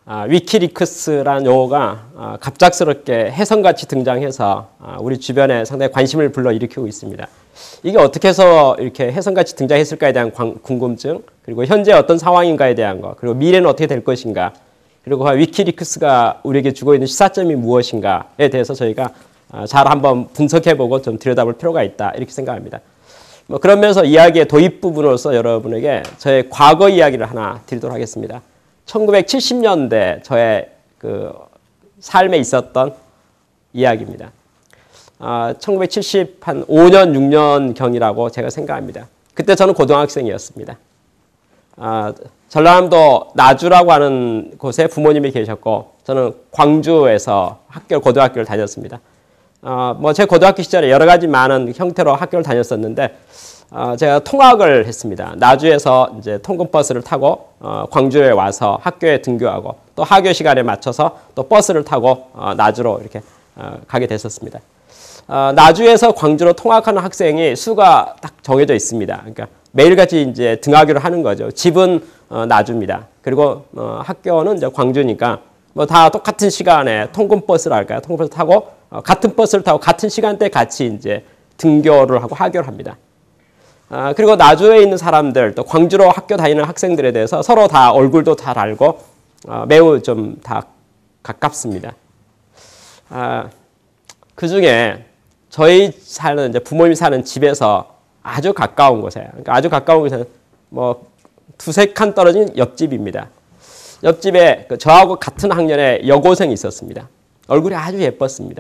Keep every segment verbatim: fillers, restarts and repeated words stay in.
아, 위키리크스라는 용어가 아, 갑작스럽게 혜성같이 등장해서 아, 우리 주변에 상당히 관심을 불러일으키고 있습니다. 이게 어떻게 해서 이렇게 혜성같이 등장했을까에 대한 광, 궁금증, 그리고 현재 어떤 상황인가에 대한 것, 그리고 미래는 어떻게 될 것인가, 그리고 위키리크스가 우리에게 주고 있는 시사점이 무엇인가에 대해서 저희가 아, 잘 한번 분석해보고 좀 들여다볼 필요가 있다, 이렇게 생각합니다. 뭐 그러면서 이야기의 도입 부분으로서 여러분에게 저의 과거 이야기를 하나 드리도록 하겠습니다. 천구백칠십 년대 저의 그 삶에 있었던 이야기입니다. 아, 천구백칠십오 년, 육 년경이라고 제가 생각합니다. 그때 저는 고등학생이었습니다. 아, 전라남도 나주라고 하는 곳에 부모님이 계셨고, 저는 광주에서 학교, 고등학교를 다녔습니다. 어, 뭐 제 고등학교 시절에 여러 가지 많은 형태로 학교를 다녔었는데, 어, 제가 통학을 했습니다. 나주에서 이제 통근버스를 타고 어, 광주에 와서 학교에 등교하고, 또 하교 시간에 맞춰서 또 버스를 타고 어, 나주로 이렇게 어, 가게 됐었습니다. 어, 나주에서 광주로 통학하는 학생이 수가 딱 정해져 있습니다. 그러니까 매일같이 이제 등하교를 하는 거죠. 집은 어, 나주입니다. 그리고 어, 학교는 이제 광주니까 뭐 다 똑같은 시간에 통근버스를 할까요? 통근버스 타고 어, 같은 버스를 타고 같은 시간대에 같이 이제 등교를 하고 하교를 합니다. 아, 그리고 나주에 있는 사람들, 또 광주로 학교 다니는 학생들에 대해서 서로 다 얼굴도 잘 알고 어, 매우 좀 다 가깝습니다. 아, 그 중에 저희 사는 이제 부모님이 사는 집에서 아주 가까운 곳에, 그러니까 아주 가까운 곳에는 뭐 두세 칸 떨어진 옆집입니다. 옆집에 그 저하고 같은 학년의 여고생이 있었습니다. 얼굴이 아주 예뻤습니다.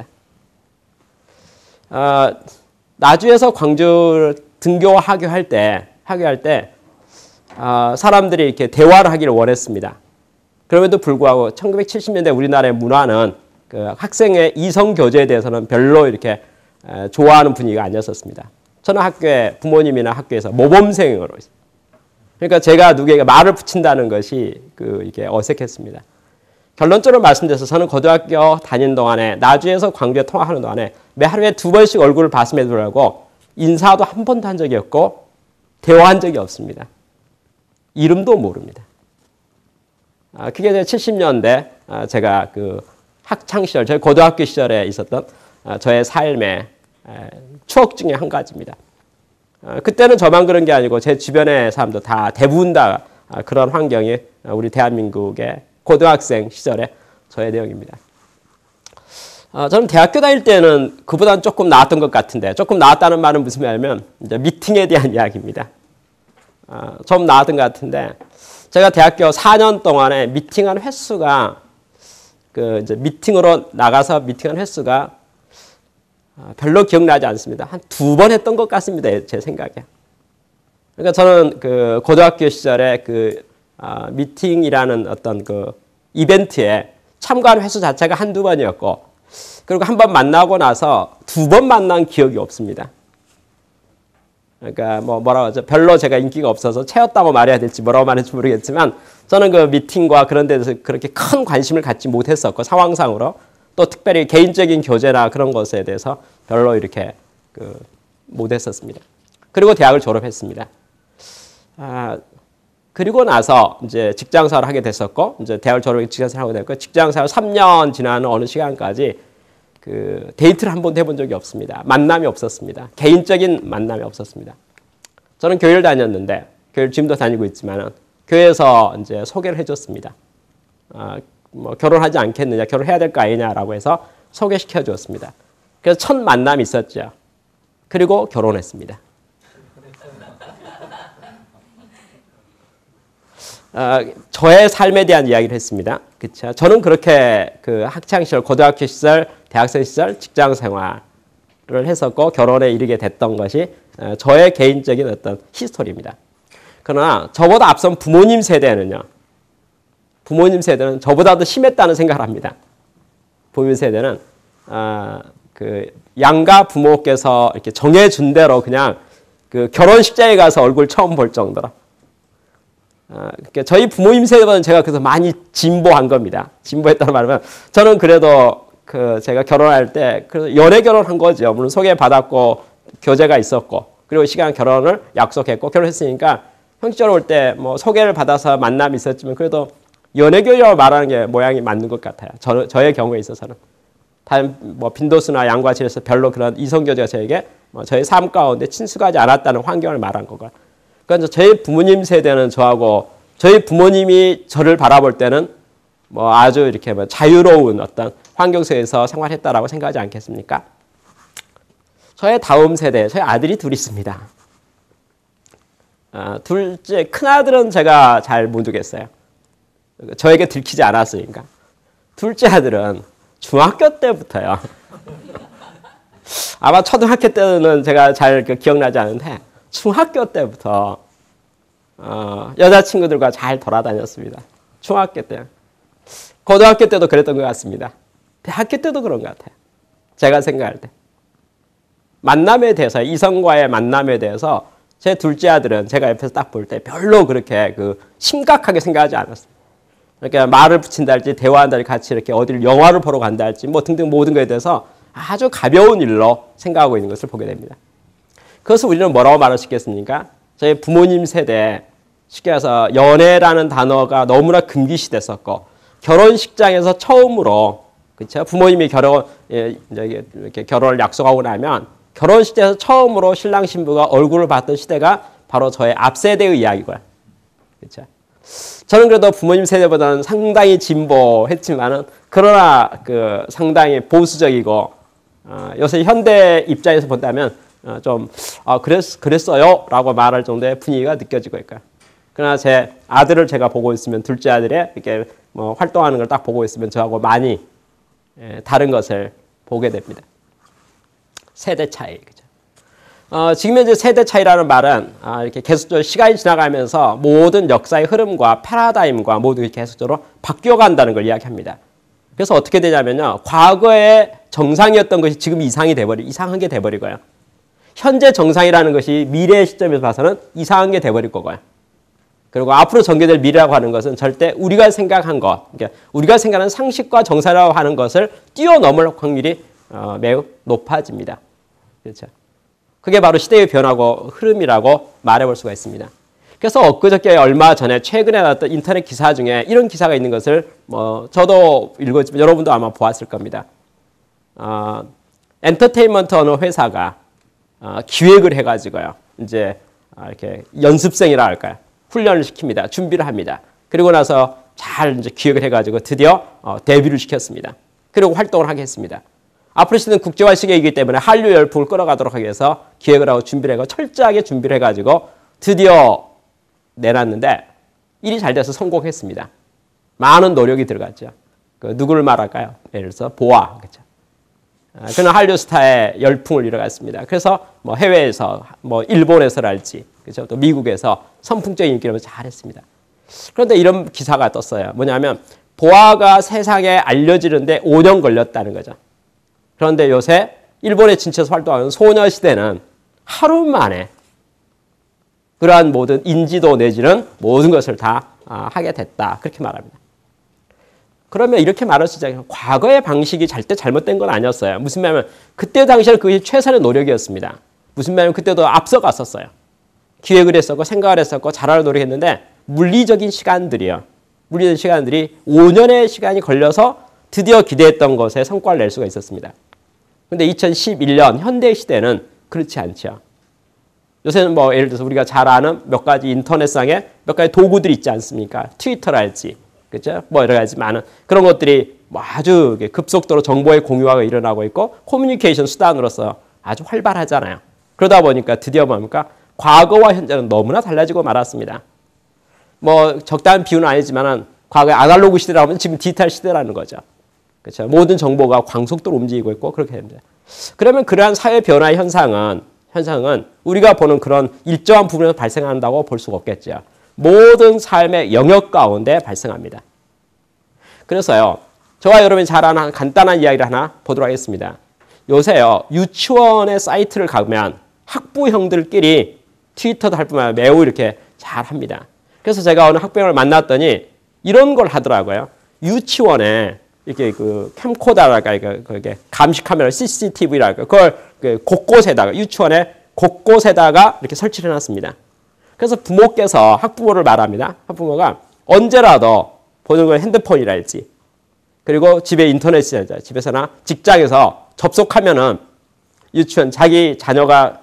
어, 나주에서 광주 등교 하교할 때, 하교할 때 어, 사람들이 이렇게 대화를 하기를 원했습니다. 그럼에도 불구하고 천구백칠십 년대 우리나라의 문화는 그 학생의 이성 교제에 대해서는 별로 이렇게 에, 좋아하는 분위기가 아니었었습니다. 저는 학교에 부모님이나 학교에서 모범생으로 있어요. 그러니까 제가 누구에게 말을 붙인다는 것이 그 이게 어색했습니다. 결론적으로 말씀드려서 저는 고등학교 다니는 동안에 나주에서 광주에 통학하는 동안에 매 하루에 두 번씩 얼굴을 봤음에도 불구하고 인사도 한 번도 한 적이 없고 대화한 적이 없습니다. 이름도 모릅니다. 아, 그게 이제 칠십 년대 아, 제가 그 학창 시절, 저희 고등학교 시절에 있었던 아, 저의 삶의 에, 추억 중에 한 가지입니다. 아, 그때는 저만 그런 게 아니고 제 주변의 사람도 다 대부분 다 아, 그런 환경이 우리 대한민국의 고등학생 시절의 저의 내용입니다. 어, 저는 대학교 다닐 때는 그보다는 조금 나았던 것 같은데, 조금 나았다는 말은 무슨 말이냐면 이제 미팅에 대한 이야기입니다. 어, 좀 나았던 것 같은데, 제가 대학교 사 년 동안에 미팅한 횟수가 그 이제 미팅으로 나가서 미팅한 횟수가 어, 별로 기억나지 않습니다. 한 두 번 했던 것 같습니다. 제 생각에. 그러니까 저는 그 고등학교 시절에 그 어, 미팅이라는 어떤 그 이벤트에 참가한 횟수 자체가 한두 번이었고, 그리고 한 번 만나고 나서 두 번 만난 기억이 없습니다. 그러니까 뭐 뭐라고 하죠? 별로 제가 인기가 없어서 채웠다고 말해야 될지 뭐라고 말할지 모르겠지만, 저는 그 미팅과 그런 데서 그렇게 큰 관심을 갖지 못했었고, 상황상으로 또 특별히 개인적인 교제나 그런 것에 대해서 별로 이렇게 그 못했었습니다. 그리고 대학을 졸업했습니다. 아, 그리고 나서 이제 직장생활을 하게 됐었고, 이제 대학을 졸업해 직장생활을 하게 됐고, 직장생활 삼 년 지나는 어느 시간까지 그 데이트를 한 번도 해본 적이 없습니다. 만남이 없었습니다. 개인적인 만남이 없었습니다. 저는 교회를 다녔는데, 교회를 지금도 다니고 있지만, 교회에서 이제 소개를 해줬습니다. 아, 뭐 결혼하지 않겠느냐, 결혼해야 될 거 아니냐라고 해서 소개시켜 주었습니다. 그래서 첫 만남이 있었죠. 그리고 결혼했습니다. 어, 저의 삶에 대한 이야기를 했습니다. 그렇죠? 저는 그렇게 그 학창 시절, 고등학교 시절, 대학생 시절, 직장 생활을 했었고 결혼에 이르게 됐던 것이 어, 저의 개인적인 어떤 히스토리입니다. 그러나 저보다 앞선 부모님 세대는요. 부모님 세대는 저보다도 심했다는 생각을 합니다. 부모님 세대는 어, 그 양가 부모께서 이렇게 정해준 대로 그냥 그 결혼식장에 가서 얼굴 처음 볼 정도로. 어, 그러니까 저희 부모님 세대보다는 제가 그래서 많이 진보한 겁니다. 진보했다는 말은 저는 그래도 그 제가 결혼할 때 그래서 연애 결혼한 거죠. 물론 소개받았고 교제가 있었고 그리고 시간 결혼을 약속했고 결혼했으니까 형식적으로 볼 때 뭐 소개를 받아서 만남이 있었지만 그래도 연애교육이라고 말하는 게 모양이 맞는 것 같아요. 저, 저의 경우에 있어서는. 다른 뭐 빈도수나 양과실에서 별로 그런 이성교제가 저에게 뭐 저의 삶 가운데 친숙하지 않았다는 환경을 말한 거고. 그러니까 저희 부모님 세대는 저하고 저희 부모님이 저를 바라볼 때는 뭐 아주 이렇게 뭐 자유로운 어떤 환경 속에서 생활했다라고 생각하지 않겠습니까? 저의 다음 세대, 저희 아들이 둘 있습니다. 아, 둘째, 큰아들은 제가 잘 못 두겠어요. 저에게 들키지 않았으니까. 둘째 아들은 중학교 때부터요. 아마 초등학교 때는 제가 잘 기억나지 않는데 중학교 때부터 어, 여자친구들과 잘 돌아다녔습니다. 중학교 때. 고등학교 때도 그랬던 것 같습니다. 대학교 때도 그런 것 같아요. 제가 생각할 때. 만남에 대해서, 이성과의 만남에 대해서 제 둘째 아들은 제가 옆에서 딱 볼 때 별로 그렇게 그 심각하게 생각하지 않았어요. 그러니까 말을 붙인다 할지 대화한다 할지 같이 이렇게 어디를 영화를 보러 간다 할지 뭐 등등 모든 것에 대해서 아주 가벼운 일로 생각하고 있는 것을 보게 됩니다. 그것을 우리는 뭐라고 말할 수 있겠습니까? 저희 부모님 세대, 쉽게 해서 연애라는 단어가 너무나 금기시됐었고 결혼식장에서 처음으로 그렇죠? 부모님이 결혼 예, 이제 이렇게 결혼을 약속하고 나면 결혼식장에서 처음으로 신랑 신부가 얼굴을 봤던 시대가 바로 저의 앞 세대의 이야기고요. 그렇죠? 저는 그래도 부모님 세대보다는 상당히 진보했지만은 그러나 그 상당히 보수적이고 어, 요새 현대 입장에서 본다면 어, 좀 아, 그랬, 그랬어요라고 말할 정도의 분위기가 느껴지고 있고요. 그러나 제 아들을 제가 보고 있으면 둘째 아들이 이렇게 뭐 활동하는 걸 딱 보고 있으면 저하고 많이 예, 다른 것을 보게 됩니다. 세대 차이, 그죠? 어, 지금 현재 세대 차이라는 말은 아, 이렇게 계속적으로 시간이 지나가면서 모든 역사의 흐름과 패러다임과 모두 이렇게 계속적으로 바뀌어간다는 걸 이야기합니다. 그래서 어떻게 되냐면요, 과거의 정상이었던 것이 지금 이상이 돼버리, 이상한 게 돼버리고요. 현재 정상이라는 것이 미래의 시점에서 봐서는 이상한 게 돼버릴 거고요. 그리고 앞으로 전개될 미래라고 하는 것은 절대 우리가 생각한 것, 그러니까 우리가 생각하는 상식과 정상이라고 하는 것을 뛰어넘을 확률이 어, 매우 높아집니다. 그렇죠? 그게 바로 시대의 변화고 흐름이라고 말해볼 수가 있습니다. 그래서 엊그저께 얼마 전에 최근에 나왔던 인터넷 기사 중에 이런 기사가 있는 것을 뭐 저도 읽었지만 여러분도 아마 보았을 겁니다. 어, 엔터테인먼트 어느 회사가 어, 기획을 해가지고요, 이제 이렇게 연습생이라 할까요? 훈련을 시킵니다. 준비를 합니다. 그리고 나서 잘 이제 기획을 해가지고 드디어 어, 데뷔를 시켰습니다. 그리고 활동을 하게 했습니다. 앞으로 시대는 국제화 시기이기 때문에 한류 열풍을 끌어가도록 하기 위해서 기획을 하고 준비를 하고 철저하게 준비를 해가지고 드디어 내놨는데 일이 잘 돼서 성공했습니다. 많은 노력이 들어갔죠. 그 누구를 말할까요? 예를 들어서 보아, 그렇죠? 그는 한류 스타의 열풍을 이뤄갔습니다. 그래서 뭐 해외에서, 뭐 일본에서랄지, 그렇죠? 또 미국에서 선풍적인 인기를 잘했습니다. 그런데 이런 기사가 떴어요. 뭐냐면 보아가 세상에 알려지는데 오 년 걸렸다는 거죠. 그런데 요새 일본에 진출해서 활동하는 소녀시대는 하루 만에 그러한 모든 인지도 내지는 모든 것을 다 하게 됐다. 그렇게 말합니다. 그러면 이렇게 말할 수 있잖아요. 과거의 방식이 절대 잘못된 건 아니었어요. 무슨 말이냐면 그때 당시에는 그것이 최선의 노력이었습니다. 무슨 말이냐면 그때도 앞서갔었어요. 기획을 했었고 생각을 했었고 잘하려 노력했는데 물리적인 시간들이요. 물리적인 시간들이 오 년의 시간이 걸려서 드디어 기대했던 것에 성과를 낼 수가 있었습니다. 그런데 이천십일 년 현대 시대는 그렇지 않죠. 요새는 뭐 예를 들어서 우리가 잘 아는 몇 가지 인터넷상에 몇 가지 도구들이 있지 않습니까? 트위터랄지, 그렇죠? 뭐 여러 가지 많은 그런 것들이 뭐 아주 급속도로 정보의 공유가 일어나고 있고 커뮤니케이션 수단으로서 아주 활발하잖아요. 그러다 보니까 드디어 뭡니까? 과거와 현재는 너무나 달라지고 말았습니다. 뭐 적당한 비유는 아니지만은 과거의 아날로그 시대라고 하면 지금 디지털 시대라는 거죠. 그렇죠? 모든 정보가 광속도로 움직이고 있고 그렇게 됩니다. 그러면 그러한 사회 변화의 현상은 현상은 우리가 보는 그런 일정한 부분에서 발생한다고 볼 수가 없겠죠. 모든 삶의 영역 가운데 발생합니다. 그래서요, 저와 여러분이 잘 아는 간단한 이야기를 하나 보도록 하겠습니다. 요새요, 유치원의 사이트를 가면 학부형들끼리 트위터도 할 뿐만 아니라 매우 이렇게 잘 합니다. 그래서 제가 어느 학부형을 만났더니 이런 걸 하더라고요. 유치원에 이렇게 그 캠코더랄까, 그게 감시 카메라, 씨씨티비랄까, 그걸 곳곳에다가, 유치원에 곳곳에다가 이렇게 설치를 해놨습니다. 그래서 부모께서 학부모를 말합니다. 학부모가 언제라도 보는 걸 핸드폰이랄지, 그리고 집에 인터넷이랄지, 집에서나 직장에서 접속하면은 유치원, 자기 자녀가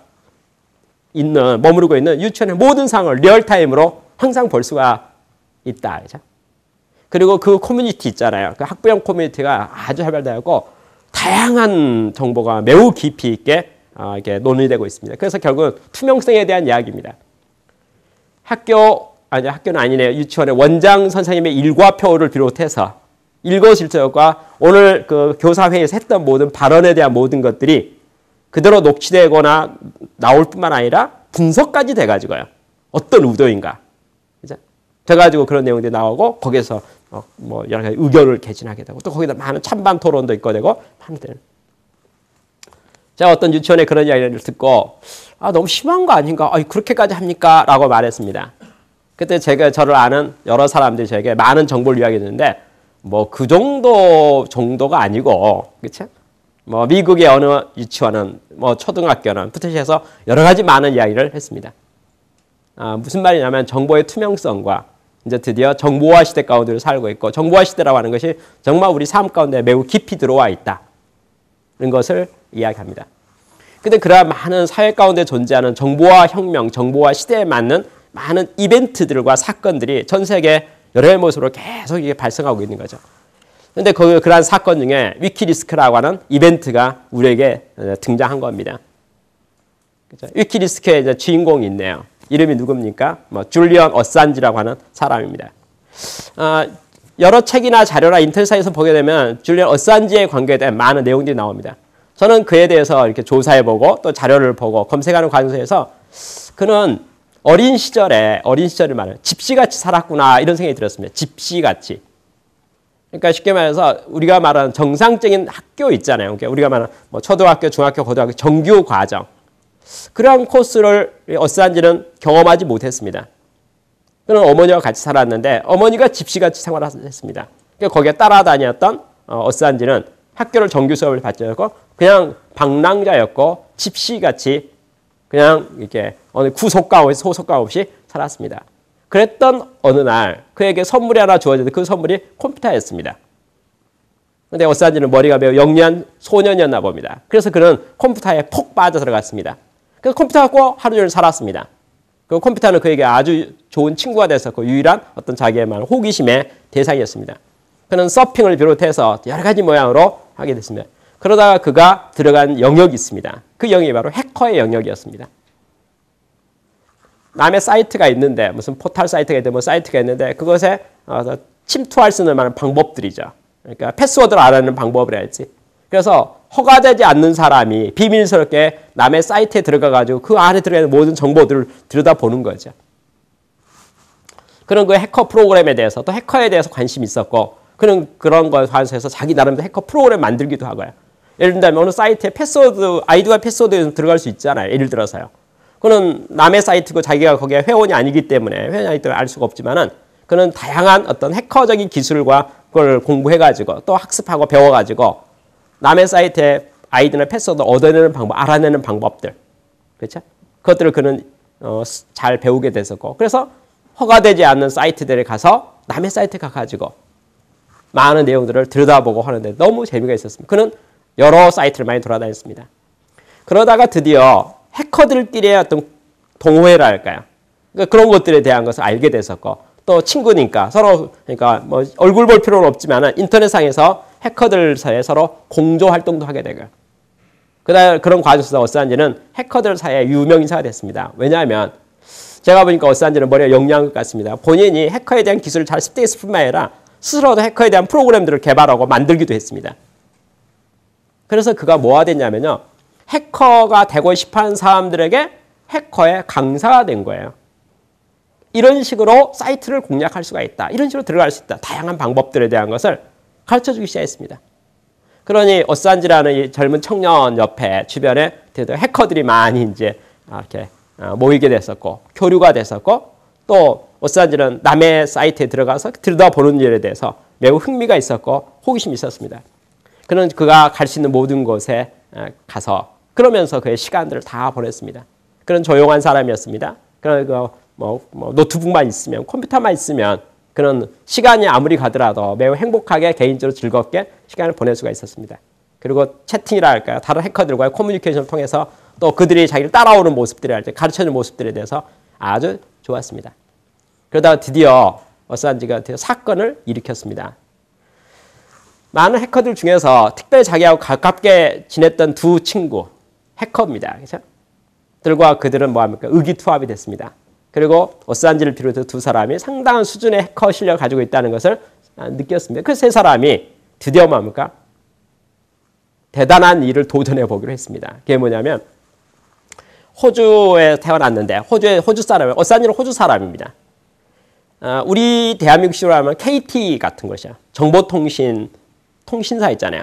있는, 머무르고 있는 유치원의 모든 상황을 리얼타임으로 항상 볼 수가 있다. 그죠? 그리고 그 커뮤니티 있잖아요. 그 학부형 커뮤니티가 아주 활발되어 있고 다양한 정보가 매우 깊이 있게 어, 이렇게 논의되고 있습니다. 그래서 결국은 투명성에 대한 이야기입니다. 학교, 아니 학교는 아니네요. 유치원의 원장 선생님의 일과표를 비롯해서 일거실적과 오늘 그 교사회의에서 했던 모든 발언에 대한 모든 것들이 그대로 녹취되거나 나올 뿐만 아니라 분석까지 돼가지고요. 어떤 의도인가. 그죠? 돼가지고 그런 내용들이 나오고 거기에서 어, 뭐 여러 가지 의견을 개진하게 되고 또 거기다 많은 찬반 토론도 있고 되고 많은 데는. 제가 어떤 유치원에 그런 이야기를 듣고 아 너무 심한 거 아닌가? 아, 그렇게까지 합니까? 라고 말했습니다. 그때 제가 저를 아는 여러 사람들이 저에게 많은 정보를 이야기했는데 뭐 그 정도 정도가 아니고 그렇죠? 뭐 미국의 어느 유치원은 뭐 초등학교는 부터시해서 여러 가지 많은 이야기를 했습니다. 아, 무슨 말이냐면 정보의 투명성과 이제 드디어 정보화 시대 가운데 살고 있고 정보화 시대라고 하는 것이 정말 우리 삶 가운데 매우 깊이 들어와 있다. 이런 것을 이야기합니다. 근데 그러한 많은 사회 가운데 존재하는 정보화 혁명, 정보화 시대에 맞는 많은 이벤트들과 사건들이 전 세계 여러 가지 모습으로 계속 이게 발생하고 있는 거죠. 근데 그, 그러한 사건 중에 위키리스크라고 하는 이벤트가 우리에게 등장한 겁니다. 그렇죠? 위키리스크의 이제 주인공이 있네요. 이름이 누굽니까? 뭐 줄리언 어산지라고 하는 사람입니다. 어, 여러 책이나 자료나 인터넷사이트에서 보게 되면 줄리언 어산지에 관계된 많은 내용들이 나옵니다. 저는 그에 대해서 이렇게 조사해보고 또 자료를 보고 검색하는 과정에서 그는 어린 시절에 어린 시절을 말하는 집시같이 살았구나 이런 생각이 들었습니다. 집시같이. 그러니까 쉽게 말해서 우리가 말하는 정상적인 학교 있잖아요. 그러니까 우리가 말하는 뭐 초등학교, 중학교, 고등학교 정규 과정. 그런 코스를 어산지는 경험하지 못했습니다. 그는 어머니와 같이 살았는데 어머니가 집시같이 생활을 했습니다. 그러니까 거기에 따라다녔던 어산지는 학교를 정규 수업을 받지 않고 그냥 방랑자였고 집시같이 그냥 이렇게 어느 구속감 없이 소속감 없이 살았습니다. 그랬던 어느 날 그에게 선물이 하나 주어졌는데 그 선물이 컴퓨터였습니다. 그런데 어산지는 머리가 매우 영리한 소년이었나 봅니다. 그래서 그는 컴퓨터에 폭 빠져 들어갔습니다. 그래서 컴퓨터 갖고 하루 종일 살았습니다. 그 컴퓨터는 그에게 아주 좋은 친구가 됐었고 유일한 어떤 자기의만 호기심의 대상이었습니다. 그는 서핑을 비롯해서 여러 가지 모양으로 하게 됐습니다. 그러다가 그가 들어간 영역이 있습니다. 그 영역이 바로 해커의 영역이었습니다. 남의 사이트가 있는데 무슨 포털 사이트가 있는데 뭐 사이트가 있는데 그것에 침투할 수 있는 많은 방법들이죠. 그러니까 패스워드를 알아내는 방법을 해야지. 그래서 허가되지 않는 사람이 비밀스럽게 남의 사이트에 들어가가지고 그 안에 들어있는 모든 정보들을 들여다보는 거죠. 그런 그 해커 프로그램에 대해서 또 해커에 대해서 관심이 있었고 그는 그런 걸 관해서 자기 나름대로 해커 프로그램 만들기도 하고요. 예를 들면 어느 사이트에 패스워드, 아이디와 패스워드에 들어갈 수 있잖아요. 예를 들어서요. 그는 남의 사이트고 자기가 거기에 회원이 아니기 때문에 회원이 아니기 때문에 알 수가 없지만은 그는 다양한 어떤 해커적인 기술과 그걸 공부해가지고 또 학습하고 배워가지고 남의 사이트에 아이디나 패스워드 얻어내는 방법, 알아내는 방법들. 그렇죠? 그것들을 그는 어, 잘 배우게 됐었고 그래서 허가되지 않는 사이트들에 가서 남의 사이트에 가가지고 많은 내용들을 들여다보고 하는데 너무 재미가 있었습니다. 그는 여러 사이트를 많이 돌아다녔습니다. 그러다가 드디어 해커들끼리의 어떤 동호회랄까요? 그러니까 그런 것들에 대한 것을 알게 됐었고 또 친구니까 서로 그러니까 뭐 얼굴 볼 필요는 없지만 인터넷상에서 해커들 사이에 서로 공조 활동도 하게 되고요. 그다음 그런 과정에서 어산지는 해커들 사이에 유명 인사가 됐습니다. 왜냐하면 제가 보니까 어산지는 머리가 영리한 것 같습니다. 본인이 해커에 대한 기술을 잘 습득했을 뿐만 아니라 스스로도 해커에 대한 프로그램들을 개발하고 만들기도 했습니다. 그래서 그가 뭐가 됐냐면요. 해커가 되고 싶어하는 사람들에게 해커의 강사가 된 거예요. 이런 식으로 사이트를 공략할 수가 있다. 이런 식으로 들어갈 수 있다. 다양한 방법들에 대한 것을 가르쳐주기 시작했습니다. 그러니 어산지라는 이 젊은 청년 옆에 주변에 해커들이 많이 이제 이렇게 모이게 됐었고 교류가 됐었고 또 어산지는 남의 사이트에 들어가서 들여다보는 일에 대해서 매우 흥미가 있었고 호기심이 있었습니다. 그는 그가 갈 수 있는 모든 곳에 가서 그러면서 그의 시간들을 다 보냈습니다. 그런 조용한 사람이었습니다. 그런 그 뭐, 뭐 노트북만 있으면 컴퓨터만 있으면 그런 시간이 아무리 가더라도 매우 행복하게 개인적으로 즐겁게 시간을 보낼 수가 있었습니다. 그리고 채팅이라 할까요? 다른 해커들과의 커뮤니케이션을 통해서 또 그들이 자기를 따라오는 모습들이 할 때 가르쳐주는 모습들에 대해서 아주 좋았습니다. 그러다가 드디어 어산지가 사건을 일으켰습니다. 많은 해커들 중에서 특별히 자기하고 가깝게 지냈던 두 친구, 해커입니다. 그렇죠? 들과 그들은 뭐합니까? 의기투합이 됐습니다. 그리고 어산지를 비롯해서 두 사람이 상당한 수준의 해커 실력을 가지고 있다는 것을 느꼈습니다. 그 세 사람이 드디어 뭐합니까? 대단한 일을 도전해 보기로 했습니다. 그게 뭐냐면 호주에 태어났는데 호주의 호주 사람, 어산지는 호주 사람입니다. 우리 대한민국식으로 하면 케이티 같은 것이야. 정보통신 통신사 있잖아요.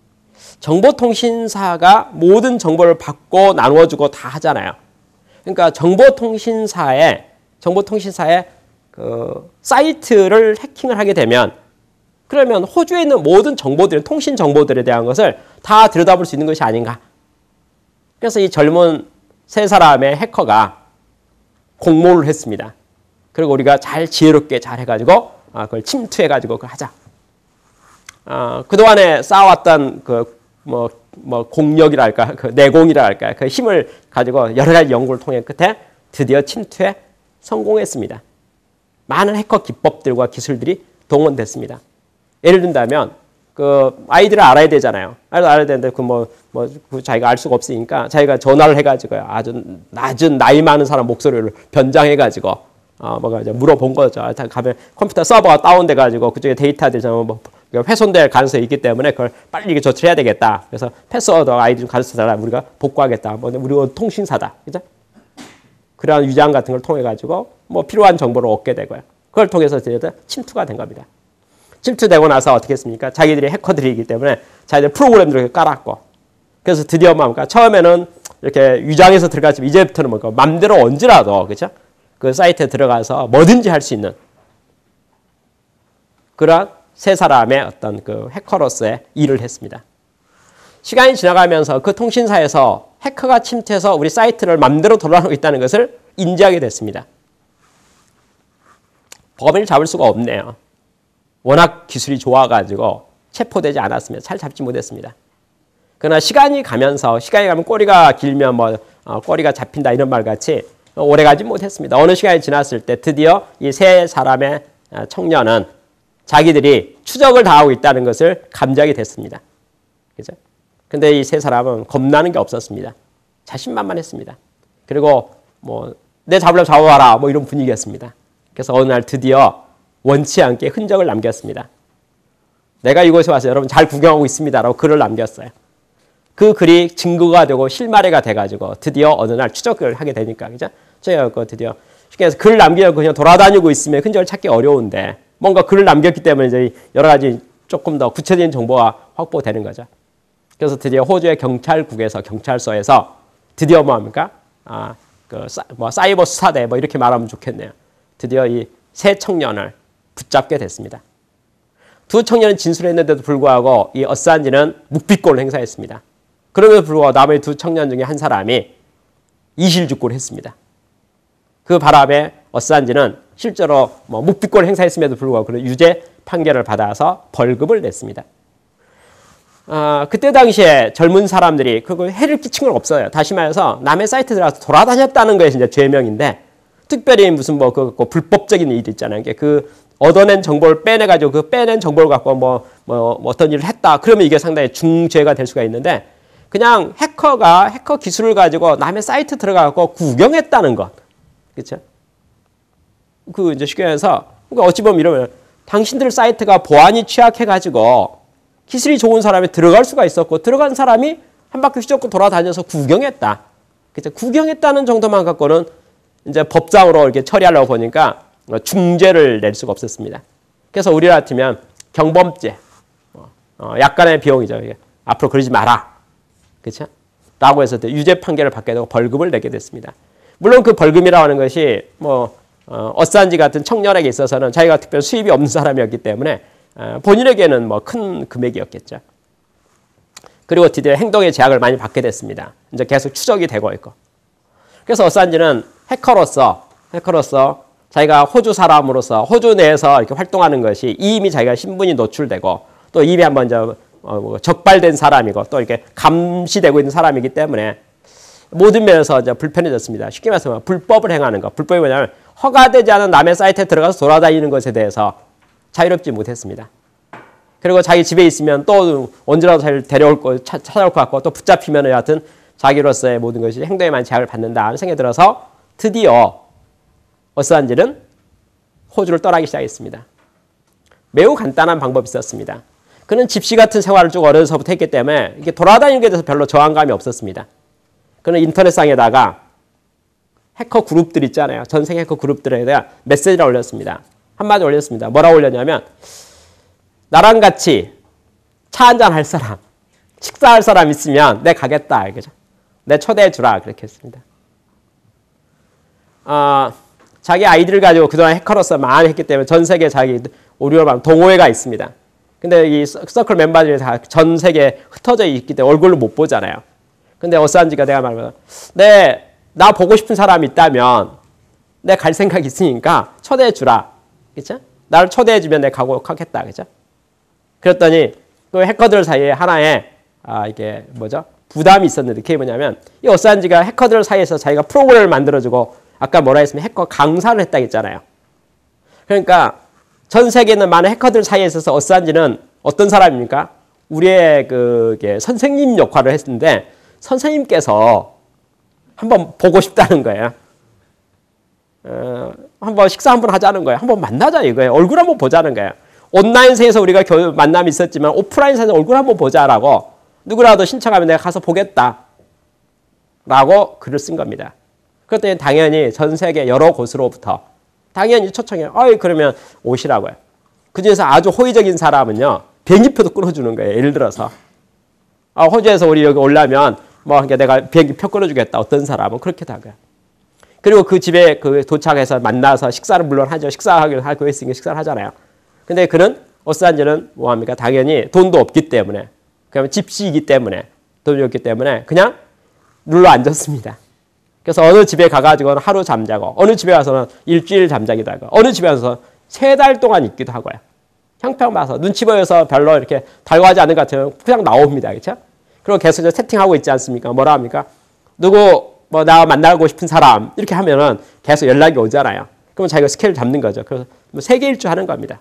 정보통신사가 모든 정보를 받고 나누어주고 다 하잖아요. 그러니까 정보통신사에 정보통신사에 그 사이트를 해킹을 하게 되면 그러면 호주에 있는 모든 정보들, 통신 정보들에 대한 것을 다 들여다볼 수 있는 것이 아닌가. 그래서 이 젊은 세 사람의 해커가 공모를 했습니다. 그리고 우리가 잘 지혜롭게 잘 해가지고 아, 그걸 침투해가지고 그걸 하자. 어, 그동안에 쌓아왔던 그 뭐, 뭐 공력이랄까, 그 내공이랄까, 그 힘을 가지고 여러 가지 연구를 통해 끝에 드디어 침투에 성공했습니다. 많은 해커 기법들과 기술들이 동원됐습니다. 예를 든다면 그 아이들을 알아야 되잖아요. 알아야 되는데 그 뭐 뭐 그 자기가 알 수가 없으니까 자기가 전화를 해가지고요. 아주 낮은 나이 많은 사람 목소리를 변장해가지고 어 뭐가 이제 물어본 거죠. 가면 컴퓨터 서버가 다운돼가지고 그쪽에 데이터들이 뭐 훼손될 가능성이 있기 때문에 그걸 빨리 조치해야 되겠다. 그래서 패스워드 아이디 좀 가르쳐달라. 우리가 복구하겠다. 뭐 우리가 통신사다. 그죠? 그러한 위장 같은 걸 통해 가지고 뭐 필요한 정보를 얻게 되고요. 그걸 통해서 침투가 된 겁니다. 침투되고 나서 어떻게 했습니까? 자기들이 해커들이기 때문에 자기들 프로그램들을 깔았고 그래서 드디어 뭡니까? 처음에는 이렇게 위장해서 들어갔지만 이제부터는 뭔가 맘대로 언제라도 그죠? 그 사이트에 들어가서 뭐든지 할 수 있는 그런 세 사람의 어떤 그 해커로서의 일을 했습니다. 시간이 지나가면서 그 통신사에서 해커가 침투해서 우리 사이트를 맘대로 돌아가고 있다는 것을 인지하게 됐습니다. 범인을 잡을 수가 없네요. 워낙 기술이 좋아가지고 체포되지 않았으면 잘 잡지 못했습니다. 그러나 시간이 가면서 시간이 가면 꼬리가 길면 뭐 어, 꼬리가 잡힌다 이런 말 같이 오래가지 못했습니다. 어느 시간이 지났을 때 드디어 이 세 사람의 청년은 자기들이 추적을 당하고 있다는 것을 감지하게 됐습니다. 그죠? 근데 이 세 사람은 겁나는 게 없었습니다. 자신만만했습니다. 그리고 뭐 내 잡으려면 잡아봐라 뭐 이런 분위기였습니다. 그래서 어느 날 드디어 원치 않게 흔적을 남겼습니다. 내가 이곳에 와서 여러분 잘 구경하고 있습니다라고 글을 남겼어요. 그 글이 증거가 되고 실마리가 돼가지고 드디어 어느 날 추적을 하게 되니까 그죠? 저희가 드디어 그래서 글을 남기고 그냥 돌아다니고 있으면 흔적을 찾기 어려운데 뭔가 글을 남겼기 때문에 이제 여러 가지 조금 더 구체적인 정보가 확보되는 거죠. 그래서 드디어 호주의 경찰국에서 경찰서에서 드디어 뭐합니까? 아, 그 뭐 사이버 수사대 뭐 이렇게 말하면 좋겠네요. 드디어 이 세 청년을 붙잡게 됐습니다. 두 청년은 진술했는데도 불구하고 이 어산지는 묵비권을 행사했습니다. 그럼에도 불구하고 나머지 두 청년 중에 한 사람이 이실직고를 했습니다. 그 바람에 어산지는 실제로 뭐 묵비권을 행사했음에도 불구하고 그런 유죄 판결을 받아서 벌금을 냈습니다. 아, 그때 당시에 젊은 사람들이 그걸 해를 끼친 건 없어요. 다시 말해서 남의 사이트 들어가서 돌아다녔다는 거에 진짜 죄명인데 특별히 무슨 뭐 그 불법적인 일이 있잖아요. 그 얻어낸 정보를 빼내가지고 그 빼낸 정보를 갖고 뭐, 뭐, 뭐 어떤 일을 했다. 그러면 이게 상당히 중죄가 될 수가 있는데 그냥 해커가 해커 기술을 가지고 남의 사이트 들어가고 구경했다는 것. 그렇죠? 그 이제 쉽게 해서 그러니까 어찌 보면 이러면 당신들 사이트가 보안이 취약해가지고 기술이 좋은 사람이 들어갈 수가 있었고 들어간 사람이 한 바퀴 휘젓고 돌아다녀서 구경했다. 그렇죠? 구경했다는 정도만 갖고는 이제 법상으로 이렇게 처리하려고 보니까 중죄를 낼 수가 없었습니다. 그래서 우리 같으면 경범죄, 어, 약간의 비용이죠. 이게. 앞으로 그러지 마라. 그렇죠? 라고 해서 유죄 판결을 받게 되고 벌금을 내게 됐습니다. 물론 그 벌금이라고 하는 것이 뭐 어, 어산지 같은 청년에게 있어서는 자기가 특별 수입이 없는 사람이었기 때문에 어, 본인에게는 뭐 큰 금액이었겠죠. 그리고 드디어 행동의 제약을 많이 받게 됐습니다. 이제 계속 추적이 되고 있고. 그래서 어산지는 해커로서 해커로서 자기가 호주 사람으로서 호주 내에서 이렇게 활동하는 것이 이미 자기가 신분이 노출되고 또 이미 한번 이제 어, 적발된 사람이고 또 이렇게 감시되고 있는 사람이기 때문에 모든 면에서 이제 불편해졌습니다. 쉽게 말해서 불법을 행하는 것. 불법이 뭐냐면 허가되지 않은 남의 사이트에 들어가서 돌아다니는 것에 대해서 자유롭지 못했습니다. 그리고 자기 집에 있으면 또 언제라도 잘 데려올 거, 차, 찾아올 것 같고 또 붙잡히면 여하튼 자기로서의 모든 것이 행동에만 제약을 받는다 하는 생각이 들어서 드디어 어스안지는 호주를 떠나기 시작했습니다. 매우 간단한 방법이 있었습니다. 그는 집시 같은 생활을 쭉 어려서부터 했기 때문에 이게 돌아다니는 것에 대해서 별로 저항감이 없었습니다. 그는 인터넷상에다가 해커 그룹들 있잖아요. 전 세계 해커 그룹들에 대한 메시지를 올렸습니다. 한마디 올렸습니다. 뭐라고 올렸냐면 나랑 같이 차 한잔 할 사람, 식사할 사람 있으면 내 가겠다. 그죠? 내 초대해 주라. 그렇게 했습니다. 어, 자기 아이디를 가지고 그동안 해커로서 많이 했기 때문에 전 세계 자기 오류를 동호회가 있습니다. 근데 이 서클 멤버들이 다 전 세계에 흩어져 있기 때문에 얼굴로 못 보잖아요. 근데 어스안지가 내가 말하면 네, 나 보고 싶은 사람이 있다면 내 갈 생각이 있으니까 초대해 주라. 그렇죠? 나를 초대해 주면 내가 가고 하겠다. 그렇죠? 그랬더니 그 해커들 사이에 하나의 아 이게 뭐죠? 부담이 있었는데 그게 뭐냐면 이 어스안지가 해커들 사이에서 자기가 프로그램을 만들어주고 아까 뭐라 했으면 해커 강사를 했다고 했잖아요. 그러니까 전 세계에 있는 많은 해커들 사이에 있어서 어스안지는 어떤 사람입니까? 우리의 그 선생님 역할을 했는데 선생님께서 한번 보고 싶다는 거예요. 어, 한번 식사 한번 하자는 거예요. 한번 만나자 이거예요. 얼굴 한번 보자는 거예요. 온라인상에서 우리가 교, 만남이 있었지만 오프라인상에서 얼굴 한번 보자라고 누구라도 신청하면 내가 가서 보겠다 라고 글을 쓴 겁니다. 그랬더니 당연히 전 세계 여러 곳으로부터 당연히 초청해요. 어이 그러면 오시라고요. 그중에서 아주 호의적인 사람은요. 비행기표도 끊어주는 거예요. 예를 들어서 아, 호주에서 우리 여기 오려면 뭐 내가 비행기표 끊어주겠다. 어떤 사람은 그렇게 하고요. 그리고 그 집에 그 도착해서 만나서 식사를 물론 하죠. 식사하기로 하고 있으니까 식사를 하잖아요. 근데 그는 어스안지는 뭐합니까? 당연히 돈도 없기 때문에 그러면 집시이기 때문에 돈이 없기 때문에 그냥 눌러 앉았습니다. 그래서 어느 집에 가가지고는 하루 잠자고 어느 집에 가서는 일주일 잠자기도 하고 어느 집에 가서 세 달 동안 있기도 하고요. 형평 봐서 눈치 보여서 별로 이렇게 달고하지 않은 것 같으면 그냥 나옵니다. 그렇죠? 그리고 계속 세팅하고 있지 않습니까? 뭐라 합니까? 누구 뭐 나 만나고 싶은 사람 이렇게 하면은 계속 연락이 오잖아요. 그러면 자기가 스케줄 잡는 거죠. 그래서 세계 일주 하는 겁니다.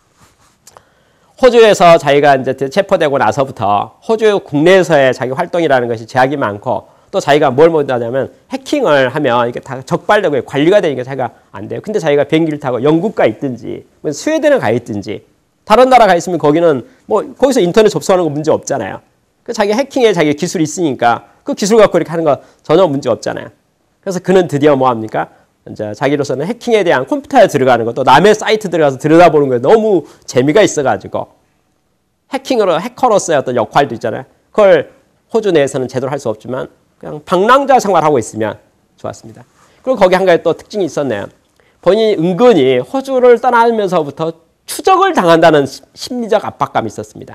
호주에서 자기가 이제 체포되고 나서부터 호주 국내에서의 자기 활동이라는 것이 제약이 많고 또 자기가 뭘 못하냐면 해킹을 하면 이게 다 적발되고 관리가 되니까 자기가 안 돼요. 근데 자기가 비행기를 타고 영국 가 있든지 스웨덴에 가 있든지 다른 나라 가 있으면 거기는 뭐 거기서 인터넷 접속하는 거 문제 없잖아요. 그 자기 해킹에 자기 기술이 있으니까 그 기술 갖고 이렇게 하는 거 전혀 문제 없잖아요. 그래서 그는 드디어 뭐 합니까? 이제 자기로서는 해킹에 대한 컴퓨터에 들어가는 것, 또 남의 사이트 들어가서 들여다보는 거에 너무 재미가 있어가지고 해킹으로 해커로서의 어떤 역할도 있잖아요. 그걸 호주 내에서는 제대로 할 수 없지만 그냥 방랑자 생활하고 있으면 좋았습니다. 그리고 거기 한 가지 또 특징이 있었네요. 본인이 은근히 호주를 떠나면서부터 추적을 당한다는 심리적 압박감이 있었습니다.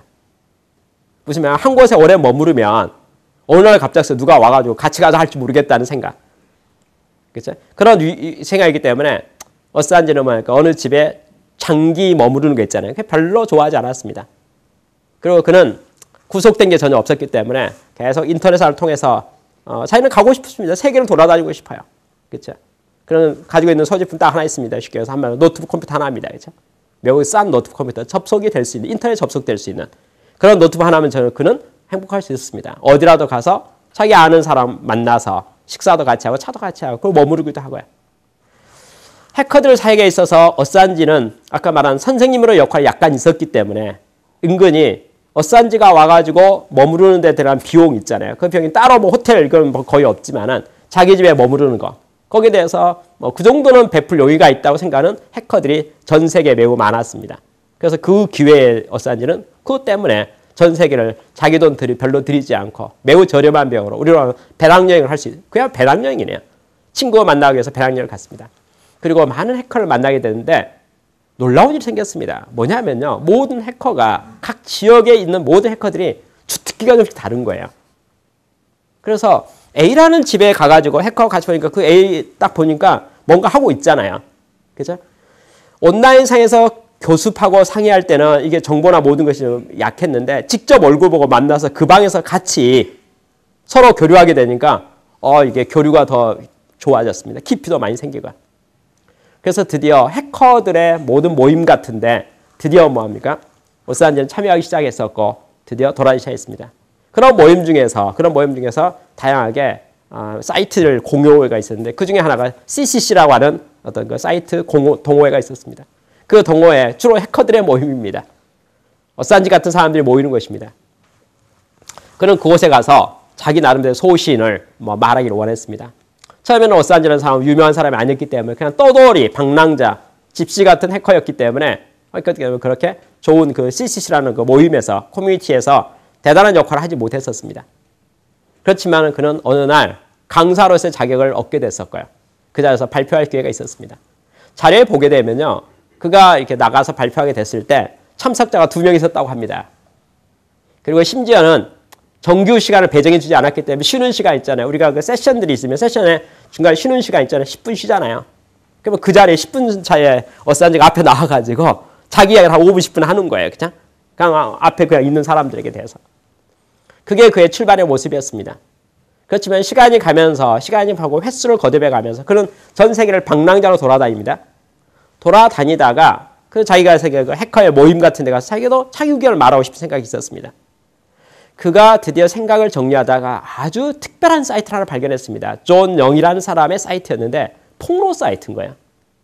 보시면 한 곳에 오래 머무르면 어느 날 갑자기 누가 와가지고 같이 가자 할지 모르겠다는 생각. 그렇죠? 그런 위, 생각이기 때문에 어스안지는 뭐랄까 어느 집에 장기 머무르는 거 있잖아요. 별로 좋아하지 않았습니다. 그리고 그는 구속된 게 전혀 없었기 때문에 계속 인터넷을 통해서 어, 자기는 가고 싶습니다. 세계를 돌아다니고 싶어요. 그렇죠? 그런 가지고 있는 소지품 딱 하나 있습니다. 쉽게 해서 한마디로 노트북 컴퓨터 하나 합니다. 그렇죠? 매우 싼 노트북 컴퓨터 접속이 될 수 있는 인터넷 접속될 수 있는 그런 노트북 하나면 저는 그는 행복할 수 있습니다. 어디라도 가서 자기 아는 사람 만나서 식사도 같이 하고 차도 같이 하고 그리고 머무르기도 하고요. 해커들 사이에 있어서 어스안지는 아까 말한 선생님으로 역할이 약간 있었기 때문에 은근히 어스안지가 와가지고 머무르는 데 대한 비용 있잖아요. 그 비용이 따로 뭐 호텔 이건 뭐 거의 없지만은 자기 집에 머무르는 거 거기에 대해서 뭐 그 정도는 베풀 여유가 있다고 생각하는 해커들이 전 세계에 매우 많았습니다. 그래서 그 기회에 어스안지는 그것 때문에 전 세계를 자기 돈 들이 별로 들이지 않고 매우 저렴한 비용으로 우리로 배낭여행을 할 수 있어요. 그냥 배낭여행이네요. 친구와 만나기 위해서 배낭여행을 갔습니다. 그리고 많은 해커를 만나게 되는데 놀라운 일이 생겼습니다. 뭐냐면요. 모든 해커가 각 지역에 있는 모든 해커들이 주특기가 좀씩 다른 거예요. 그래서 A라는 집에 가가지고 해커가 같이 보니까 그 A 딱 보니까 뭔가 하고 있잖아요. 그죠? 온라인상에서 교습하고 상의할 때는 이게 정보나 모든 것이 좀 약했는데 직접 얼굴 보고 만나서 그 방에서 같이 서로 교류하게 되니까 어 이게 교류가 더 좋아졌습니다. 깊이도 많이 생기고. 그래서 드디어 해커들의 모든 모임 같은데 드디어 뭐합니까? 오스안젠 참여하기 시작했었고 드디어 돌아가기 시작했습니다. 그런 모임 중에서 그런 모임 중에서 다양하게 어, 사이트를 공유회가 있었는데 그 중에 하나가 씨씨씨라고 하는 어떤 그 사이트 공호, 동호회가 있었습니다. 그 동호회 주로 해커들의 모임입니다. 어산지 같은 사람들이 모이는 것입니다. 그는 그곳에 가서 자기 나름대로 소신을 뭐 말하기를 원했습니다. 처음에는 어산지라는 사람은 유명한 사람이 아니었기 때문에 그냥 떠돌이, 방랑자, 집시 같은 해커였기 때문에 그렇게 좋은 그 씨씨씨라는 그 모임에서 커뮤니티에서 대단한 역할을 하지 못했었습니다. 그렇지만 그는 어느 날 강사로서의 자격을 얻게 됐었고요. 그 자리에서 발표할 기회가 있었습니다. 자료에 보게 되면요. 그가 이렇게 나가서 발표하게 됐을 때 참석자가 두 명 있었다고 합니다. 그리고 심지어는 정규 시간을 배정해 주지 않았기 때문에 쉬는 시간 있잖아요. 우리가 그 세션들이 있으면 세션에 중간에 쉬는 시간 있잖아요. 십 분 쉬잖아요. 그러면 그 자리에 십 분 차에 어산지가 앞에 나와가지고 자기 이야기를 한 오 분, 십 분 하는 거예요. 그냥, 그냥 앞에 그냥 있는 사람들에게 대해서. 그게 그의 출발의 모습이었습니다. 그렇지만 시간이 가면서 시간이 가고 횟수를 거듭해 가면서 그는 전 세계를 방랑자로 돌아다닙니다. 돌아다니다가 그 자기가 세계 그 해커의 모임 같은 데 가서 자기도 자기 의견을 말하고 싶은 생각이 있었습니다. 그가 드디어 생각을 정리하다가 아주 특별한 사이트 하나를 발견했습니다. 존 영이라는 사람의 사이트였는데 폭로 사이트인 거예요.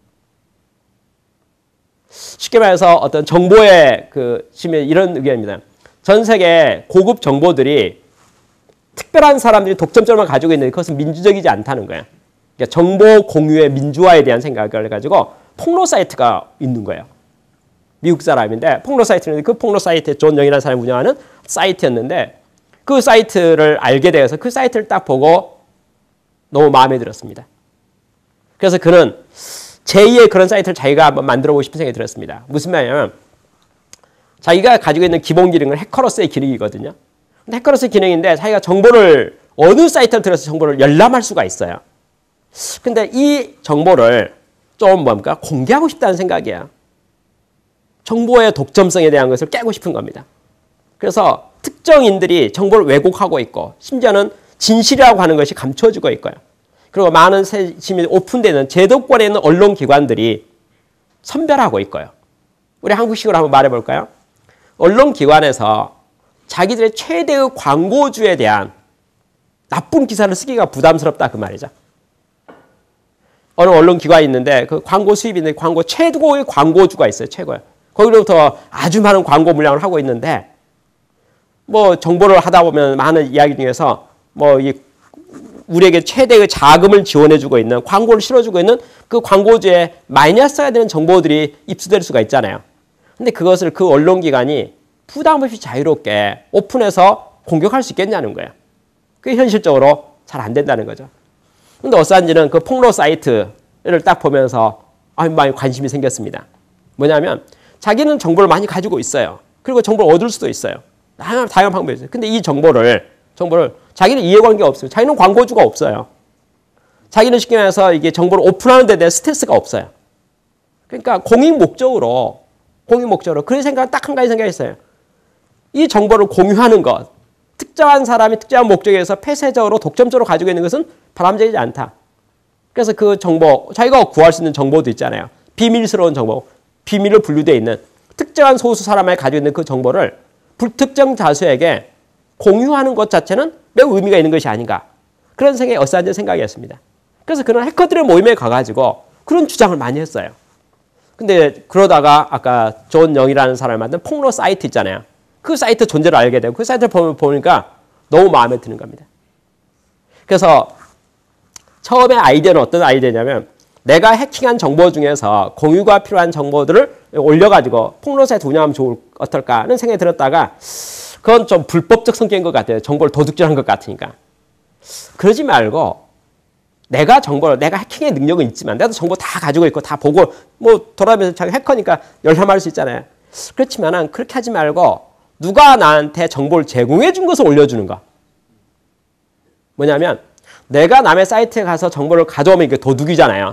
쉽게 말해서 어떤 정보의 그 이런 의견입니다. 전 세계 고급 정보들이 특별한 사람들이 독점점을 가지고 있는데 그것은 민주적이지 않다는 거예요. 그러니까 정보 공유의 민주화에 대한 생각을 가지고 폭로 사이트가 있는 거예요. 미국 사람인데 폭로 사이트인데 그 폭로 사이트에 존 영이라는 사람이 운영하는 사이트였는데 그 사이트를 알게 되어서 그 사이트를 딱 보고 너무 마음에 들었습니다. 그래서 그는 제이의 그런 사이트를 자기가 한번 만들어보고 싶은 생각이 들었습니다. 무슨 말이냐면 자기가 가지고 있는 기본 기능은 해커로서의 기능이거든요. 근데 해커로서의 기능인데 자기가 정보를 어느 사이트를 들어서 정보를 열람할 수가 있어요. 근데 이 정보를 좀 뭡니까? 공개하고 싶다는 생각이에요. 정보의 독점성에 대한 것을 깨고 싶은 겁니다. 그래서 특정인들이 정보를 왜곡하고 있고 심지어는 진실이라고 하는 것이 감춰지고 있고요. 그리고 많은 세심이 오픈되는 제도권에 있는 언론기관들이 선별하고 있고요. 우리 한국식으로 한번 말해볼까요? 언론기관에서 자기들의 최대의 광고주에 대한 나쁜 기사를 쓰기가 부담스럽다 그 말이죠. 어느 언론기관이 있는데 그 광고 수입이 있는데 광고 최고의 광고주가 있어요. 최고의. 거기로부터 아주 많은 광고 물량을 하고 있는데 뭐 정보를 하다 보면 많은 이야기 중에서 뭐 이 우리에게 최대의 자금을 지원해주고 있는 광고를 실어주고 있는 그 광고주에 마이너스가 되는 정보들이 입수될 수가 있잖아요. 근데 그것을 그 언론기관이 부담 없이 자유롭게 오픈해서 공격할 수 있겠냐는 거예요. 그게 현실적으로 잘 안 된다는 거죠. 근데 어산지는 그 폭로 사이트를 딱 보면서 아주 많이 관심이 생겼습니다. 뭐냐면 자기는 정보를 많이 가지고 있어요. 그리고 정보를 얻을 수도 있어요. 다양한, 다양한 방법이 있어요. 근데 이 정보를, 정보를 자기는 이해관계가 없어요. 자기는 광고주가 없어요. 자기는 쉽게 말해서 이게 정보를 오픈하는 데 대한 스트레스가 없어요. 그러니까 공익 목적으로, 공익 목적으로 그런 생각 딱 한 가지 생각이 있어요. 이 정보를 공유하는 것, 특정한 사람이 특정한 목적에서 폐쇄적으로 독점적으로 가지고 있는 것은 바람직하지 않다. 그래서 그 정보, 자기가 구할 수 있는 정보도 있잖아요. 비밀스러운 정보, 비밀로 분류되어 있는 특정한 소수 사람이 가지고 있는 그 정보를 불특정 다수에게 공유하는 것 자체는 매우 의미가 있는 것이 아닌가. 그런 생각이 어산지 생각이었습니다. 그래서 그런 해커들의 모임에 가가지고 그런 주장을 많이 했어요. 근데 그러다가 아까 존 영이라는 사람이 만든 폭로 사이트 있잖아요. 그 사이트 존재를 알게 되고 그 사이트를 보니까 너무 마음에 드는 겁니다. 그래서 처음에 아이디어는 어떤 아이디어냐면 내가 해킹한 정보 중에서 공유가 필요한 정보들을 올려가지고 폭로 사이트 운영하면 좋을 어떨까 하는 생각이 들었다가 그건 좀 불법적 성격인 것 같아요. 정보를 도둑질한 것 같으니까. 그러지 말고 내가 정보를, 내가 해킹의 능력은 있지만 나도 정보 다 가지고 있고 다 보고 뭐 돌아다니면서 자기 해커니까 열람할 수 있잖아요. 그렇지만은 그렇게 하지 말고 누가 나한테 정보를 제공해 준 것을 올려주는 거. 뭐냐면 내가 남의 사이트에 가서 정보를 가져오면 이게 도둑이잖아요.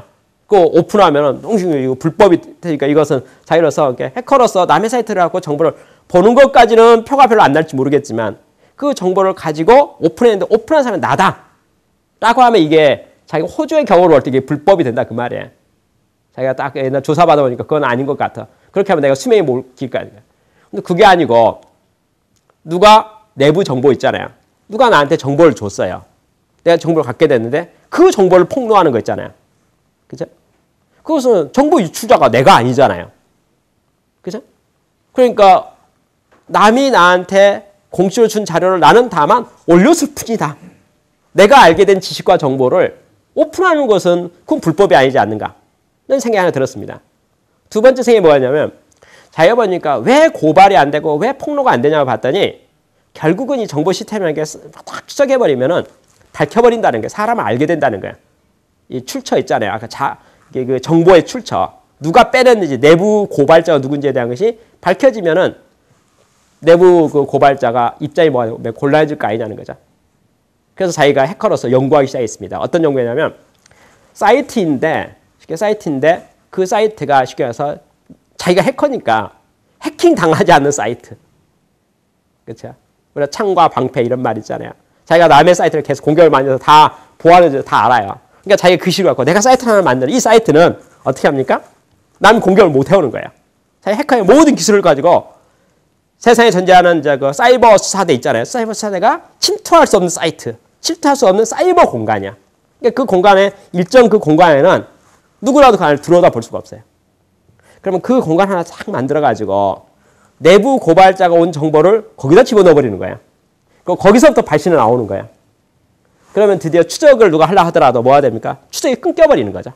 그거 오픈하면은 이거 불법이 되니까 이것은 자기로서 해커로서 남의 사이트를 갖고 정보를 보는 것까지는 표가 별로 안 날지 모르겠지만 그 정보를 가지고 오픈했는데 오픈한 사람은 나다 라고 하면 이게 자기가 호주의 경우를 볼 때 이게 불법이 된다 그 말이에요. 자기가 딱 옛날 조사받아 보니까 그건 아닌 것 같아. 그렇게 하면 내가 수명이 못 길까. 근데 그게 아니고 누가 내부 정보 있잖아요. 누가 나한테 정보를 줬어요. 내가 정보를 갖게 됐는데 그 정보를 폭로하는 거 있잖아요. 그죠? 그것은 정보 유출자가 내가 아니잖아요. 그죠? 그러니까 남이 나한테 공시로 준 자료를 나는 다만 올렸을 뿐이다. 내가 알게 된 지식과 정보를 오픈하는 것은 그건 불법이 아니지 않는가. 이런 생각이 하나 들었습니다. 두 번째 생각이 뭐였냐면 자기가 보니까 왜 고발이 안 되고 왜 폭로가 안 되냐고 봤더니 결국은 이 정보 시스템이라는 게 딱 추적해버리면은 밝혀버린다는 게 사람을 알게 된다는 거야. 이 출처 있잖아요. 아까 자, 이게 그 정보의 출처. 누가 빼냈는지 내부 고발자가 누군지에 대한 것이 밝혀지면은 내부 그 고발자가 입장이 뭐 곤란해질 거 아니냐는 거죠. 그래서 자기가 해커로서 연구하기 시작했습니다. 어떤 연구냐면 사이트인데 쉽게 사이트인데 그 사이트가 쉽게 해서 자기가 해커니까 해킹 당하지 않는 사이트. 그렇죠? 우리가 창과 방패 이런 말 있잖아요. 자기가 남의 사이트를 계속 공격을 많이 해서 다 보안을 다 알아요. 그러니까 자기가 그 식으로 갖고 내가 사이트 하나 만드는 이 사이트는 어떻게 합니까? 남 공격을 못 해오는 거예요. 자기 해커의 모든 기술을 가지고 세상에 존재하는 이제 그 사이버 수사대 있잖아요. 사이버 수사대가 침투할 수 없는 사이트, 침투할 수 없는 사이버 공간이야. 그러니까 그 공간에 일정 그 공간에는 누구라도 그걸 들어다 볼 수가 없어요. 그러면 그 공간 하나 싹 만들어 가지고 내부 고발자가 온 정보를 거기다 집어넣어 버리는 거예요. 거기서부터 발신이 나오는 거예요. 그러면 드디어 추적을 누가 하려 하더라도 뭐가 됩니까? 추적이 끊겨버리는 거죠.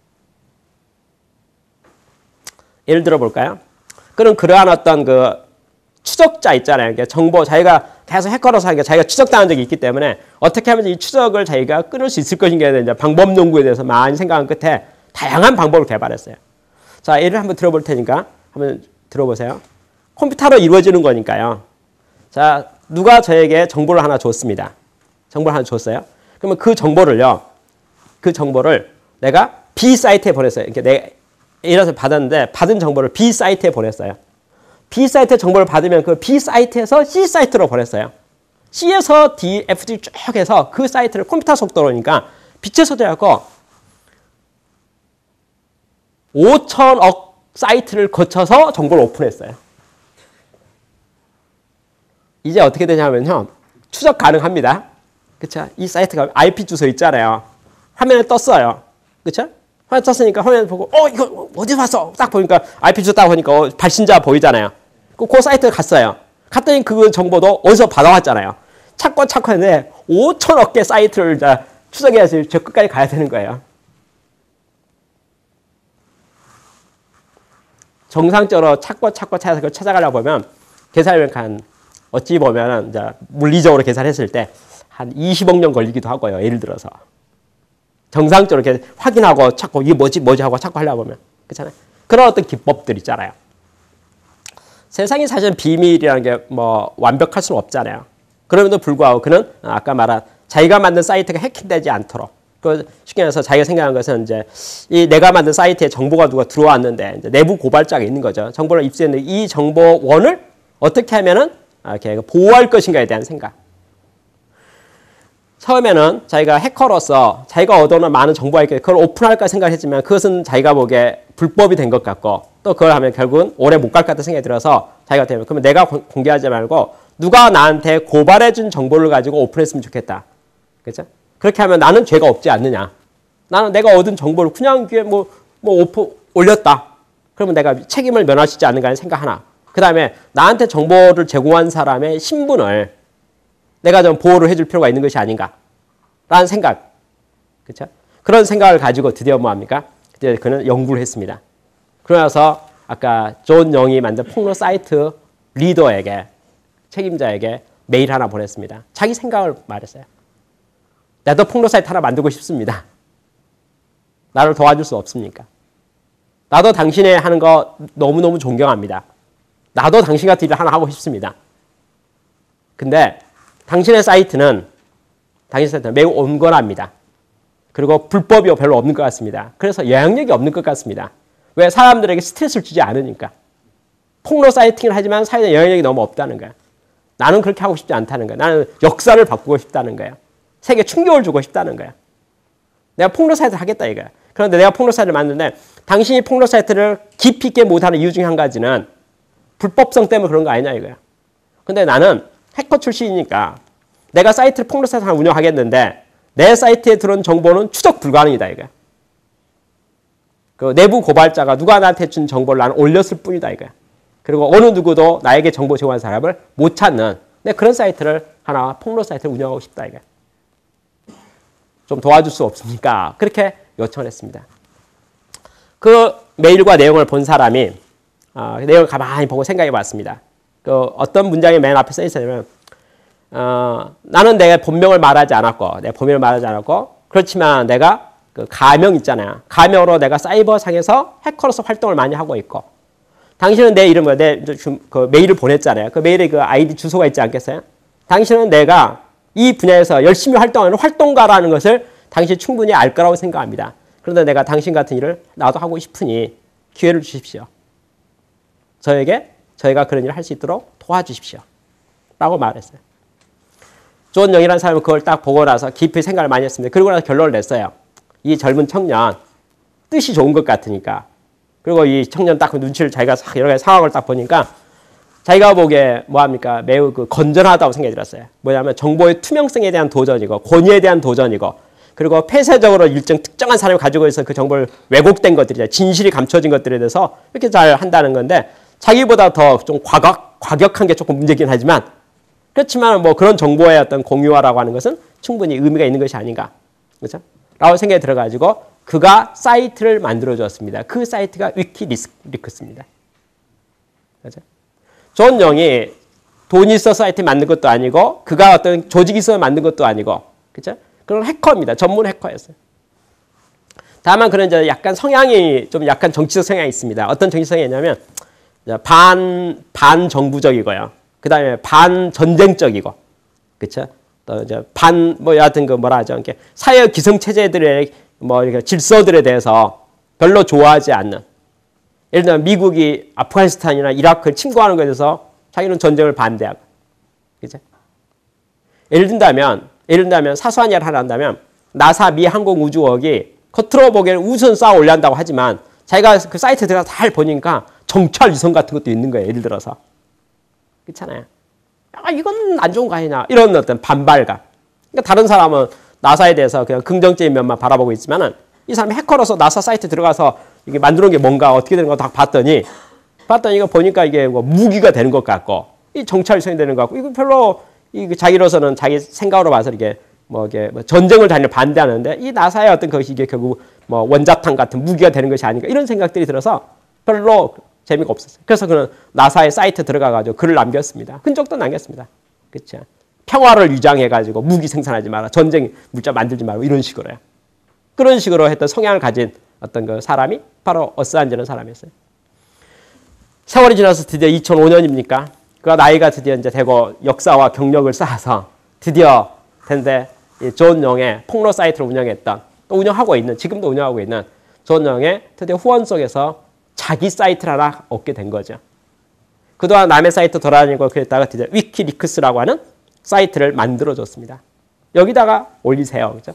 예를 들어 볼까요? 그럼 그러한 어떤 그 추적자 있잖아요. 정보 자기가 계속 해커로서 하니까 자기가 추적당한 적이 있기 때문에 어떻게 하면 이 추적을 자기가 끊을 수 있을 것인가에 대한 방법 연구에 대해서 많이 생각한 끝에 다양한 방법을 개발했어요. 자, 예를 한번 들어볼 테니까 한번 들어보세요. 컴퓨터로 이루어지는 거니까요. 자, 누가 저에게 정보를 하나 줬습니다. 정보를 하나 줬어요. 그러면 그 정보를요. 그 정보를 내가 B 사이트에 보냈어요. 이렇게 내가 이래서 받았는데 받은 정보를 B 사이트에 보냈어요. B 사이트 정보를 받으면 그 B 사이트에서 C 사이트로 보냈어요. C에서 D, F, G 쭉 해서 그 사이트를 컴퓨터 속도로니까 빛의 속도여갖고 오천억 사이트를 거쳐서 정보를 오픈했어요. 이제 어떻게 되냐면요. 추적 가능합니다. 그쵸? 이 사이트가 아이피 주소 있잖아요. 화면에 떴어요. 그쵸? 화면에 떴으니까 화면에 보고, 어, 이거 어디서 봤어? 딱 보니까 아이피 주소 딱 보니까 어, 발신자 보이잖아요. 그, 그 사이트 갔어요. 갔더니 그 정보도 어디서 받아왔잖아요. 찾고 찾고 했는데 오천억 개 사이트를 추적해야지 저 끝까지 가야 되는 거예요. 정상적으로 찾고 찾고 찾아서 그걸 찾아가려고 보면 계산을 한 어찌 보면 이제 물리적으로 계산했을 때 한 이십억 년 걸리기도 하고요. 예를 들어서 정상적으로 이렇게 확인하고 찾고 이게 뭐지 뭐지 하고 찾고 하려고 보면 그렇잖아요. 그런 어떤 기법들 있잖아요. 세상이 사실 비밀이라는 게 뭐 완벽할 수는 없잖아요. 그럼에도 불구하고 그는 아까 말한 자기가 만든 사이트가 해킹되지 않도록 그 쉽게 말해서 자기가 생각한 것은 이제 이 내가 만든 사이트에 정보가 누가 들어왔는데 이제 내부 고발자가 있는 거죠. 정보를 입수했는데 이 정보원을 어떻게 하면은 이렇게 보호할 것인가에 대한 생각. 처음에는 자기가 해커로서 자기가 얻어오는 많은 정보가 있고 그걸 오픈할까 생각했지만 그것은 자기가 보기에 불법이 된 것 같고 또 그걸 하면 결국은 오래 못 갈 것 같은 생각이 들어서 자기가 되면 그러면 내가 공개하지 말고 누가 나한테 고발해준 정보를 가지고 오픈했으면 좋겠다. 그렇죠? 그렇게 하면 나는 죄가 없지 않느냐. 나는 내가 얻은 정보를 그냥 뭐, 뭐 오프, 올렸다. 그러면 내가 책임을 면하시지 않는가 하는 생각 하나. 그 다음에 나한테 정보를 제공한 사람의 신분을 내가 좀 보호를 해줄 필요가 있는 것이 아닌가 라는 생각. 그렇죠? 그런 생각을 가지고 드디어 뭐합니까? 드디어 그는 연구를 했습니다. 그러면서 아까 존 영이 만든 폭로 사이트 리더에게 책임자에게 메일 하나 보냈습니다. 자기 생각을 말했어요. 나도 폭로 사이트 하나 만들고 싶습니다. 나를 도와줄 수 없습니까? 나도 당신의 하는 거 너무너무 존경합니다. 나도 당신 같은 일을 하나 하고 싶습니다. 근데 당신의 사이트는 당신 사이트는 매우 온건합니다. 그리고 불법이 별로 없는 것 같습니다. 그래서 영향력이 없는 것 같습니다. 왜? 사람들에게 스트레스를 주지 않으니까. 폭로 사이팅을 하지만 사회에 영향력이 너무 없다는 거야. 나는 그렇게 하고 싶지 않다는 거야. 나는 역사를 바꾸고 싶다는 거야. 세계에 충격을 주고 싶다는 거야. 내가 폭로 사이트를 하겠다 이거야. 그런데 내가 폭로 사이트를 만드는데 당신이 폭로 사이트를 깊이 있게 못하는 이유 중에 한 가지는 불법성 때문에 그런 거 아니냐 이거야. 근데 나는 해커 출신이니까 내가 사이트를 폭로 사이트 하나 운영하겠는데 내 사이트에 들어온 정보는 추적 불가능이다 이거야. 그 내부 고발자가 누가 나한테 준 정보를 나는 올렸을 뿐이다 이거야. 그리고 어느 누구도 나에게 정보 제공한 사람을 못 찾는 내 그런 사이트를 하나 폭로 사이트를 운영하고 싶다 이거야. 좀 도와줄 수 없습니까? 그렇게 요청을 했습니다. 그 메일과 내용을 본 사람이 어, 내용을 가만히 보고 생각해 봤습니다. 그 어떤 문장이 맨 앞에 써 있었냐면 어, 나는 내 본명을 말하지 않았고 내 본명을 말하지 않았고 그렇지만 내가 그 가명 있잖아요. 가명으로 내가 사이버 상에서 해커로서 활동을 많이 하고 있고 당신은 내 이름을 내 그 메일을 보냈잖아요. 그 메일에 그 아이디 주소가 있지 않겠어요? 당신은 내가 이 분야에서 열심히 활동하는 활동가라는 것을 당신이 충분히 알 거라고 생각합니다. 그런데 내가 당신 같은 일을 나도 하고 싶으니 기회를 주십시오. 저에게 저희가 그런 일을 할 수 있도록 도와주십시오. 라고 말했어요. 존 영이라는 사람은 그걸 딱 보고 나서 깊이 생각을 많이 했습니다. 그리고 나서 결론을 냈어요. 이 젊은 청년 뜻이 좋은 것 같으니까 그리고 이 청년 딱 눈치를 자기가 여러 가지 상황을 딱 보니까 자기가 보기에 뭐합니까? 매우 그 건전하다고 생각이 들었어요. 뭐냐면 정보의 투명성에 대한 도전이고 권위에 대한 도전이고 그리고 폐쇄적으로 일정 특정한 사람이 가지고 있어 그 정보를 왜곡된 것들이죠. 진실이 감춰진 것들에 대해서 이렇게 잘 한다는 건데 자기보다 더 좀 과격, 과격한 게 조금 문제긴 하지만 그렇지만 뭐 그런 정보의 어떤 공유화라고 하는 것은 충분히 의미가 있는 것이 아닌가. 그렇죠? 라고 생각이 들어가지고 그가 사이트를 만들어 주었습니다. 그 사이트가 위키리크스입니다. 그렇죠? 존 영이 돈이 있어 사이트 만든 것도 아니고 그가 어떤 조직이 있어 만든 것도 아니고 그렇죠? 그런 해커입니다. 전문 해커였어요. 다만 그런 이제 약간 성향이 좀 약간 정치적 성향이 있습니다. 어떤 정치적 성향이냐면 반 반정부적이고요. 그다음에 반전쟁적이고 그렇죠? 또 이제 반 뭐 여하튼 그 뭐라 하죠? 이렇게 사회 기성 체제들의 뭐 이렇게 질서들에 대해서 별로 좋아하지 않는. 예를 들면 미국이 아프가니스탄이나 이라크를 침공하는 것에 대해서 자기는 전쟁을 반대하고. 그죠? 예를 든다면 예를 든다면 사소한 예를 하나 한다면 나사 미 항공우주국이 겉으로 보기에는 우선 쌓아 올린다고 하지만 자기가 그 사이트에 들어가서 잘 보니까 정찰 위성 같은 것도 있는 거예요. 예를 들어서. 그렇잖아요. 아, 이건 안 좋은 거 아니냐. 이런 어떤 반발감. 그러니까 다른 사람은 나사에 대해서 그냥 긍정적인 면만 바라보고 있지만은 이 사람이 해커로서 나사 사이트 들어가서 이게 만들어놓은 게 뭔가 어떻게 되는 거 다 봤더니 봤더니 이거 보니까 이게 뭐 무기가 되는 것 같고 이 정찰 위성이 되는 것 같고 이거 별로 이 자기로서는 자기 생각으로 봐서 이게 뭐 이게 뭐 전쟁을 다니는 반대하는데 이 나사의 어떤 것이 이게 결국 뭐 원자탄 같은 무기가 되는 것이 아닌가 이런 생각들이 들어서 별로 재미가 없었어요. 그래서 그는 나사의 사이트 들어가가지고 글을 남겼습니다. 흔적도 남겼습니다. 그렇죠? 평화를 위장해가지고 무기 생산하지 마라, 전쟁 물자 만들지 말고 이런 식으로요. 그런 식으로 했던 성향을 가진 어떤 그 사람이 바로 어스안지라는 사람이었어요. 세월이 지나서 드디어 이천오 년입니까? 그가 나이가 드디어 이제 되고 역사와 경력을 쌓아서 드디어 된데 존 영의 폭로 사이트를 운영했던 또 운영하고 있는 지금도 운영하고 있는 존 영의 드디어 후원 속에서 자기 사이트를 하나 얻게 된 거죠. 그동안 남의 사이트 돌아다니고 그랬다가 드디어 위키리크스라고 하는 사이트를 만들어줬습니다. 여기다가 올리세요. 그죠?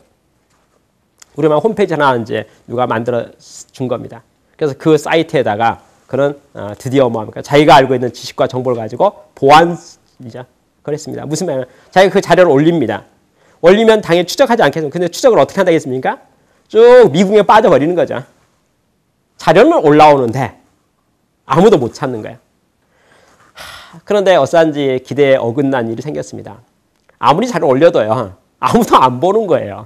우리만 홈페이지 하나 이제 누가 만들어 준 겁니다. 그래서 그 사이트에다가 그런 어, 드디어 뭐합니까? 자기가 알고 있는 지식과 정보를 가지고 보완이죠. 그랬습니다. 무슨 말이냐면 자기가 그 자료를 올립니다. 올리면 당연히 추적하지 않겠습니까? 근데 추적을 어떻게 한다겠습니까? 쭉 미궁에 빠져버리는 거죠. 자료는 올라오는데 아무도 못 찾는 거예요. 하, 그런데 어스안지의 기대에 어긋난 일이 생겼습니다. 아무리 자료 올려도요. 아무도 안 보는 거예요.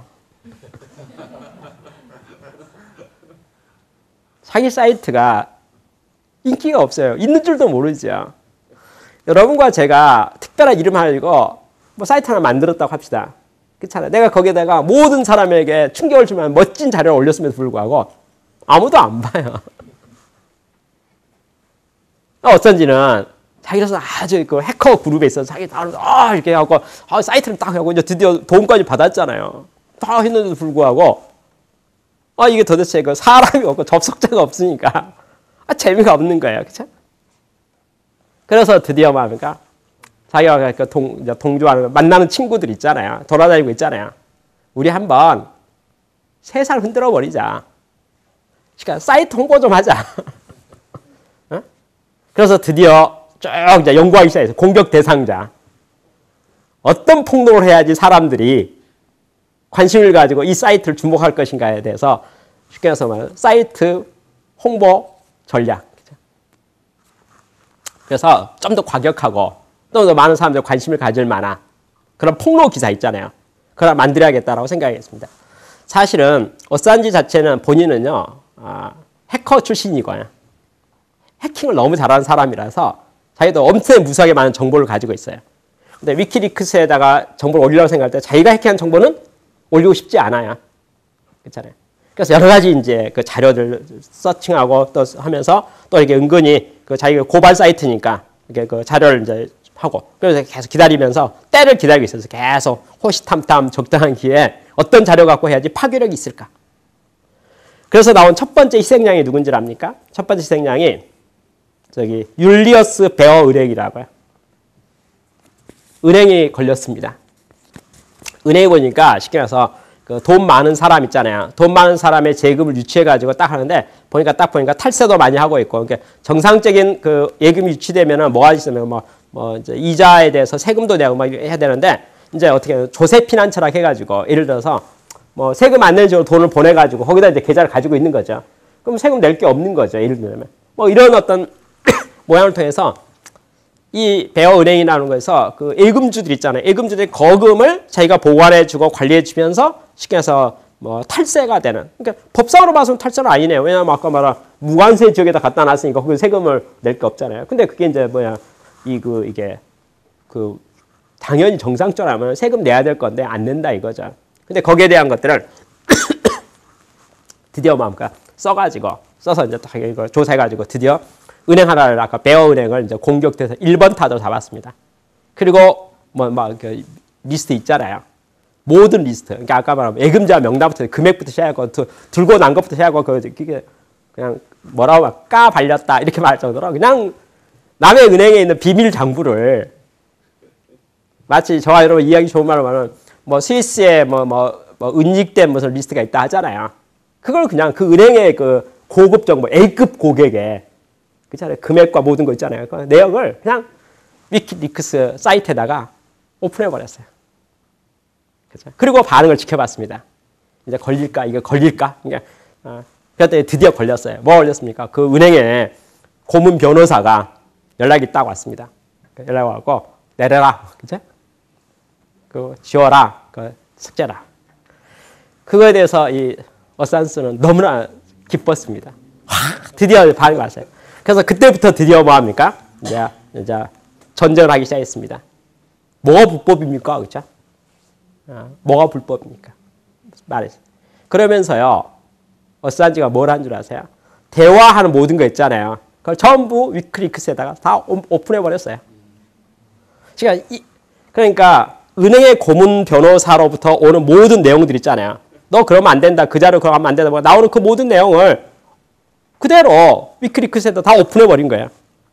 자기 사이트가 인기가 없어요. 있는 줄도 모르죠. 여러분과 제가 특별한 이름 하나 이고 뭐 사이트 하나 만들었다고 합시다. 그렇잖아요. 내가 거기에다가 모든 사람에게 충격을 주면 멋진 자료를 올렸음에도 불구하고 아무도 안 봐요. 어쩐지는 자기로서 아주 그 해커 그룹에 있어서 자기 다 아, 이렇게 하고 아, 사이트를 딱 하고 이제 드디어 도움까지 받았잖아요. 다 했는데도 불구하고 아, 이게 도대체 그 사람이 없고 접속자가 없으니까 아, 재미가 없는 거예요. 그렇죠? 그래서 드디어 뭡니까? 자기가 그 동, 동조하는, 만나는 친구들 있잖아요. 돌아다니고 있잖아요. 우리 한번 세상 흔들어 버리자. 그러니까 사이트 홍보 좀 하자. 어? 그래서 드디어 쭉 이제 연구하기 시작해서 공격 대상자. 어떤 폭로를 해야지 사람들이 관심을 가지고 이 사이트를 주목할 것인가에 대해서 쉽게 해서 말하면 사이트 홍보 전략. 그래서 좀 더 과격하고 또 더 많은 사람들 관심을 가질 만한 그런 폭로 기사 있잖아요. 그걸 만들어야겠다라고 생각했습니다. 사실은 어산지 자체는 본인은요, 아, 해커 출신이고요. 해킹을 너무 잘하는 사람이라서 자기도 엄청 무수하게 많은 정보를 가지고 있어요. 근데 위키리크스에다가 정보를 올리려고 생각할 때 자기가 해킹한 정보는 올리고 싶지 않아요. 그렇잖아요. 그래서 여러 가지 이제 그 자료들 서칭하고 또 하면서 또 이렇게 은근히 그 자기가 고발 사이트니까 이렇게 그 자료를 이제 하고 그래서 계속 기다리면서 때를 기다리고 있어서 계속 호시탐탐 적당한 기회에 어떤 자료 갖고 해야지 파괴력이 있을까. 그래서 나온 첫 번째 희생양이 누군지 압니까? 첫 번째 희생양이 저기 율리어스 베어 은행이라고요. 은행이 걸렸습니다. 은행에 보니까 쉽게 말해서 그 돈 많은 사람 있잖아요. 돈 많은 사람의 재금을 유치해가지고 딱 하는데 보니까 딱 보니까 탈세도 많이 하고 있고, 그러니까 정상적인 그 예금이 유치되면은 뭐가 있으면 뭐, 뭐 이제 이자에 대해서 세금도 내고 막 해야 되는데 이제 어떻게 조세 피난처라 해가지고 예를 들어서 뭐 세금 안 내는 식으로 돈을 보내가지고 거기다 이제 계좌를 가지고 있는 거죠. 그럼 세금 낼 게 없는 거죠. 예를 들면 뭐 이런 어떤 모양을 통해서 이 베어 은행이라는 거에서 그 예금주들 있잖아요. 예금주들의 거금을 자기가 보관해주고 관리해주면서 쉽게 해서 뭐 탈세가 되는. 그러니까 법상으로 봐서는 탈세는 아니네요. 왜냐하면 아까 말한 무관세 지역에다 갖다 놨으니까 거기 세금을 낼 게 없잖아요. 근데 그게 이제 뭐야 이 그 이게 그 당연히 정상적으로 하면 세금 내야 될 건데 안 낸다 이거죠. 근데 거기에 대한 것들을 드디어 뭡니까 써가지고 써서 이제 딱 이거 조사해가지고 드디어 은행 하나를 아까 베어 은행을 이제 공격돼서 일 번 타도 잡았습니다. 그리고 뭐 막 그 리스트 있잖아요. 모든 리스트. 그러니까 아까 말한 예금자 명단부터 금액부터 시작하고 들고 난 것부터 시작하고 그게 그냥 뭐라고 막 까 발렸다 이렇게 말할 정도로 그냥 남의 은행에 있는 비밀 장부를 마치 저와 여러분 이야기 좋은 말로 말하면 뭐 스위스에 뭐 뭐 뭐 은닉된 무슨 리스트가 있다 하잖아요. 그걸 그냥 그 은행의 그 고급 정보 A급 고객에 그잖아요. 금액과 모든 거 있잖아요. 그 내역을 그냥 위키리크스 사이트에다가 오픈해 버렸어요. 그렇죠? 그리고 반응을 지켜봤습니다. 이제 걸릴까? 이게 걸릴까? 그러니까 어, 그랬더니 드디어 걸렸어요. 뭐 걸렸습니까? 그 은행에 고문 변호사가 연락이 딱 왔습니다. 연락 와서 내려라, 그죠? 그 지워라, 그 삭제라. 그거에 대해서 이 어산스는 너무나 기뻤습니다. 와, 드디어 반응이 왔어요. 그래서 그때부터 드디어 뭐 합니까? 이제, 이제 전쟁을 하기 시작했습니다. 뭐가 불법입니까? 그렇죠? 어, 뭐가 불법입니까? 말했어요. 그러면서요, 어산지가 뭘 한 줄 아세요? 대화하는 모든 거 있잖아요. 그걸 전부 위키리크스에다가 다 오픈해 버렸어요. 그러니까, 이, 그러니까 은행의 고문 변호사로부터 오는 모든 내용들 있잖아요. 너 그러면 안 된다. 그 자료 그러면 안 된다. 나오는 그 모든 내용을 그대로 위키리크스에다 다 오픈해 버린 거예요.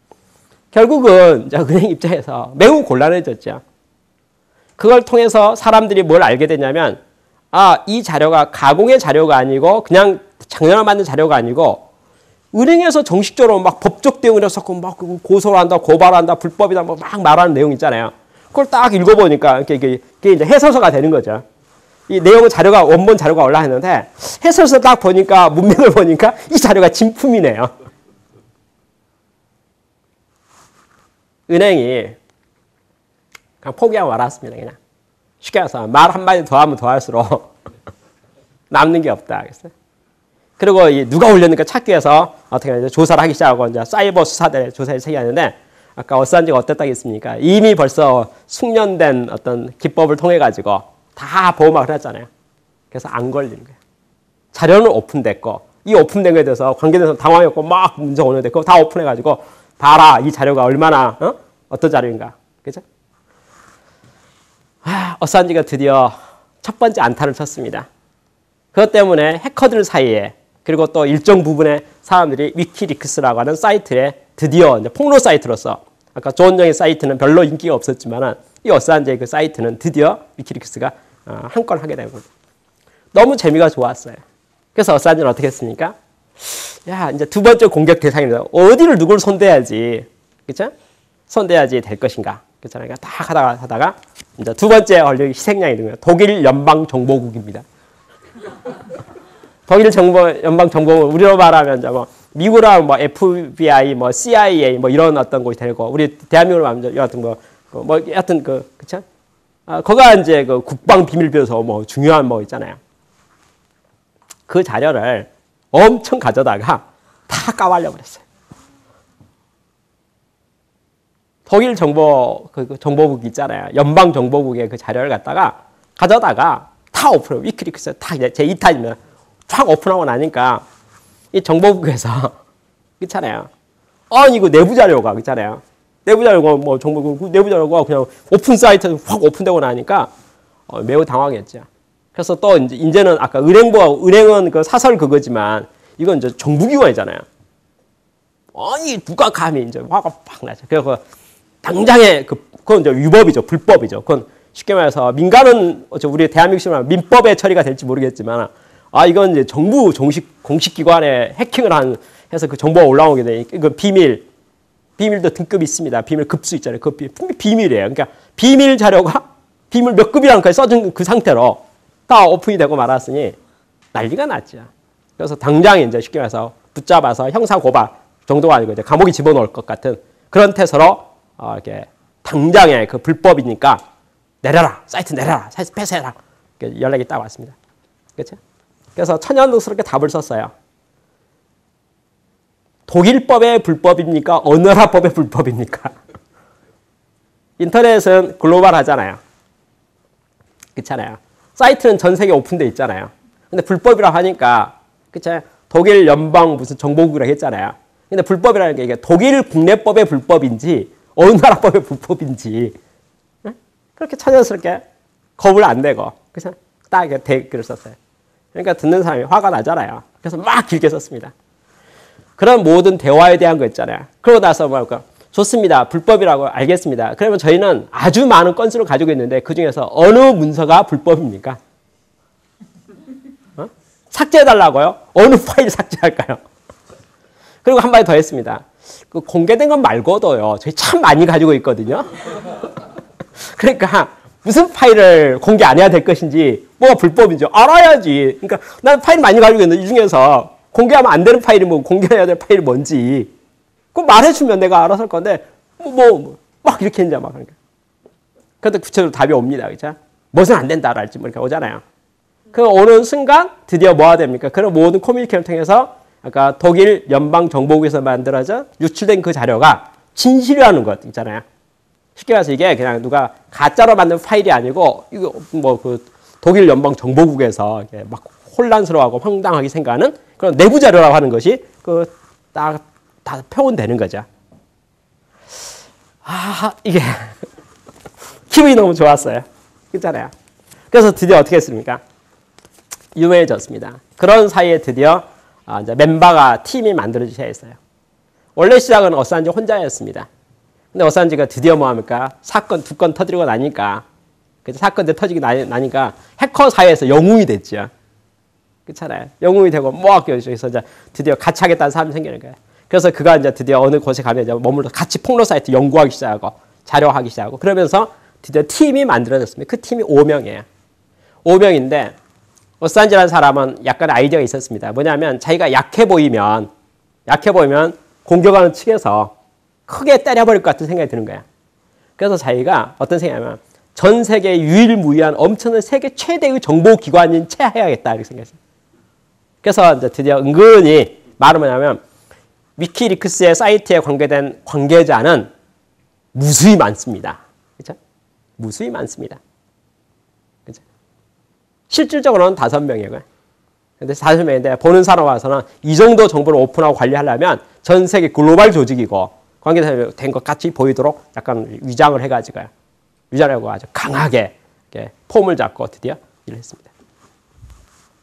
결국은 은행 입장에서 매우 곤란해졌죠. 그걸 통해서 사람들이 뭘 알게 되냐면 아, 이 자료가 가공의 자료가 아니고 그냥 작년에 만든 자료가 아니고 은행에서 정식적으로 막 법적 대응을 해서 막 고소를 한다, 고발한다, 불법이다 뭐 막 말하는 내용 있잖아요. 그걸 딱 읽어보니까 이게, 이게, 이게 이제 해서서가 되는 거죠. 이 내용은 자료가 원본 자료가 올라왔는데 해서서 딱 보니까 문맥을 보니까 이 자료가 진품이네요. 은행이 그냥 포기하고 말았습니다. 그냥 쉽게 해서 말 한마디 더 하면 더 할수록 남는 게 없다. 그랬어요. 그리고 이 누가 올렸는가 찾기 위해서 어떻게 하냐 조사를 하기 시작하고 이제 사이버 수사대 조사를 시작하는데 아까 어산지가 어땠다겠습니까? 이미 벌써 숙련된 어떤 기법을 통해 가지고 다 보호막을 해놨잖아요. 그래서 안 걸리는 거예요. 자료는 오픈됐고 이 오픈된 거에 대해서 관계자는 당황했고 막 문제 오는데 그거 다 오픈해가지고 봐라 이 자료가 얼마나 어? 어떤 자료인가. 그죠? 아, 어산지가 드디어 첫 번째 안타를 쳤습니다. 그것 때문에 해커들 사이에 그리고 또 일정 부분의 사람들이 위키리크스라고 하는 사이트에 드디어 이제 폭로 사이트로서 아까 조원정의 사이트는 별로 인기가 없었지만 이 어사인지의 그 사이트는 드디어 위키리크스가 한 건 하게 된 겁니다. 너무 재미가 좋았어요. 그래서 어사인지는 어떻게 했습니까? 야, 이제 두 번째 공격 대상입니다. 어디를 누굴 손대야지, 그렇죠? 손대야지 될 것인가, 그렇잖아요. 그러니까 딱 하다가 하다가 이제 두 번째 얼려 희생양이 된 거예요. 독일 연방 정보국입니다. 독일 정보 연방 정보국 우리로 말하면 이제 뭐 미국으로 하면 뭐 에프비아이, 뭐 씨아이에이 뭐 이런 어떤 곳이 되고 우리 대한민국으로 하면 여하튼 뭐 뭐 여하튼 그 그렇죠? 아, 거가 이제 그 국방 비밀비서 뭐 중요한 뭐 있잖아요. 그 자료를 엄청 가져다가 다 까발려 버렸어요. 독일 정보 그 정보국 있잖아요. 연방 정보국의 그 자료를 갖다가 가져다가 다 오픈, 위키리크스 다 이제 제 이 탄이면 확 오픈하고 나니까 이 정보국에서 그렇잖아요. 아니 이거 내부 자료가 그렇잖아요. 내부 자료가 뭐 정보국 내부 자료가 그냥 오픈 사이트에 확 오픈되고 나니까 어, 매우 당황했죠. 그래서 또 이제 이제는 아까 은행부 은행은 그 사설 그거지만 이건 이제 정부기관이잖아요. 아니 누가 감히 이제 화가 팍 나죠. 그래서 당장에 그 그건 이제 위법이죠, 불법이죠. 그건 쉽게 말해서 민간은 우리 대한민국식으로 민법의 처리가 될지 모르겠지만 아 이건 이제 정부 정식 공식 기관에 해킹을 한 해서 그 정보가 올라오게 되니까 그 비밀 비밀도 등급이 있습니다. 비밀 급수 있잖아요. 그 비밀이에요. 그러니까 비밀 자료가 비밀 몇 급이라는 걸 써준 그 상태로 다 오픈이 되고 말았으니 난리가 났죠. 그래서 당장 이제 쉽게 말해서 붙잡아서 형사 고발 정도가 아니고 이제 감옥에 집어넣을 것 같은 그런 태세로 어 이렇게 당장에 그 불법이니까 내려라 사이트 내려라 사이트 폐쇄해라 연락이 딱 왔습니다. 그렇죠? 그래서 천연덕스럽게 답을 썼어요. 독일법의 불법입니까? 어느 나라법의 불법입니까? 인터넷은 글로벌하잖아요. 그렇잖아요. 사이트는 전 세계 오픈돼 있잖아요. 근데 불법이라고 하니까 그쵸? 독일 연방 무슨 정보국이라고 했잖아요. 근데 불법이라는 게 이게 독일 국내법의 불법인지 어느 나라 법의 불법인지 네? 그렇게 천연스럽게 겁을 안 내고 그래서 딱 댓글을 썼어요. 그러니까 듣는 사람이 화가 나잖아요. 그래서 막 길게 썼습니다. 그런 모든 대화에 대한 거 있잖아요. 그러고 나서 뭐랄까 좋습니다. 불법이라고 알겠습니다. 그러면 저희는 아주 많은 건수를 가지고 있는데 그중에서 어느 문서가 불법입니까? 어? 삭제해달라고요? 어느 파일 삭제할까요? 그리고 한 마디 더 했습니다. 그 공개된 것 말고도요. 저희 참 많이 가지고 있거든요. 그러니까 무슨 파일을 공개 안 해야 될 것인지 뭐가 불법인지 알아야지. 그러니까 난 파일 많이 가지고 있는데 이 중에서 공개하면 안 되는 파일이 뭐 공개해야 될 파일이 뭔지 그거 말해주면 내가 알아서 할 건데 뭐 뭐 막 이렇게 이제 막 그러니까 그런데 구체적으로 답이 옵니다, 그렇죠? 무엇은 안 된다랄지 뭐 이렇게 오잖아요. 그 오는 순간 드디어 뭐가 됩니까? 그런 모든 커뮤니케이션을 통해서 아까 독일 연방 정보국에서 만들어져 유출된 그 자료가 진실이라는 것 있잖아요. 쉽게 말해서 이게 그냥 누가 가짜로 만든 파일이 아니고 이거 뭐 그 독일 연방 정보국에서 이렇게 막 혼란스러워하고 황당하게 생각하는 그런 내부 자료라고 하는 것이 그 딱 다 표현되는 거죠. 아 이게 기분이 너무 좋았어요. 그렇잖아요. 그래서 드디어 어떻게 했습니까? 유명해졌습니다. 그런 사이에 드디어 아, 이제 멤버가 팀이 만들어지셔야 했어요. 원래 시작은 어사인지 혼자였습니다. 근데 어사인지가 드디어 뭐합니까? 사건 두 건 터뜨리고 나니까 그 사건들 터지고 나니까 해커 사회에서 영웅이 됐죠. 그렇잖아요. 영웅이 되고 뭐 여기서 이제 드디어 같이 하겠다는 사람이 생기는 거예요. 그래서 그가 이제 드디어 어느 곳에 가면 이제 머물러 같이 폭로 사이트 연구하기 시작하고 자료하기 시작하고 그러면서 드디어 팀이 만들어졌습니다. 그 팀이 오 명이에요. 오 명인데 어사인지라는 사람은 약간 아이디어가 있었습니다. 뭐냐면 자기가 약해 보이면 약해 보이면 공격하는 측에서 크게 때려버릴 것 같은 생각이 드는 거예요. 그래서 자기가 어떤 생각이냐면 전 세계 유일무이한 엄청난 세계 최대의 정보기관인 채 해야겠다 이렇게 생각했어요. 그래서 이제 드디어 은근히 말은 뭐냐면 위키리크스의 사이트에 관계된 관계자는 무수히 많습니다. 그렇죠? 무수히 많습니다. 그렇죠? 실질적으로는 다섯 명이고요. 근데 다섯 명인데 보는 사람 와서는 이 정도 정보를 오픈하고 관리하려면 전 세계 글로벌 조직이고 관계자 된 것 같이 보이도록 약간 위장을 해가지고요. 위장을 하고 아주 강하게 폼을 잡고 드디어 일을 했습니다.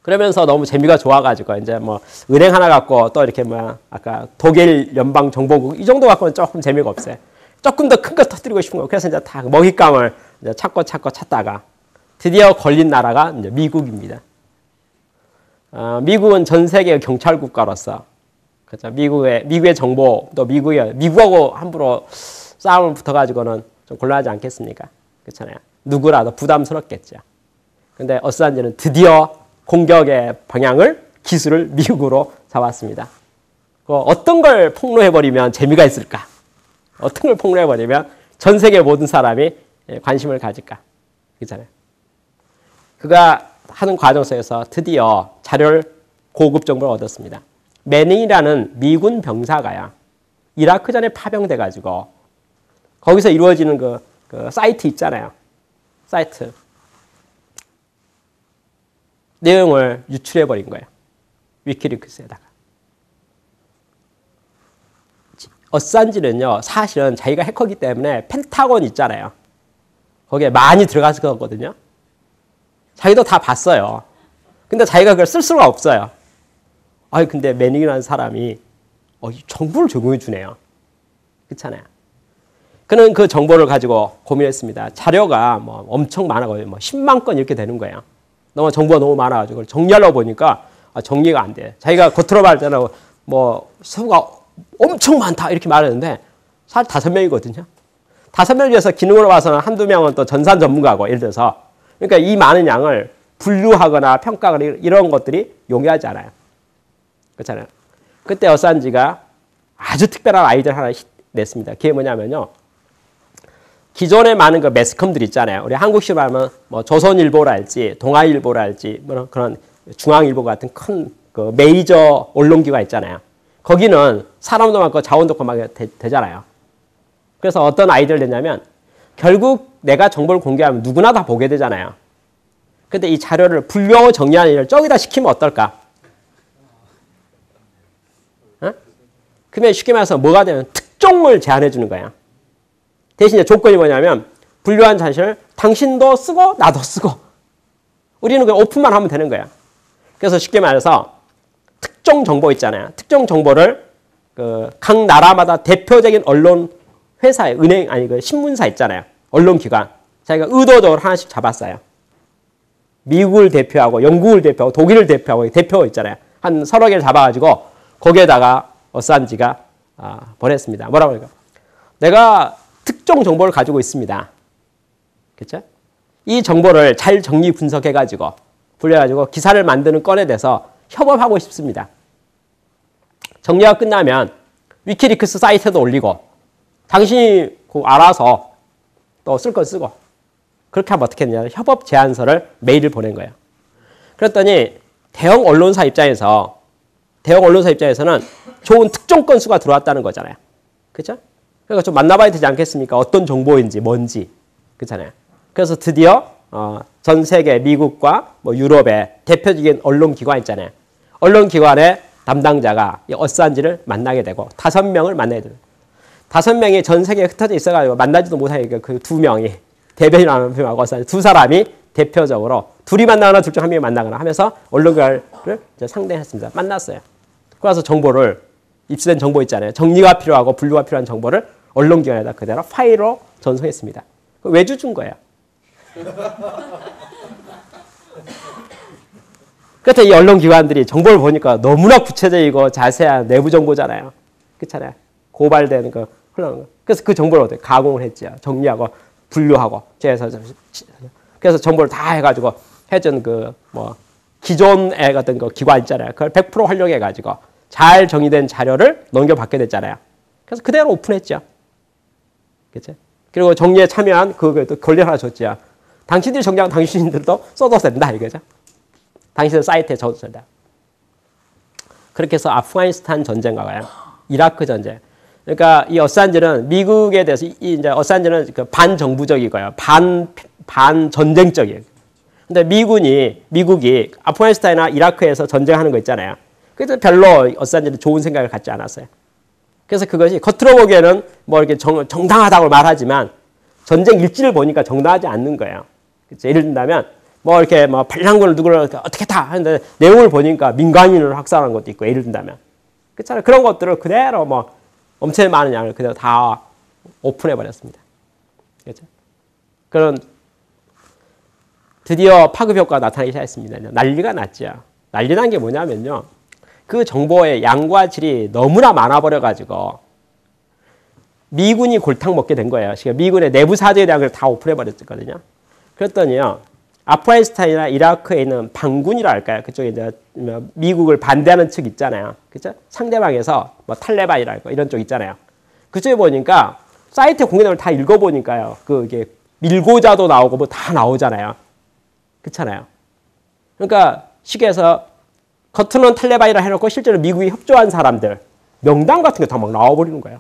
그러면서 너무 재미가 좋아가지고 이제 뭐 은행 하나 갖고 또 이렇게 뭐 아까 독일 연방 정보국 이 정도 갖고는 조금 재미가 없어요. 조금 더 큰 거 터뜨리고 싶은 거. 그래서 이제 다 먹잇감을 이제 찾고 찾고 찾다가 드디어 걸린 나라가 이제 미국입니다. 어, 미국은 전 세계 경찰 국가로서 그렇죠. 미국의 미국의 정보 또 미국의 미국하고 함부로 싸움을 붙어가지고는 좀 곤란하지 않겠습니까? 그렇잖아요. 누구라도 부담스럽겠죠. 근데 어사인지는 드디어 공격의 방향을 기술을 미국으로 잡았습니다. 그 어떤 걸 폭로해버리면 재미가 있을까? 어떤 걸 폭로해버리면 전 세계 모든 사람이 관심을 가질까? 그렇잖아요. 그가 하는 과정 속에서 드디어 자료를 고급 정보를 얻었습니다. 매닝이라는 미군 병사가요. 이라크전에 파병돼가지고 거기서 이루어지는 그, 그 사이트 있잖아요. 사이트. 내용을 유출해버린 거예요. 위키리크스에다가. 어산지는요. 사실은 자기가 해커기 때문에 펜타곤 있잖아요. 거기에 많이 들어갔을 거거든요. 자기도 다 봤어요. 근데 자기가 그걸 쓸 수가 없어요. 아니 근데 매닝이라는 사람이 어, 정보를 제공해 주네요. 그렇잖아요. 그는 그 정보를 가지고 고민했습니다. 자료가 뭐 엄청 많아가지고 뭐 십만 건 이렇게 되는 거예요. 너무 정보가 너무 많아가지고 정리하려고 보니까 아, 정리가 안 돼. 자기가 겉으로 말할 때는 뭐 수가 엄청 많다 이렇게 말하는데 사실 다섯 명이거든요. 다섯 명 중에서 기능으로 봐서는 한두 명은 또 전산 전문가고 예를 들어서 그러니까 이 많은 양을 분류하거나 평가하거나 이런 것들이 용이하지 않아요. 그렇잖아요. 그때 어산지가 아주 특별한 아이디어를 하나 냈습니다. 그게 뭐냐면요. 기존에 많은 그 매스컴들 있잖아요. 우리 한국식으로 하면 뭐 조선일보랄지 동아일보랄지 뭐 그런 중앙일보 같은 큰 그 메이저 언론기가 있잖아요. 거기는 사람도 많고 자원도 많고 되, 되잖아요. 그래서 어떤 아이디어를 냈냐면 결국 내가 정보를 공개하면 누구나 다 보게 되잖아요. 근데 이 자료를 분류하고 정리하는 일을 저기다 시키면 어떨까? 어? 그러면 쉽게 말해서 뭐가 되면 특종을 제한해 주는 거예요. 대신에 조건이 뭐냐면 분류한 자료를 당신도 쓰고 나도 쓰고 우리는 그냥 오픈만 하면 되는 거예요. 그래서 쉽게 말해서 특정 정보 있잖아요. 특정 정보를 그 각 나라마다 대표적인 언론 회사에 은행 아니 그 신문사 있잖아요. 언론기관 자기가 의도적으로 하나씩 잡았어요. 미국을 대표하고 영국을 대표하고 독일을 대표하고 대표 있잖아요. 한 서너 개를 잡아가지고 거기에다가 어산지가 아, 보냈습니다. 뭐라고 할까? 내가 특정 정보를 가지고 있습니다. 그렇죠? 이 정보를 잘 정리 분석해가지고 분류해가지고 기사를 만드는 건에 대해서 협업하고 싶습니다. 정리가 끝나면 위키리크스 사이트에도 올리고 당신이 알아서 또 쓸 건 쓰고 그렇게 하면 어떻게 했냐 협업 제안서를 메일을 보낸 거예요. 그랬더니 대형 언론사 입장에서 대형 언론사 입장에서는 좋은 특정 건수가 들어왔다는 거잖아요. 그렇죠? 그러니까 좀 만나봐야 되지 않겠습니까? 어떤 정보인지 뭔지 그렇잖아요. 그래서 드디어 어, 전 세계 미국과 뭐 유럽의 대표적인 언론 기관 있잖아요. 언론 기관의 담당자가 이 어산지를 만나게 되고 다섯 명을 만나게 돼요. 다섯 명이 전 세계에 흩어져 있어가지고 만나지도 못하니까 그 두 명이 대변인하고 어산지 두 사람이 대표적으로 둘이 만나거나 둘 중 한 명이 만나거나 하면서 언론가를 상대했습니다. 만났어요. 그래서 정보를 입수된 정보 있잖아요. 정리가 필요하고 분류가 필요한 정보를 언론기관에다 그대로 파일로 전송했습니다. 외주 준 거예요. 그래서 이 언론기관들이 정보를 보니까 너무나 구체적이고 자세한 내부 정보잖아요. 그렇잖아요. 고발되는 거 흘러가는 거. 그래서 그 정보를 어떻게 가공을 했죠. 정리하고 분류하고. 그래서 그래서 정보를 다 해가지고 해준 그 뭐 기존의 어떤 그 기관 있잖아요. 그걸 백 퍼센트 활용해가지고 잘 정리된 자료를 넘겨받게 됐잖아요. 그래서 그대로 오픈했죠. 그렇죠? 그리고 정리에 참여한 그것도 권리 하나 줬죠. 당신들이 정리한 당신들도 써도 된다 이거죠. 당신들 사이트에 적어도 된다. 그렇게 해서 아프가니스탄 전쟁과요. 이라크 전쟁. 그러니까 이 어산지는 미국에 대해서 이 이제 어산지는 그 반정부적이고요. 반 반전쟁적이에요. 근데 미군이 미국이 아프가니스탄이나 이라크에서 전쟁하는 거 있잖아요. 그래서 별로 어산지는 좋은 생각을 갖지 않았어요. 그래서 그것이 겉으로 보기에는 뭐 이렇게 정, 정당하다고 말하지만 전쟁 일지를 보니까 정당하지 않는 거예요. 그렇죠? 예를 든다면 뭐 이렇게 뭐 반란군을 누구를 어떻게 했다 하는데 내용을 보니까 민간인을 학살한 것도 있고 예를 든다면 그렇잖아요. 그런 것들을 그대로 뭐 엄청 많은 양을 그대로 다 오픈해 버렸습니다. 그렇죠? 그런 드디어 파급 효과가 나타나기 시작했습니다. 난리가 났죠. 난리 난 게 뭐냐면요. 그 정보의 양과 질이 너무나 많아 버려 가지고 미군이 골탕 먹게 된 거예요. 미군의 내부 사정에 대한 걸 다 오픈해 버렸거든요. 그랬더니요. 아프가니스탄이나 이라크에 있는 반군이라 할까요? 그쪽에 이제 미국을 반대하는 측 있잖아요. 그죠? 상대방에서 뭐 탈레반이랄까 이런 쪽 있잖아요. 그쪽에 보니까 사이트 공개된 걸 다 읽어보니까요. 그 이게 밀고자도 나오고 뭐 다 나오잖아요. 그렇잖아요. 그러니까 시계에서 겉으로는 탈레반이라 해놓고 실제로 미국이 협조한 사람들 명단 같은 게 다 막 나와버리는 거예요.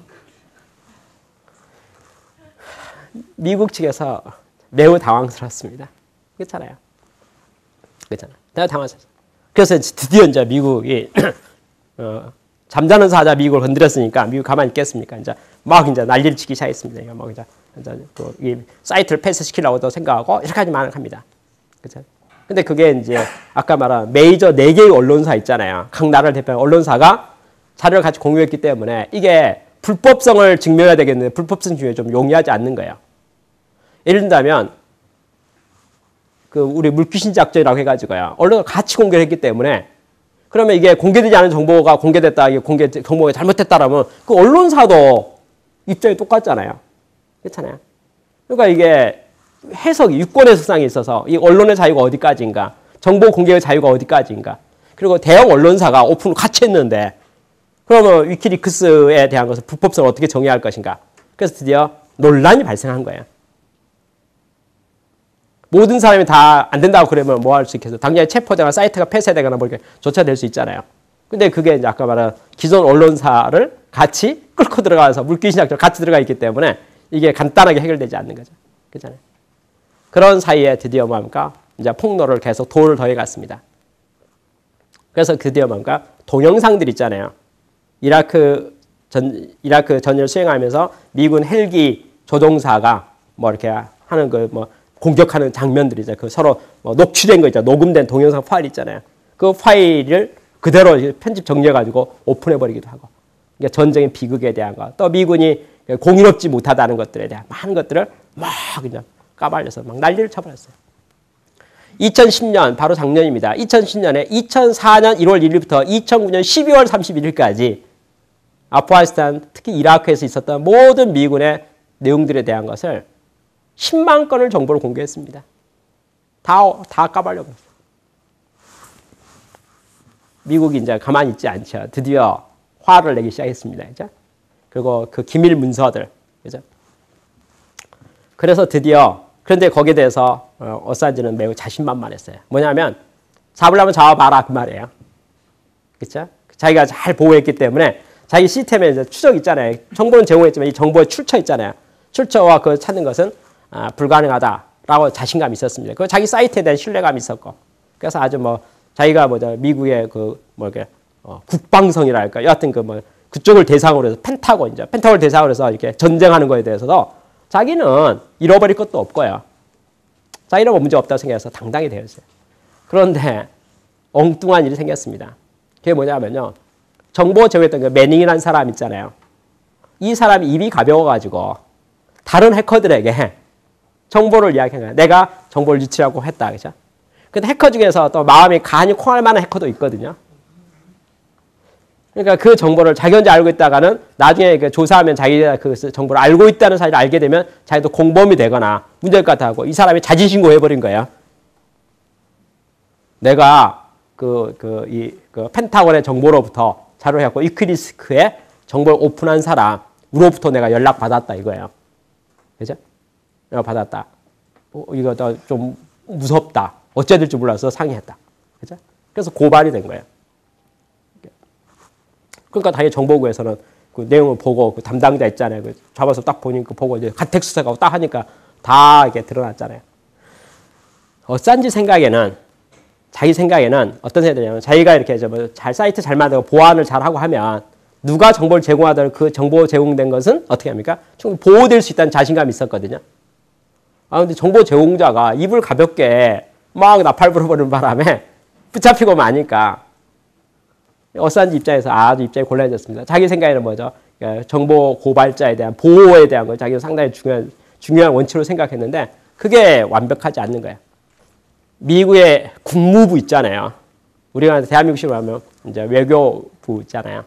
미국 측에서 매우 당황스럽습니다. 그렇잖아요. 그렇잖아요. 내가 당황스럽어요. 그래서 드디어 이제 미국이 어, 잠자는 사자 미국을 건드렸으니까 미국 가만히 있겠습니까? 이제 막 이제 난리를 치기 시작했습니다. 막 이제, 이제 그, 이 사이트를 폐쇄시키려고도 생각하고 이렇게 하지만 합니다. 그렇죠? 근데 그게 이제 아까 말한 메이저 네 개의 언론사 있잖아요. 각 나라를 대표하는 언론사가 자료를 같이 공유했기 때문에 이게 불법성을 증명해야 되겠는데 불법성 중에 좀 용이하지 않는 거예요. 예를 든다면 그 우리 물귀신 작전이라고 해가지고요. 언론을 같이 공개를 했기 때문에 그러면 이게 공개되지 않은 정보가 공개됐다, 이게 공개 정보가 잘못됐다라면 그 언론사도 입장이 똑같잖아요. 그렇잖아요. 그러니까 이게 해석이 유권 해석상에 있어서 이 언론의 자유가 어디까지인가, 정보 공개의 자유가 어디까지인가, 그리고 대형 언론사가 오픈을 같이 했는데 그러면 위키리크스에 대한 것을 불법성을 어떻게 정의할 것인가. 그래서 드디어 논란이 발생한 거예요. 모든 사람이 다 안 된다고 그러면 뭐 할 수 있겠어요? 당장에 체포되거나 사이트가 폐쇄되거나 뭐 이렇게 조차될 수 있잖아요. 근데 그게 이제 아까 말한 기존 언론사를 같이 끌고 들어가서 물귀신 작전 같이 들어가 있기 때문에 이게 간단하게 해결되지 않는 거죠. 그렇잖아요. 그런 사이에 드디어 뭡니까? 이제 폭로를 계속 돌을 더해갔습니다. 그래서 드디어 뭡니까? 동영상들 있잖아요. 이라크 전, 이라크 전열을 수행하면서 미군 헬기 조종사가 뭐 이렇게 하는 그 뭐 공격하는 장면들이죠. 그 서로 뭐 녹취된 거 있잖아요. 녹음된 동영상 파일 있잖아요. 그 파일을 그대로 편집 정리해가지고 오픈해버리기도 하고. 그러니까 전쟁의 비극에 대한 것, 또 미군이 공인업지 못하다는 것들에 대한 많은 것들을 막 그냥 까발려서 막 난리를 쳐버렸어요. 이천십 년, 바로 작년입니다. 이천십 년에 이천사 년 일월 일일부터 이천구 년 십이월 삼십일일까지 아프가니스탄, 특히 이라크에서 있었던 모든 미군의 내용들에 대한 것을 십만 건을 정보를 공개했습니다. 다, 다 까발려버렸어요. 미국이 이제 가만히 있지 않죠. 드디어 화를 내기 시작했습니다. 그죠? 그리고 그 기밀 문서들. 그죠? 그래서 드디어, 그런데 거기에 대해서 어산지는 매우 자신만만했어요. 뭐냐면, 잡으려면 잡아봐라. 그 말이에요. 그죠? 자기가 잘 보호했기 때문에 자기 시스템에 이제 추적 있잖아요. 정보는 제공했지만 이 정보의 출처 있잖아요. 출처와 그 찾는 것은 아, 불가능하다라고 자신감이 있었습니다. 그 자기 사이트에 대한 신뢰감이 있었고, 그래서 아주 뭐 자기가 뭐죠 미국의 그 뭐 이렇게 어, 국방성이랄까 여하튼 그 뭐 그쪽을 대상으로 해서 펜타곤 이제 펜타곤을 대상으로 해서 이렇게 전쟁하는 거에 대해서도 자기는 잃어버릴 것도 없고요. 자기는 뭐 문제 없다고 생각해서 당당히 되었어요. 그런데 엉뚱한 일이 생겼습니다. 그게 뭐냐면요, 정보 제공했던 그 매닝이라는 사람 있잖아요. 이 사람이 입이 가벼워가지고 다른 해커들에게 정보를 이야기한 거야. 내가 정보를 유출하고 했다. 그죠? 근데 해커 중에서 또 마음이 간이 콩할 만한 해커도 있거든요. 그러니까 그 정보를 자기 혼자 알고 있다가는 나중에 그 조사하면 자기가 그 정보를 알고 있다는 사실을 알게 되면 자기도 공범이 되거나 문제일 것 같다고 이 사람이 자진신고해버린 거예요. 내가 그, 그, 이, 그 펜타곤의 정보로부터 자료를 해갖고 위키리스크에 정보를 오픈한 사람으로부터 내가 연락받았다 이거예요. 그죠? 내가 받았다. 어, 이거 좀 무섭다. 어찌해야 될지 몰라서 상의했다. 그죠? 그래서 고발이 된 거예요. 그러니까 당연히 정보국에서는 그 내용을 보고 그 담당자 있잖아요. 그 잡아서 딱 보니까 보고 이제 가택 수사하고 딱 하니까 다 이게 드러났잖아요. 어싼지 생각에는 자기 생각에는 어떤 생각이냐면 자기가 이렇게 뭐 잘 사이트 잘 만들고 보안을 잘 하고 하면 누가 정보를 제공하더라도 그 정보 제공된 것은 어떻게 합니까? 충분히 보호될 수 있다는 자신감이 있었거든요. 아, 근데 정보 제공자가 입을 가볍게 막 나팔 불어버리는 바람에 붙잡히고 마니까 어사인지 입장에서 아주 입장이 곤란해졌습니다. 자기 생각에는 뭐죠? 정보 고발자에 대한 보호에 대한 걸 자기는 상당히 중요한, 중요한 원칙으로 생각했는데 그게 완벽하지 않는 거예요. 미국의 국무부 있잖아요. 우리가 대한민국식으로 하면 이제 외교부 있잖아요.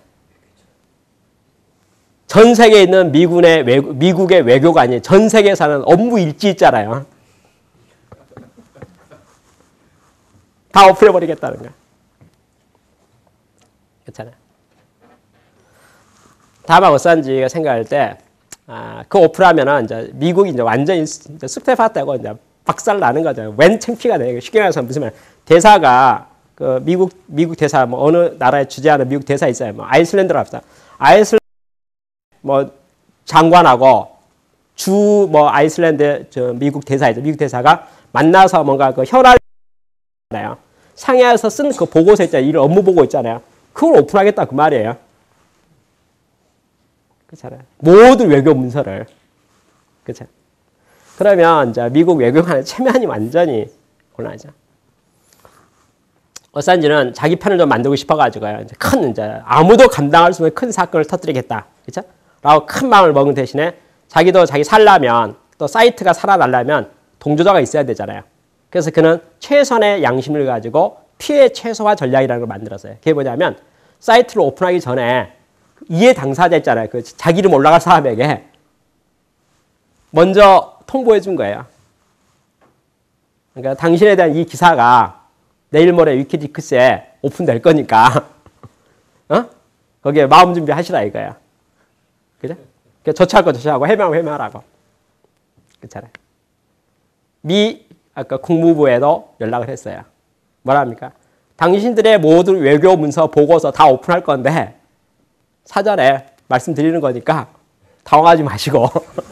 전 세계에 있는 미군의 외교, 미국의 외교관이 전 세계에 사는 업무 일지 있잖아요. 다 엎어버리겠다는 거야. 그렇잖아요. 다만 어싼지가 생각할 때, 아, 그 오프라면은 이제 미국이 이제 완전히 쑥대밭되고 이제 박살 나는 거죠. 웬 창피가 돼. 쉽게 말해서 무슨 말, 대사가 그 미국 미국 대사 뭐 어느 나라에 주재하는 미국 대사 있어요. 뭐 아이슬란드로 합시다. 아이슬 뭐 장관하고 주 뭐 아이슬란드 저 미국 대사이죠. 미국 대사가 만나서 뭔가 그 현안 요 상해에서 쓴 그 보고서 있잖아요. 일 업무 보고 있잖아요. 그걸 오픈하겠다 그 말이에요. 그렇잖아요. 모든 외교 문서를. 그렇죠. 그러면 이제 미국 외교관의 체면이 완전히 곤란하죠. 어산지는 자기 편을 좀 만들고 싶어가지고요. 이제 큰 이제 아무도 감당할 수 없는 큰 사건을 터뜨리겠다. 그렇죠? 라고 큰 마음을 먹은 대신에 자기도 자기 살려면 또 사이트가 살아나려면 동조자가 있어야 되잖아요. 그래서 그는 최선의 양심을 가지고 피해 최소화 전략이라는 걸 만들었어요. 그게 뭐냐면 사이트를 오픈하기 전에 이해 당사자 있잖아요. 그 자기 이름 올라갈 사람에게 먼저 통보해 준 거예요. 그러니까 당신에 대한 이 기사가 내일 모레 위키리크스에 오픈될 거니까 어? 거기에 마음 준비하시라 이거예요. 그죠? 조치할 거 조치하고 해명하면 해명하라고. 그렇잖아요. 미 아까 국무부에도 연락을 했어요. 뭐랍니까? 당신들의 모든 외교 문서 보고서 다 오픈할 건데 사전에 말씀드리는 거니까 당황하지 마시고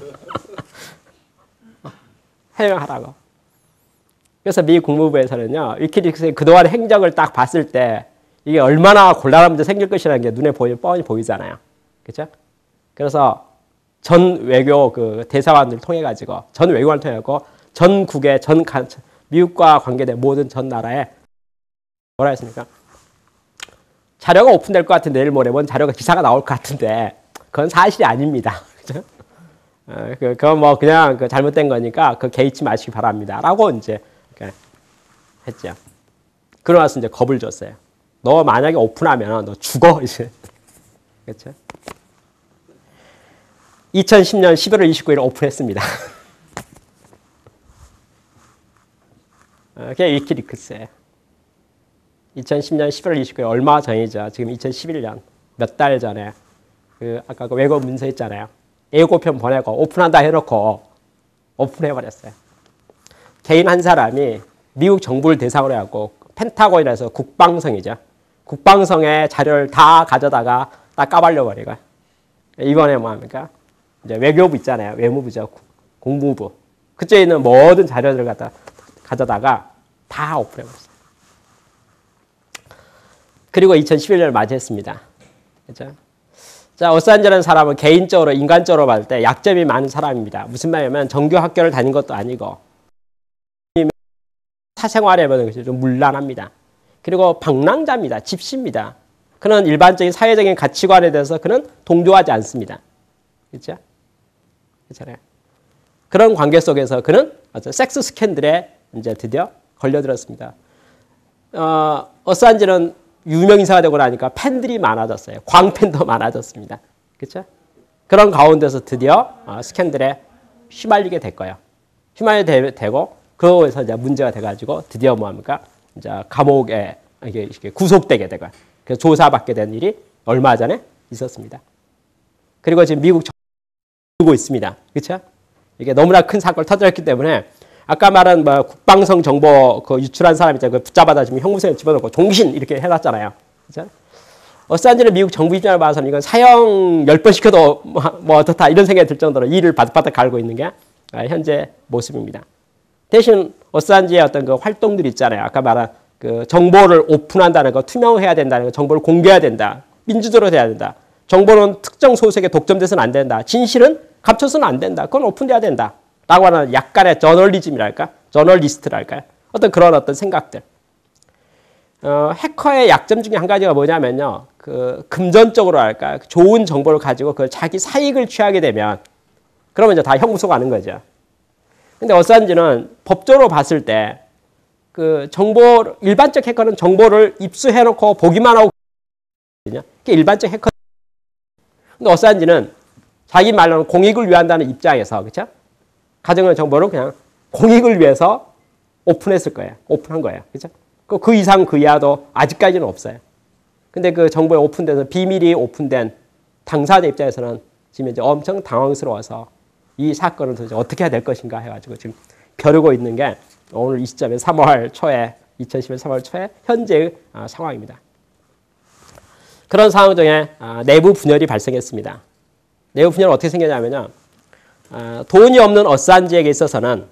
해명하라고. 그래서 미 국무부에서는요, 위키리크스의 그동안의 행적을 딱 봤을 때 이게 얼마나 곤란한 문제 생길 것이라는 게 눈에 보이, 뻔히 보이잖아요. 그렇죠? 그래서 전 외교 그 대사관을 통해 가지고 전 외교관을 통해 갖고 전국의 전 미국과 관계된 모든 전 나라에 뭐라 했습니까? 자료가 오픈될 것 같은데 내일 모레면 자료가 기사가 나올 것 같은데 그건 사실이 아닙니다. 그죠? 어, 그, 그건 뭐 그냥 그 잘못된 거니까 그 개의치 마시기 바랍니다. 라고 이제 했죠. 그러고 나서 이제 겁을 줬어요. 너 만약에 오픈하면 너 죽어 이제. 그렇죠? 이천십 년 십일월 이십구일 오픈했습니다. 그게 위키리크스예요. 이천십 년 십일월 이십구일 얼마 전이죠. 지금 이천십일 년 몇 달 전에 그 아까 그 외국 문서 있잖아요. 예고편 보내고 오픈한다 해놓고 오픈해버렸어요. 개인 한 사람이 미국 정부를 대상으로 해갖고 펜타곤이라서 국방성이죠. 국방성의 자료를 다 가져다가 딱 까발려버리고 이번에 뭐합니까? 이제 외교부 있잖아요. 외무부죠. 공무부. 그쪽에 있는 모든 자료들을 갖다 가져다가 다 오픈해버렸어요. 그리고 이천십일 년을 맞이했습니다. 그렇죠? 자, 어산지라는 사람은 개인적으로, 인간적으로 봤을 때 약점이 많은 사람입니다. 무슨 말이냐면 정규 학교를 다닌 것도 아니고 사생활에 좀 문란합니다. 그리고 방랑자입니다. 집시입니다. 그는 일반적인 사회적인 가치관에 대해서 그는 동조하지 않습니다. 그렇죠? 그렇잖아요. 그런 관계 속에서 그는 어떤 섹스 스캔들에 이제 드디어 걸려들었습니다. 어, 어산지는 유명 인사가 되고 나니까 팬들이 많아졌어요. 광팬도 많아졌습니다. 그렇죠? 그런 가운데서 드디어 어, 스캔들에 휘말리게 될 거예요. 휘말리게 되고 그거에서 이제 문제가 돼가지고 드디어 뭐합니까? 이제 감옥에 이게 구속되게 되고 그래서 조사받게 된 일이 얼마 전에 있었습니다. 그리고 지금 미국 정부고 있습니다. 그렇죠? 이게 너무나 큰 사건을 터뜨렸기 때문에 아까 말한 뭐 국방성 정보 그 유출한 사람 있잖아요. 그 붙잡아다 지금 형무소에 집어넣고 종신 이렇게 해놨잖아요. 그렇죠? 어산지는 미국 정부 입장을 봐서는 이건 사형 열 번 시켜도 뭐, 뭐 어떻다 이런 생각이 들 정도로 이를 바득바득 갈고 있는 게 현재 모습입니다. 대신 어산지의 어떤 그 활동들이 있잖아요. 아까 말한 그 정보를 오픈한다는 거, 투명해야 된다는 거, 정보를 공개해야 된다. 민주적으로 돼야 된다. 정보는 특정 소수에게 독점돼서는 안 된다. 진실은 감춰서는 안 된다. 그건 오픈돼야 된다. 라고 하는 약간의 저널리즘이랄까? 저널리스트랄까요? 어떤 그런 어떤 생각들. 어, 해커의 약점 중에 한 가지가 뭐냐면요. 그 금전적으로 할까 좋은 정보를 가지고 그 자기 사익을 취하게 되면 그러면 이제 다 형무소 가는 거죠. 근데 어사인지는 법적으로 봤을 때 그 정보 일반적 해커는 정보를 입수해놓고 보기만 하고 그게 일반적 해커. 근데 어사인지는 자기 말로는 공익을 위한다는 입장에서 그렇죠? 가정의 정보를 그냥 공익을 위해서 오픈했을 거예요. 오픈한 거예요. 그렇죠? 그 이상 그 이하도 아직까지는 없어요. 근데 그 정보에 오픈돼서 비밀이 오픈된 당사자 입장에서는 지금 이제 엄청 당황스러워서 이 사건을 도대체 어떻게 해야 될 것인가 해가지고 지금 벼르고 있는 게 오늘 이 시점에 삼월 초에 이천십일 삼월 초에 현재의 상황입니다. 그런 상황 중에 내부 분열이 발생했습니다. 내부 분열은 어떻게 생겼냐면요. 돈이 없는 어사인지에게 있어서는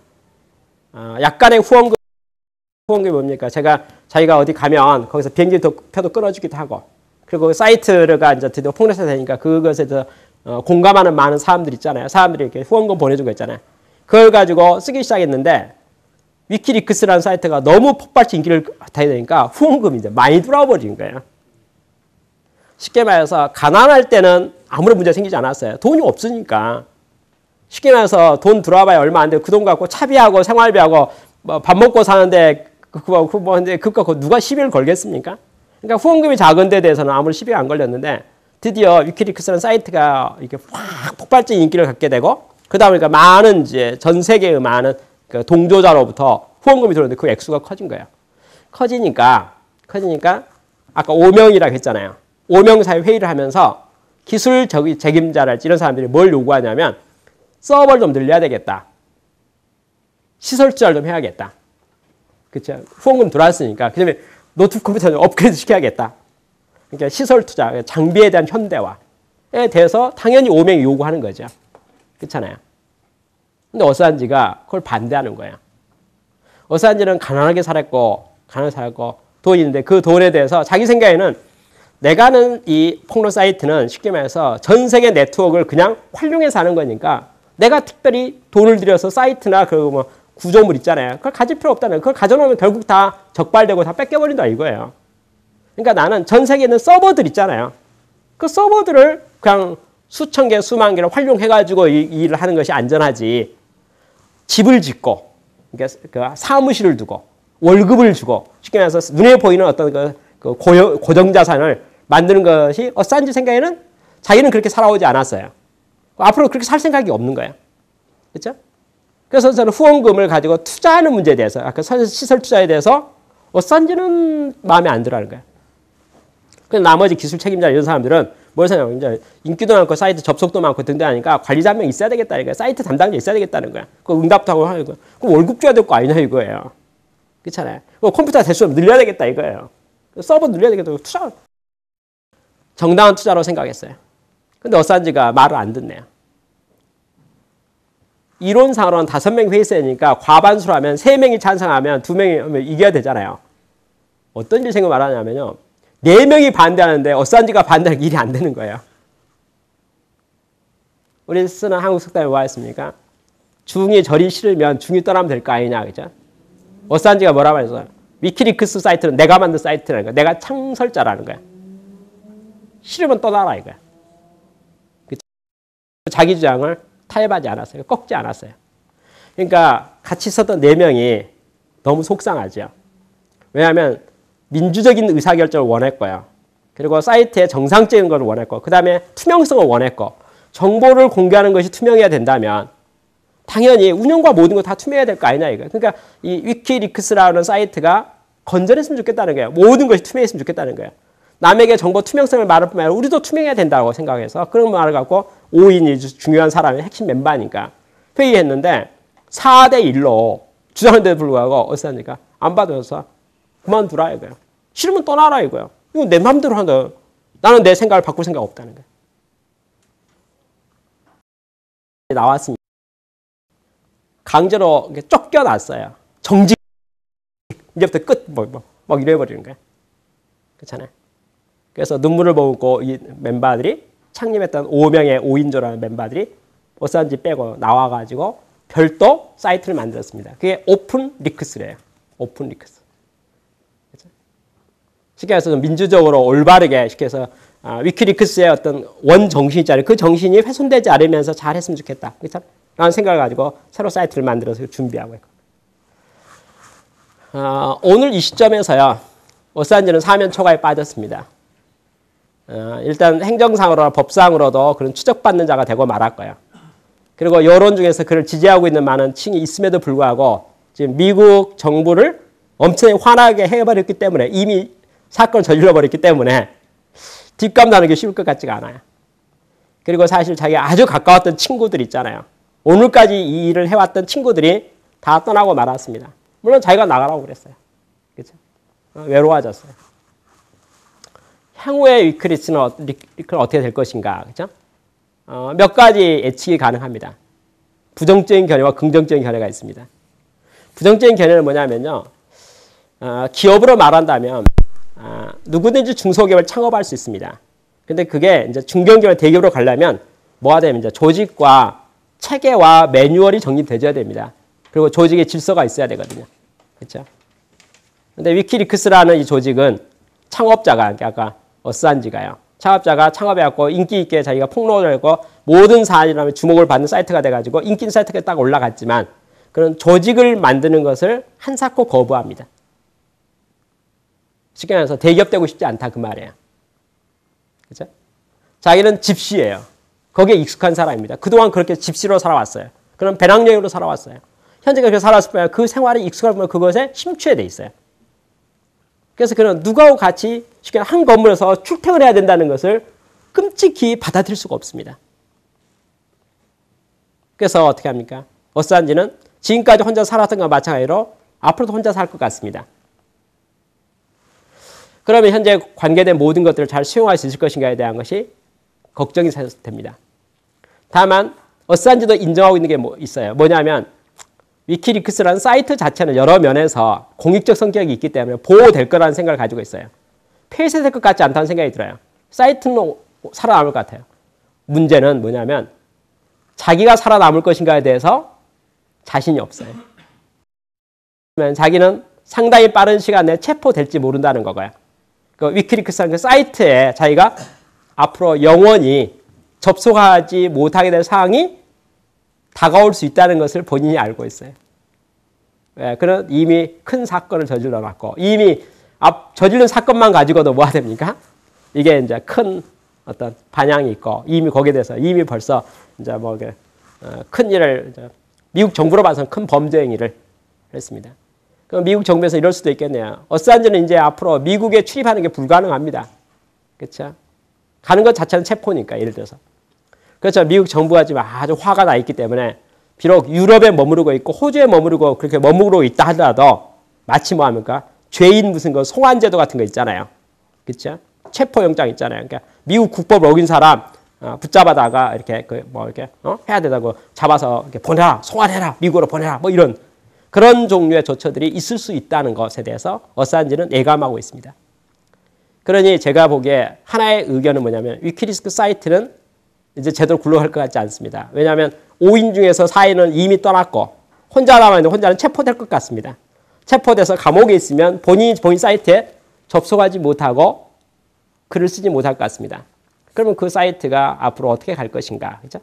약간의 후원금, 후원금이 뭡니까? 제가 자기가 어디 가면 거기서 비행기 표도 끊어주기도 하고 그리고 사이트가 이제 드디어 폭로가 되니까 그것에 대해서 공감하는 많은 사람들 있잖아요. 사람들이 이렇게 후원금 보내준 거 있잖아요. 그걸 가지고 쓰기 시작했는데 위키리크스라는 사이트가 너무 폭발적 인기를 타야 되니까 후원금이 이제 많이 들어와버린 거예요. 쉽게 말해서 가난할 때는 아무런 문제 생기지 않았어요. 돈이 없으니까. 쉽게 말해서 돈 들어와봐야 얼마 안 되고 그 돈 갖고 차비하고 생활비하고 뭐 밥 먹고 사는데 그거 그 뭐 근데 그거 갖고 누가 시비를 걸겠습니까? 그러니까 후원금이 작은 데 대해서는 아무리 시비가 안 걸렸는데 드디어 위키리크스라는 사이트가 이렇게 확 폭발적인 인기를 갖게 되고 그다음에 그러니까 많은 이제 전 세계의 많은 그 동조자로부터 후원금이 들어오는데 그 액수가 커진 거예요. 커지니까 커지니까 아까 오명이라고 했잖아요. 오명사의 회의를 하면서 기술 책임자랄지 이런 사람들이 뭘 요구하냐면 서버를 좀 늘려야 되겠다. 시설 투자를 좀 해야겠다. 그렇죠? 후원금 들어왔으니까 그다음에 노트북 컴퓨터 좀 업그레이드 시켜야겠다. 그러니까 시설 투자, 장비에 대한 현대화에 대해서 당연히 오명이 요구하는 거죠. 그렇잖아요. 근데 어사인지가 그걸 반대하는 거예요. 어사인지는 가난하게 살았고 가난하게 살았고 돈이 있는데 그 돈에 대해서 자기 생각에는 내가 하는 이 폭로 사이트는 쉽게 말해서 전 세계 네트워크를 그냥 활용해서 하는 거니까 내가 특별히 돈을 들여서 사이트나 그 뭐 구조물 있잖아요. 그걸 가질 필요 없다는 거예요. 그걸 가져놓으면 결국 다 적발되고 다 뺏겨버린다 이거예요. 그러니까 나는 전 세계에 있는 서버들 있잖아요. 그 서버들을 그냥 수천 개, 수만 개를 활용해가지고 이, 이 일을 하는 것이 안전하지. 집을 짓고, 그러니까 그 사무실을 두고, 월급을 주고, 쉽게 말해서 눈에 보이는 어떤 그, 그 고여, 고정자산을 만드는 것이 어사인지 생각에는 자기는 그렇게 살아오지 않았어요. 앞으로 그렇게 살 생각이 없는 거예요. 그렇죠? 그래서 저는 후원금을 가지고 투자하는 문제에 대해서, 아까 시설 투자에 대해서 어사인지는 마음에 안 들어하는 거예요. 그래서 나머지 기술 책임자 이런 사람들은 뭘 생각하면 이제 인기도 많고 사이트 접속도 많고 등등 하니까 관리자 한 명 있어야 되겠다는 거야. 사이트 담당자 있어야 되겠다는 거야. 그 응답도 하고 하는 거야. 그럼 월급 줘야 될 거 아니냐 이거예요. 그렇잖아요. 컴퓨터 대수 늘려야 되겠다 이거예요. 서버 늘려야 되겠다. 투자. 정당한 투자로 생각했어요. 근데 어사인지가 말을 안 듣네요. 이론상으로는 다섯 명이 회의세니까 과반수로 하면 세 명이 찬성하면 두 명이 이겨야 되잖아요. 어떤 일 생각 말하냐면요. 네 명이 반대하는데 어사인지가 반대하는 일이 안 되는 거예요. 우리 쓰는 한국 속담에 뭐 했습니까? 중이 저리 싫으면 중이 떠나면 될 거 아니냐. 그죠? 어사인지가 뭐라고 했어요? 위키리크스 사이트는 내가 만든 사이트라는 거야. 내가 창설자라는 거야. 싫으면 떠나라 이거야. 그쵸? 자기 주장을 타협하지 않았어요. 꺾지 않았어요. 그러니까 같이 있었던 네 명이 너무 속상하죠. 왜냐하면 민주적인 의사결정을 원했고요. 그리고 사이트에 정상적인 걸 원했고 그 다음에 투명성을 원했고 정보를 공개하는 것이 투명해야 된다면 당연히 운영과 모든 거 다 투명해야 될 거 아니냐 이거. 그러니까 이 위키리크스라는 사이트가 건전했으면 좋겠다는 거예요. 모든 것이 투명했으면 좋겠다는 거예요. 남에게 정보 투명성을 말할 뿐만 아니라 우리도 투명해야 된다고 생각해서 그런 말을 갖고 오 인이 중요한 사람이 핵심 멤버니까 회의했는데 사 대 일로 주장하는데도 불구하고 어사인지가 안 받아서 그만두라 이거예요. 싫으면 떠나라 이거예요. 이거 내 마음대로 한다. 나는 내 생각을 바꿀 생각 없다는 거예요. 나왔습니다. 강제로 쫓겨났어요. 정직. 이제부터 끝. 뭐, 뭐, 막 이래버리는 거예요. 그렇잖아요. 그래서 눈물을 머금고 이 멤버들이 창립했던 오 명의 오 인조라는 멤버들이 어사인지 빼고 나와가지고 별도 사이트를 만들었습니다. 그게 오픈 리크스래요. 오픈 리크스. 그렇죠? 쉽게 해서 민주적으로 올바르게 쉽게 해서 아, 위키리크스의 어떤 원 정신 있잖아요. 그 정신이 훼손되지 않으면서 잘 했으면 좋겠다. 그렇죠? 라는 생각을 가지고 새로 사이트를 만들어서 준비하고 있고. 어, 오늘 이 시점에서요. 어사인지는 사면 초과에 빠졌습니다. 어, 일단 행정상으로나 법상으로도 그런 추적받는 자가 되고 말할 거예요. 그리고 여론 중에서 그를 지지하고 있는 많은 층이 있음에도 불구하고 지금 미국 정부를 엄청 화나게 해버렸기 때문에 이미 사건을 저질러버렸기 때문에 뒷감 나는 게 쉬울 것 같지가 않아요. 그리고 사실 자기가 아주 가까웠던 친구들 있잖아요. 오늘까지 이 일을 해왔던 친구들이 다 떠나고 말았습니다. 물론 자기가 나가라고 그랬어요. 그렇죠? 외로워졌어요. 향후의 위크리스는 어떻게 될 것인가, 그렇죠? 어, 몇 가지 예측이 가능합니다. 부정적인 견해와 긍정적인 견해가 있습니다. 부정적인 견해는 뭐냐면요, 어, 기업으로 말한다면 어, 누구든지 중소기업을 창업할 수 있습니다. 근데 그게 이제 중견기업, 대기업으로 가려면 뭐가 되면 이제 조직과 체계와 매뉴얼이 정립되어야 됩니다. 그리고 조직의 질서가 있어야 되거든요. 그렇죠? 근데 위키리크스라는 이 조직은 창업자가, 아까 어사인지가요. 창업자가 창업해갖고 인기 있게 자기가 폭로를 하고 모든 사안이라면 주목을 받는 사이트가 돼가지고 인기 있는 사이트가 딱 올라갔지만 그런 조직을 만드는 것을 한사코 거부합니다. 쉽게 말해서 대기업 되고 싶지 않다 그 말이에요. 그렇죠? 자기는 집시예요. 거기에 익숙한 사람입니다. 그동안 그렇게 집시로 살아왔어요. 그럼 배낭여행으로 살아왔어요. 현재 그렇게 살았을 뿐 그 생활이 익숙하면 그것에 심취돼 있어요. 그래서 그는 누구하고 같이 쉽게 한 건물에서 출퇴근해야 된다는 것을 끔찍히 받아들일 수가 없습니다. 그래서 어떻게 합니까? 어사인지는 지금까지 혼자 살았던 것과 마찬가지로 앞으로도 혼자 살 것 같습니다. 그러면 현재 관계된 모든 것들을 잘 수용할 수 있을 것인가에 대한 것이 걱정이 됩니다. 다만 어사인지도 인정하고 있는 게 뭐 있어요. 뭐냐면 위키리크스라는 사이트 자체는 여러 면에서 공익적 성격이 있기 때문에 보호될 거라는 생각을 가지고 있어요. 폐쇄될 것 같지 않다는 생각이 들어요. 사이트는 살아남을 것 같아요. 문제는 뭐냐면 자기가 살아남을 것인가에 대해서 자신이 없어요. 자기는 상당히 빠른 시간 내에 체포될지 모른다는 거고요. 그 위키리크스라는 그 사이트에 자기가 앞으로 영원히 접속하지 못하게 될 상황이 다가올 수 있다는 것을 본인이 알고 있어요. 예, 그는 이미 큰 사건을 저질러 놨고 이미 앞 저지른 사건만 가지고도 뭐가 됩니까? 이게 이제 큰 어떤 반향이 있고 이미 거기에 대해서 이미 벌써 이제 뭐 큰 일을 이제 미국 정부로 봐서는 큰 범죄 행위를 했습니다. 그럼 미국 정부에서 이럴 수도 있겠네요. 어사인지는 이제 앞으로 미국에 출입하는 게 불가능합니다. 그렇죠? 가는 것 자체는 체포니까 예를 들어서. 그렇죠. 미국 정부가 지금 아주 화가 나 있기 때문에 비록 유럽에 머무르고 있고 호주에 머무르고 그렇게 머무르고 있다 하더라도 마치 뭐 합니까? 죄인 무슨 그 송환제도 같은 거 있잖아요. 그렇죠? 체포영장 있잖아요. 그러니까 미국 국법을 어긴 사람 어, 붙잡아다가 이렇게 그 뭐 이렇게 어? 해야 되다고 잡아서 이렇게 보내라, 송환해라, 미국으로 보내라, 뭐 이런 그런 종류의 조처들이 있을 수 있다는 것에 대해서 어사인지는 예감하고 있습니다. 그러니 제가 보기에 하나의 의견은 뭐냐면 위키리스크 사이트는 이제 제대로 굴러갈 것 같지 않습니다. 왜냐하면 오 인 중에서 사 인은 이미 떠났고 혼자 남아있는데 혼자는 체포될 것 같습니다. 체포돼서 감옥에 있으면 본인이 본인 사이트에 접속하지 못하고 글을 쓰지 못할 것 같습니다. 그러면 그 사이트가 앞으로 어떻게 갈 것인가? 그렇죠?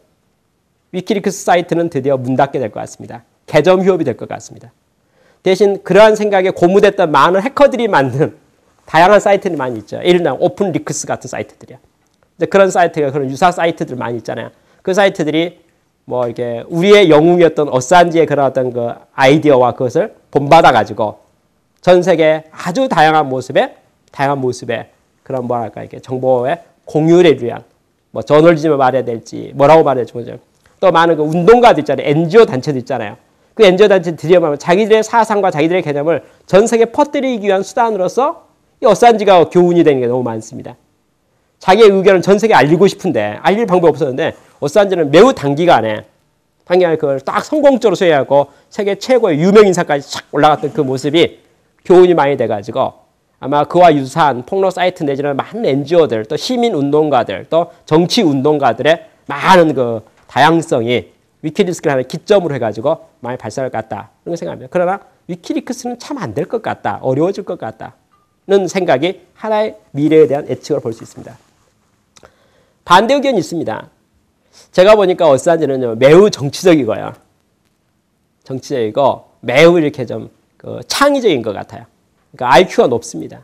위키리크스 사이트는 드디어 문 닫게 될 것 같습니다. 개점 휴업이 될 것 같습니다. 대신 그러한 생각에 고무됐던 많은 해커들이 만든 다양한 사이트들이 많이 있죠. 예를 들면 오픈 리크스 같은 사이트들이요. 그런 사이트가 그런 유사 사이트들 많이 있잖아요. 그 사이트들이 뭐 이렇게 우리의 영웅이었던 어사인지의 그런 어떤 그 아이디어와 그것을 본받아 가지고 전 세계 아주 다양한 모습의 다양한 모습의 그런 뭐랄까 이렇게 정보의 공유를 위한 뭐 저널리즘을 말해야 될지 뭐라고 말해야 될지 또 많은 그 운동가들 있잖아요. 엔지오 단체들 있잖아요. 그 엔지오 단체들이 말하면 자기들의 사상과 자기들의 개념을 전 세계에 퍼뜨리기 위한 수단으로서 이 어사인지가 교훈이 되는 게 너무 많습니다. 자기의 의견을 전 세계에 알리고 싶은데 알릴 방법이 없었는데 어사인지는 매우 단기간에 단기간에 그걸 딱 성공적으로 수행하고 세계 최고의 유명 인사까지 착 올라갔던 그 모습이 교훈이 많이 돼가지고 아마 그와 유사한 폭로 사이트 내지는 많은 엔지오들 또 시민 운동가들 또 정치 운동가들의 많은 그 다양성이 위키리스크를 하나 기점으로 해가지고 많이 발전할 것 같다. 그런 생각합니다. 그러나 위키리크스는 참 안 될 것 같다. 어려워질 것 같다는 생각이 하나의 미래에 대한 예측으로 볼 수 있습니다. 반대 의견이 있습니다. 제가 보니까 어사인지는요, 매우 정치적이고요. 정치적이고 매우 이렇게 좀 그 창의적인 것 같아요. 그러니까 아이큐가 높습니다.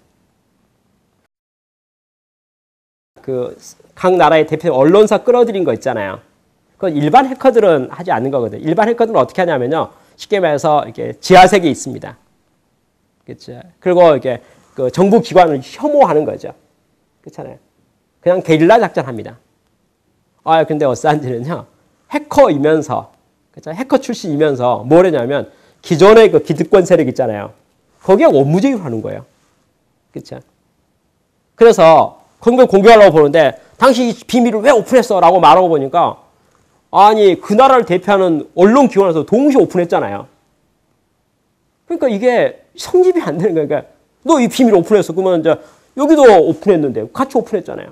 그 각 나라의 대표 언론사 끌어들인 거 있잖아요. 그건 일반 해커들은 하지 않는 거거든요. 일반 해커들은 어떻게 하냐면요, 쉽게 말해서 이렇게 지하세계에 있습니다. 그렇죠. 그리고 이렇게 그 정부 기관을 혐오하는 거죠. 그렇잖아요. 그냥 게릴라 작전합니다. 아, 근데 어사인지는요, 해커이면서, 그렇죠? 해커 출신이면서 뭘 했냐면 기존의 그 기득권 세력 있잖아요. 거기에 원무제기를 하는 거예요. 그렇죠. 그래서 그런 걸 공개하려고 보는데 당시 이 비밀을 왜 오픈했어? 라고 말하고 보니까 아니, 그 나라를 대표하는 언론 기관에서 동시에 오픈했잖아요. 그러니까 이게 성립이 안 되는 거니까 너 이 비밀 오픈했어. 그러면 이제 여기도 오픈했는데 같이 오픈했잖아요.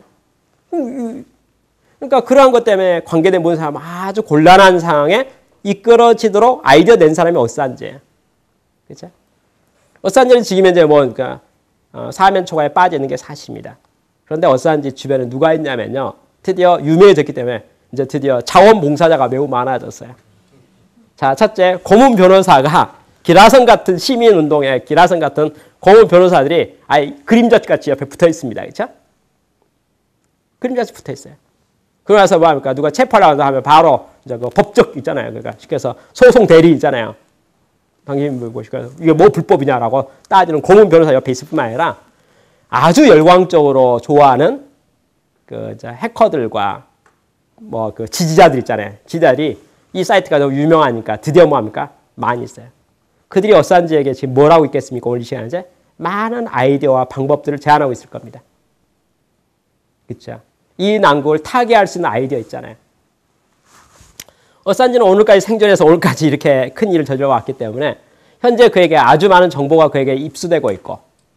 그러니까 그러한 것 때문에 관계된 모든 사람 아주 곤란한 상황에 이끌어지도록 아이디어 낸 사람이 어사인지예요. 그렇죠? 어사인지는 지금 현재 뭐 그러니까 어, 사면 초과에 빠져 있는 게 사실입니다. 그런데 어사인지 주변에 누가 있냐면요, 드디어 유명해졌기 때문에 이제 드디어 자원봉사자가 매우 많아졌어요. 자, 첫째, 고문 변호사가 기라성 같은 시민운동에 기라성 같은 고문 변호사들이 아예 그림자같이 옆에 붙어 있습니다. 그렇죠? 그림자같이 붙어 있어요. 그러고 나서 뭐 합니까? 누가 체포하려고 하면 바로 이제 그 법적 있잖아요. 그러니까 쉽게 해서 소송 대리 있잖아요. 당신 보시고 이게 뭐 불법이냐라고 따지는 고문 변호사 옆에 있을 뿐만 아니라 아주 열광적으로 좋아하는 그 해커들과 뭐 그 지지자들 있잖아요. 지지자들이 이 사이트가 너무 유명하니까 드디어 뭐 합니까? 많이 있어요. 그들이 어사인지에게 지금 뭘 하고 있겠습니까? 오늘 이 시간에 많은 아이디어와 방법들을 제안하고 있을 겁니다. 그렇죠? 이 난국을 타개할 수 있는 아이디어 있잖아요. 어사인지는 오늘까지 생존해서 오늘까지 이렇게 큰 일을 저질러 왔기 때문에 현재 그에게 아주 많은 정보가 그에게 입수되고 있고,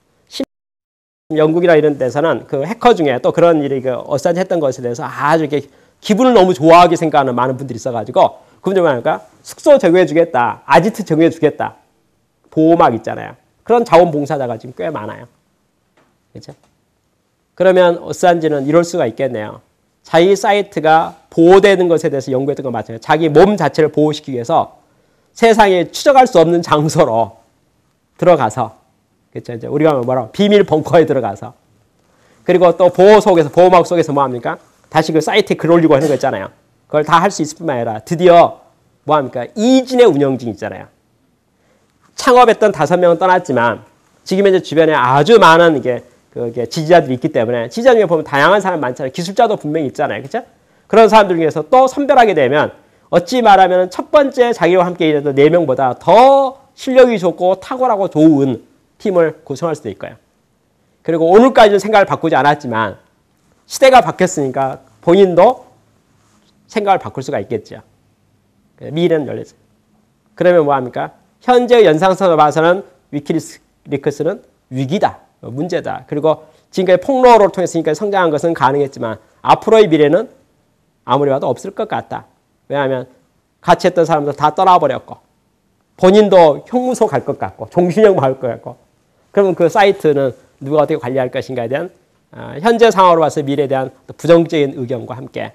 영국이나 이런 데서는 그 해커 중에 또 그런 일이 그 어사인지 했던 것에 대해서 아주 이렇게 기분을 너무 좋아하게 생각하는 많은 분들이 있어가지고 그분들 뭐랄까 숙소 제공해 주겠다, 아지트 제공해 주겠다, 보호막 있잖아요. 그런 자원봉사자가 지금 꽤 많아요. 그렇죠? 그러면 어사인지는 이럴 수가 있겠네요. 자기 사이트가 보호되는 것에 대해서 연구했던 거 맞아요. 자기 몸 자체를 보호시키기 위해서 세상에 추적할 수 없는 장소로 들어가서, 그렇죠? 이제 우리가 뭐라고 비밀 벙커에 들어가서, 그리고 또 보호 속에서 보호막 속에서 뭐 합니까? 다시 그 사이트에 글 올리고 하는 거 있잖아요. 그걸 다 할 수 있을 뿐만 아니라 드디어 뭐 합니까? 이진의 운영진 있잖아요. 창업했던 다섯 명은 떠났지만 지금 현재 주변에 아주 많은 이게 그게 지지자들이 있기 때문에 지지자 중에 보면 다양한 사람 많잖아요. 기술자도 분명히 있잖아요. 그렇죠? 그런 사람들 중에서 또 선별하게 되면 어찌 말하면 첫 번째 자기와 함께 일했던 네 명보다 더 실력이 좋고 탁월하고 좋은 팀을 구성할 수도 있고요. 그리고 오늘까지는 생각을 바꾸지 않았지만 시대가 바뀌었으니까 본인도 생각을 바꿀 수가 있겠죠. 미래는 열렸어요. 그러면 뭐합니까? 현재의 연상선을 봐서는 위키리크스는 위기다, 문제다. 그리고 지금까지 폭로를 통해서 성장한 것은 가능했지만 앞으로의 미래는 아무리 봐도 없을 것 같다. 왜냐하면 같이 했던 사람들 다 떠나버렸고 본인도 형무소 갈 것 같고 종신형 할 것 같고, 그러면 그 사이트는 누가 어떻게 관리할 것인가에 대한 현재 상황으로 봐서 미래에 대한 부정적인 의견과 함께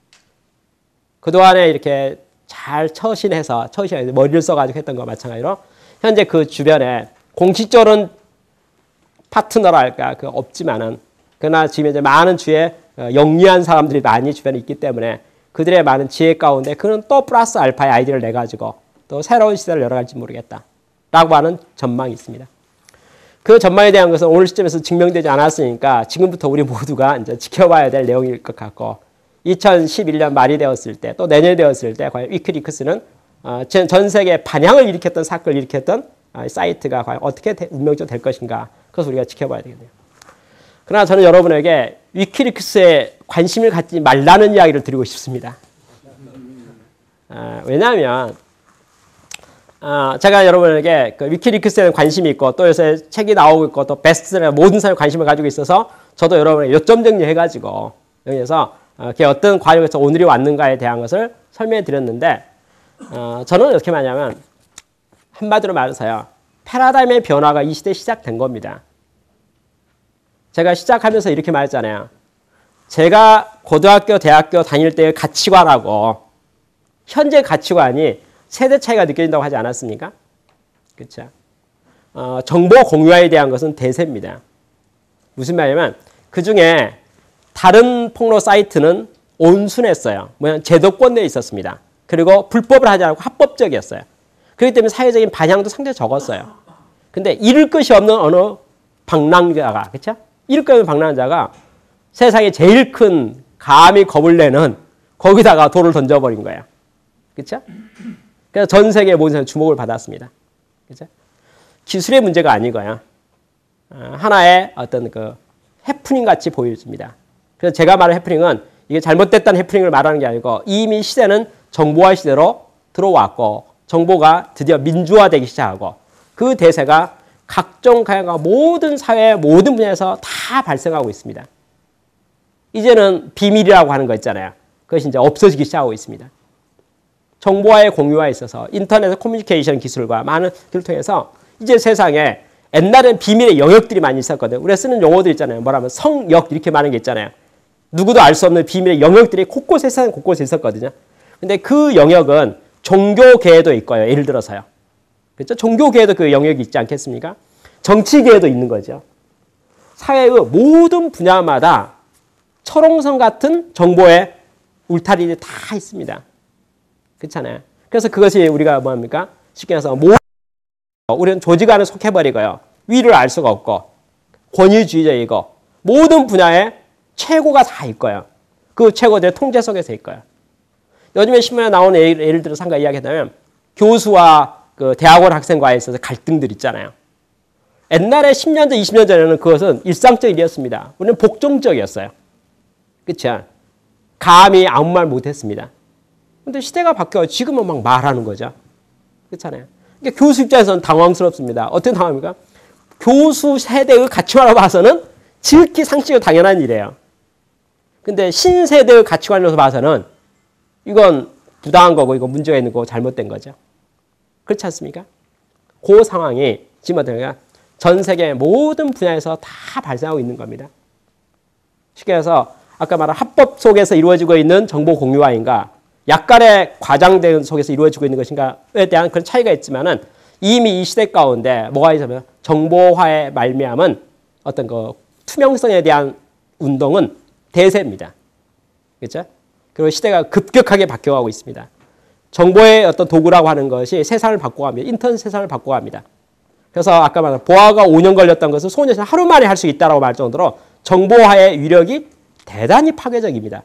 그동안에 이렇게 잘 처신해서 처신해서 머리를 써가지고 했던 것과 마찬가지로 현재 그 주변에 공식적으로는 파트너랄까 그 없지만은 그러나 지금 이제 많은 주위에 영리한 사람들이 많이 주변에 있기 때문에 그들의 많은 지혜 가운데 그는 또 플러스 알파의 아이디어를 내 가지고 또 새로운 시대를 열어갈지 모르겠다라고 하는 전망이 있습니다. 그 전망에 대한 것은 오늘 시점에서 증명되지 않았으니까 지금부터 우리 모두가 이제 지켜봐야 될 내용일 것 같고, 이천십일 년 말이 되었을 때 또 내년이 되었을 때 과연 위키리크스는 전 세계 반향을 일으켰던 사건을 일으켰던 사이트가 과연 어떻게 운명적으로 될 것인가, 그것을 우리가 지켜봐야 되겠네요. 그러나 저는 여러분에게 위키리크스에 관심을 갖지 말라는 이야기를 드리고 싶습니다. 아, 왜냐하면 아, 제가 여러분에게 그 위키리크스에 관심이 있고 또 요새 책이 나오고 있고 또 베스트셀러 모든 사람이 관심을 가지고 있어서 저도 여러분에게 요점 정리해가지고 여기서 어, 어떤 과정에서 오늘이 왔는가에 대한 것을 설명해 드렸는데 어, 저는 어떻게 말하냐면 한마디로 말해서요. 패러다임의 변화가 이 시대에 시작된 겁니다. 제가 시작하면서 이렇게 말했잖아요. 제가 고등학교, 대학교 다닐 때의 가치관하고 현재 가치관이 세대 차이가 느껴진다고 하지 않았습니까? 그렇죠. 어, 정보 공유화에 대한 것은 대세입니다. 무슨 말이냐면 그중에 다른 폭로 사이트는 온순했어요. 뭐냐 제도권 내에 있었습니다. 그리고 불법을 하지 않고 합법적이었어요. 그렇기 때문에 사회적인 반향도 상당히 적었어요. 근데 잃을 것이 없는 어느 방랑자가, 그렇죠? 잃을 것이 없는 방랑자가 세상에 제일 큰 감히 겁을 내는 거기다가 돌을 던져버린 거예요. 그렇죠? 그래서 전 세계 모든 사람이 주목을 받았습니다. 그렇죠? 기술의 문제가 아니고요. 하나의 어떤 그 해프닝 같이 보여집니다. 그래서 제가 말하는 해프닝은 이게 잘못됐다는 해프닝을 말하는 게 아니고 이미 시대는 정보화 시대로 들어왔고 정보가 드디어 민주화되기 시작하고 그 대세가 각종 가형과 모든 사회 모든 분야에서 다 발생하고 있습니다. 이제는 비밀이라고 하는 거 있잖아요. 그것이 이제 없어지기 시작하고 있습니다. 정보와의 공유화에 있어서 인터넷 커뮤니케이션 기술과 많은 기술을 통해서 이제 세상에 옛날에는 비밀의 영역들이 많이 있었거든요. 우리가 쓰는 용어들 있잖아요. 뭐라면 성역 이렇게 말하는 게 있잖아요. 누구도 알 수 없는 비밀의 영역들이 곳곳에 세상 곳곳에 있었거든요. 근데 그 영역은 종교계에도 있고요. 예를 들어서요. 그렇죠? 종교계에도 그 영역이 있지 않겠습니까? 정치계에도 있는 거죠. 사회의 모든 분야마다 철옹성 같은 정보의 울타리들이 다 있습니다. 그렇잖아요. 그래서 그것이 우리가 뭐합니까? 쉽게 해서 모 우리는 조직 안에 속해버리고요. 위를 알 수가 없고 권위주의적이고 모든 분야에 최고가 다 있고요. 그 최고들의 통제 속에서 있고요. 요즘에 신문에 나오는 예를, 예를 들어 상가 이야기하자면 교수와 그 대학원 학생과에 있어서 갈등들 있잖아요. 옛날에 십 년 전, 이십 년 전에는 그것은 일상적 일이었습니다. 우리는 복종적이었어요. 그렇죠? 감히 아무 말 못했습니다. 근데 시대가 바뀌어 지금은 막 말하는 거죠. 그렇잖아요. 그러니까 교수 입장에서는 당황스럽습니다. 어떻게 당황합니까? 교수 세대의 가치관으로 봐서는 지극히 상식적으로 당연한 일이에요. 근데 신세대의 가치관으로 봐서는 이건 부당한 거고 이거 문제가 있는 거고 잘못된 거죠. 그렇지 않습니까? 그 상황이 지금 어떻게 전 세계 모든 분야에서 다 발생하고 있는 겁니다. 쉽게 해서 아까 말한 합법 속에서 이루어지고 있는 정보 공유화인가 약간의 과장된 속에서 이루어지고 있는 것인가에 대한 그런 차이가 있지만은 이미 이 시대 가운데 뭐가 있으면 정보화의 말미암은 어떤 그 투명성에 대한 운동은 대세입니다. 그렇죠? 그리고 시대가 급격하게 바뀌어가고 있습니다. 정보의 어떤 도구라고 하는 것이 세상을 바꿔갑니다. 인터넷 세상을 바꿔갑니다. 그래서 아까 말한 보아가 오 년 걸렸던 것을 소녀는 하루 만에 할 수 있다고 말 정도로 정보화의 위력이 대단히 파괴적입니다.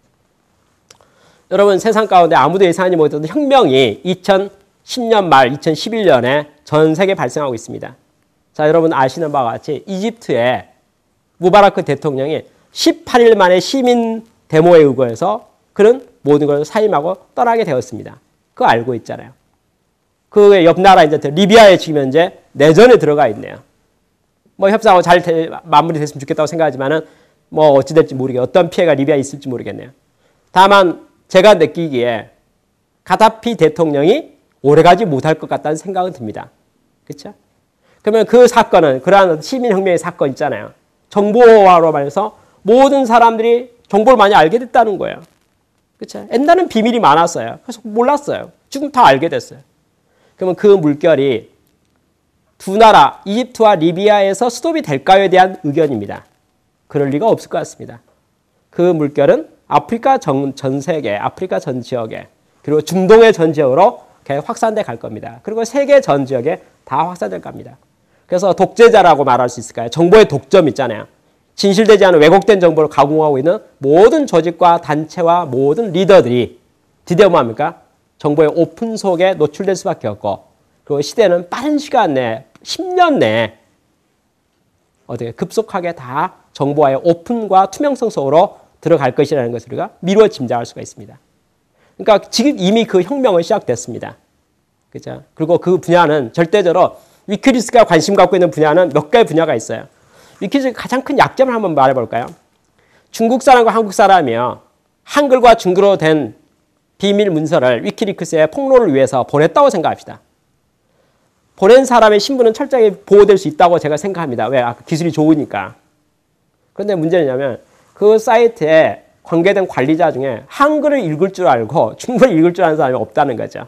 여러분 세상 가운데 아무도 예상하지 못했던 혁명이 이천십 년 말 이천십일 년에 전 세계에 발생하고 있습니다. 자, 여러분 아시는 바와 같이 이집트의 무바라크 대통령이 십팔 일 만에 시민 데모에 의거해서 그는 모든 걸 사임하고 떠나게 되었습니다. 그거 알고 있잖아요. 그 옆 나라 이제 리비아에 지금 현재 내전에 들어가 있네요. 뭐 협상하고 잘 되, 마무리됐으면 좋겠다고 생각하지만은 뭐 어찌 될지 모르게 어떤 피해가 리비아에 있을지 모르겠네요. 다만 제가 느끼기에 가다피 대통령이 오래가지 못할 것 같다는 생각은 듭니다. 그렇죠? 그러면 그 사건은 그러한 시민혁명의 사건 있잖아요. 정보화로 말해서 모든 사람들이 정보를 많이 알게 됐다는 거예요. 그렇죠? 옛날에는 비밀이 많았어요. 그래서 몰랐어요. 지금 다 알게 됐어요. 그러면 그 물결이 두 나라 이집트와 리비아에서 스톱이 될까요에 대한 의견입니다. 그럴 리가 없을 것 같습니다. 그 물결은 아프리카 전, 전 세계, 아프리카 전 지역에 그리고 중동의 전 지역으로 확산돼 갈 겁니다. 그리고 세계 전 지역에 다 확산될 겁니다. 그래서 독재자라고 말할 수 있을까요? 정보의 독점 있잖아요. 진실되지 않은 왜곡된 정보를 가공하고 있는 모든 조직과 단체와 모든 리더들이 드디어 뭐합니까? 정보의 오픈 속에 노출될 수밖에 없고 그리고 시대는 빠른 시간 내에 십 년 내에 어떻게 급속하게 다 정보와의 오픈과 투명성 속으로 들어갈 것이라는 것을 우리가 미루어 짐작할 수가 있습니다. 그러니까 지금 이미 그 혁명은 시작됐습니다. 그죠? 그리고 그 분야는 절대적으로 위키리스가 관심 갖고 있는 분야는 몇 가지 분야가 있어요. 위키리스의 가장 큰 약점을 한번 말해볼까요? 중국 사람과 한국 사람이요. 한글과 중국어로 된 비밀 문서를 위키리크스의 폭로를 위해서 보냈다고 생각합시다. 보낸 사람의 신분은 철저하게 보호될 수 있다고 제가 생각합니다. 왜? 아, 기술이 좋으니까. 그런데 문제는 뭐냐면 그 사이트에 관계된 관리자 중에 한글을 읽을 줄 알고 충분히 읽을 줄 아는 사람이 없다는 거죠.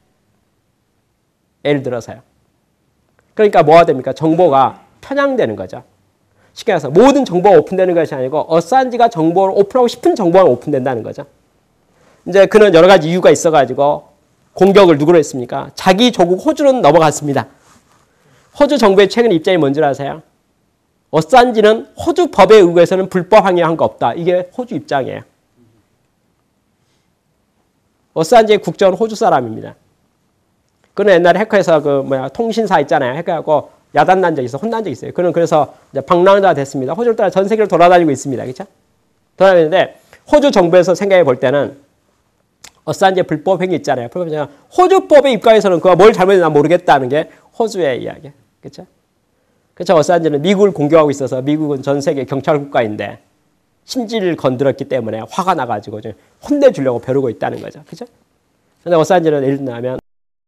예를 들어서요. 그러니까 뭐가 됩니까? 정보가 편향되는 거죠. 쉽게 말해서 모든 정보가 오픈되는 것이 아니고 어산지가 정보를 오픈하고 싶은 정보가 오픈된다는 거죠. 이제 그는 여러 가지 이유가 있어가지고 공격을 누구로 했습니까? 자기 조국 호주는 넘어갔습니다. 호주 정부의 최근 입장이 뭔지 아세요? 어산지는 호주 법에 의거해서는 불법 항의한 거 없다. 이게 호주 입장이에요. 어산지의 국적은 호주 사람입니다. 그는 옛날에 해커에서 그 뭐야 통신사 있잖아요. 해커하고 야단 난 적이 있어, 혼난 적이 있어요. 그는 그래서 이제 방랑자가 됐습니다. 호주를 따라 전 세계를 돌아다니고 있습니다. 그렇죠? 돌아다니는데 호주 정부에서 생각해 볼 때는 어산지의 불법 행위 있잖아요. 불법 행위. 호주법의 입각에서는 그가 뭘 잘못했나 모르겠다는 게 호주의 이야기. 그렇죠? 그렇죠. 어산지는 미국을 공격하고 있어서 미국은 전 세계 경찰 국가인데 심지를 건드렸기 때문에 화가 나가지고 좀 혼내주려고 벼르고 있다는 거죠. 그렇죠? 근데 어산지는 예를 들면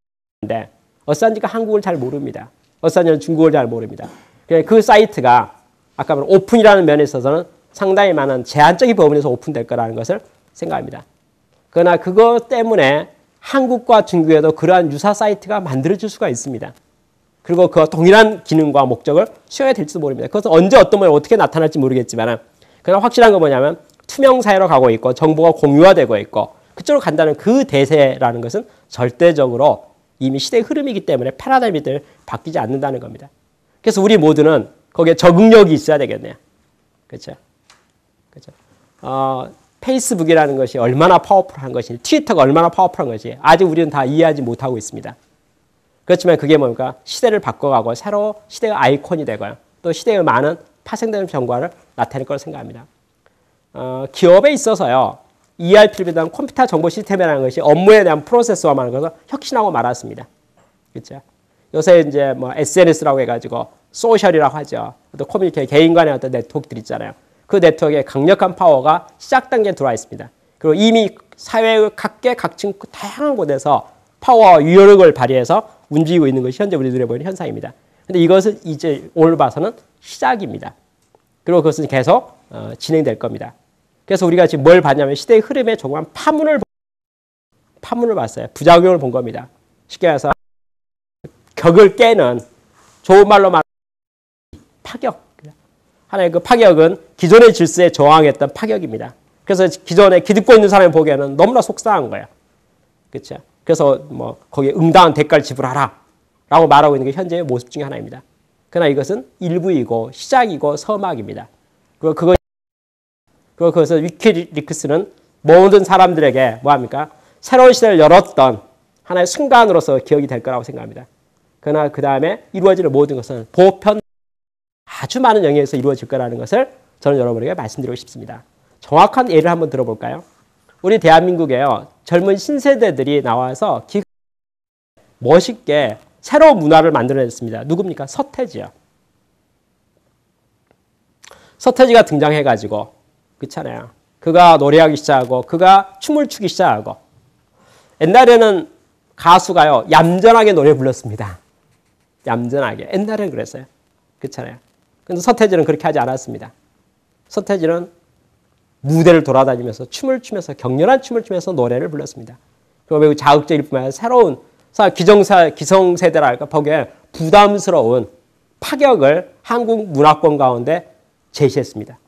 근데 어산지가 한국을 잘 모릅니다. 어산지는 중국을 잘 모릅니다. 그 사이트가 아까 말한 오픈이라는 면에 있어서는 상당히 많은 제한적인 부분에서 오픈될 거라는 것을 생각합니다. 그러나 그것 때문에 한국과 중국에도 그러한 유사 사이트가 만들어질 수가 있습니다. 그리고 그 동일한 기능과 목적을 수행해야 될지도 모릅니다. 그것은 언제 어떤 모양이 어떻게 나타날지 모르겠지만 그러나 확실한 건 뭐냐면 투명 사회로 가고 있고 정보가 공유화되고 있고 그쪽으로 간다는 그 대세라는 것은 절대적으로 이미 시대의 흐름이기 때문에 패러다임이 바뀌지 않는다는 겁니다. 그래서 우리 모두는 거기에 적응력이 있어야 되겠네요. 그렇죠? 그렇죠? 어, 페이스북이라는 것이 얼마나 파워풀한 것인지, 트위터가 얼마나 파워풀한 것인지 아직 우리는 다 이해하지 못하고 있습니다. 그렇지만 그게 뭡니까? 시대를 바꿔가고 새로 시대의 아이콘이 되고요. 또 시대의 많은 파생되는 변화를 나타낼 거라고 생각합니다. 어, 기업에 있어서요. 이알피보다는 컴퓨터 정보 시스템이라는 것이 업무에 대한 프로세스화만 하는 것을 혁신하고 말았습니다. 그렇죠? 요새 이제 뭐 에스엔에스라고 해가지고 소셜이라고 하죠. 또 커뮤니케이션, 개인 간의 어떤 네트워크들 있잖아요. 그 네트워크에 강력한 파워가 시작 단계에 들어와 있습니다. 그리고 이미 사회의 각계 각층 다양한 곳에서 파워와 유효력을 발휘해서 움직이고 있는 것이 현재 우리 눈에 보이는 현상입니다. 그런데 이것은 이제 오늘 봐서는 시작입니다. 그리고 그것은 계속 어, 진행될 겁니다. 그래서 우리가 지금 뭘 봤냐면 시대의 흐름에 조그만 파문을 파문을 봤어요. 부작용을 본 겁니다. 쉽게 말해서 격을 깨는 좋은 말로 말하면 파격. 하나의 그 파격은 기존의 질서에 저항했던 파격입니다. 그래서 기존에 기득고 있는 사람이 보기에는 너무나 속상한 거예요. 그렇죠? 그래서 뭐 거기에 응당한 대가를 지불하라 라고 말하고 있는 게 현재의 모습 중에 하나입니다. 그러나 이것은 일부이고 시작이고 서막입니다. 그리고 그것 그리고 그것을 위키리크스는 모든 사람들에게 뭐합니까? 새로운 시대를 열었던 하나의 순간으로서 기억이 될 거라고 생각합니다. 그러나 그 다음에 이루어지는 모든 것은 보편 아주 많은 영역에서 이루어질 거라는 것을 저는 여러분에게 말씀드리고 싶습니다. 정확한 예를 한번 들어볼까요? 우리 대한민국에요. 젊은 신세대들이 나와서 기... 멋있게 새로운 문화를 만들어냈습니다. 누굽니까? 서태지요. 서태지가 등장해가지고 그렇잖아요. 그가 노래하기 시작하고 그가 춤을 추기 시작하고 옛날에는 가수가요. 얌전하게 노래 불렀습니다. 얌전하게. 옛날에는 그랬어요. 그렇잖아요. 근데 서태지는 그렇게 하지 않았습니다. 서태지는 무대를 돌아다니면서 춤을 추면서 격렬한 춤을 추면서 노래를 불렀습니다. 그리고 매우 자극적일 뿐만 아니라 새로운 기정사, 기성세대랄까 보기에 부담스러운 파격을 한국 문화권 가운데 제시했습니다.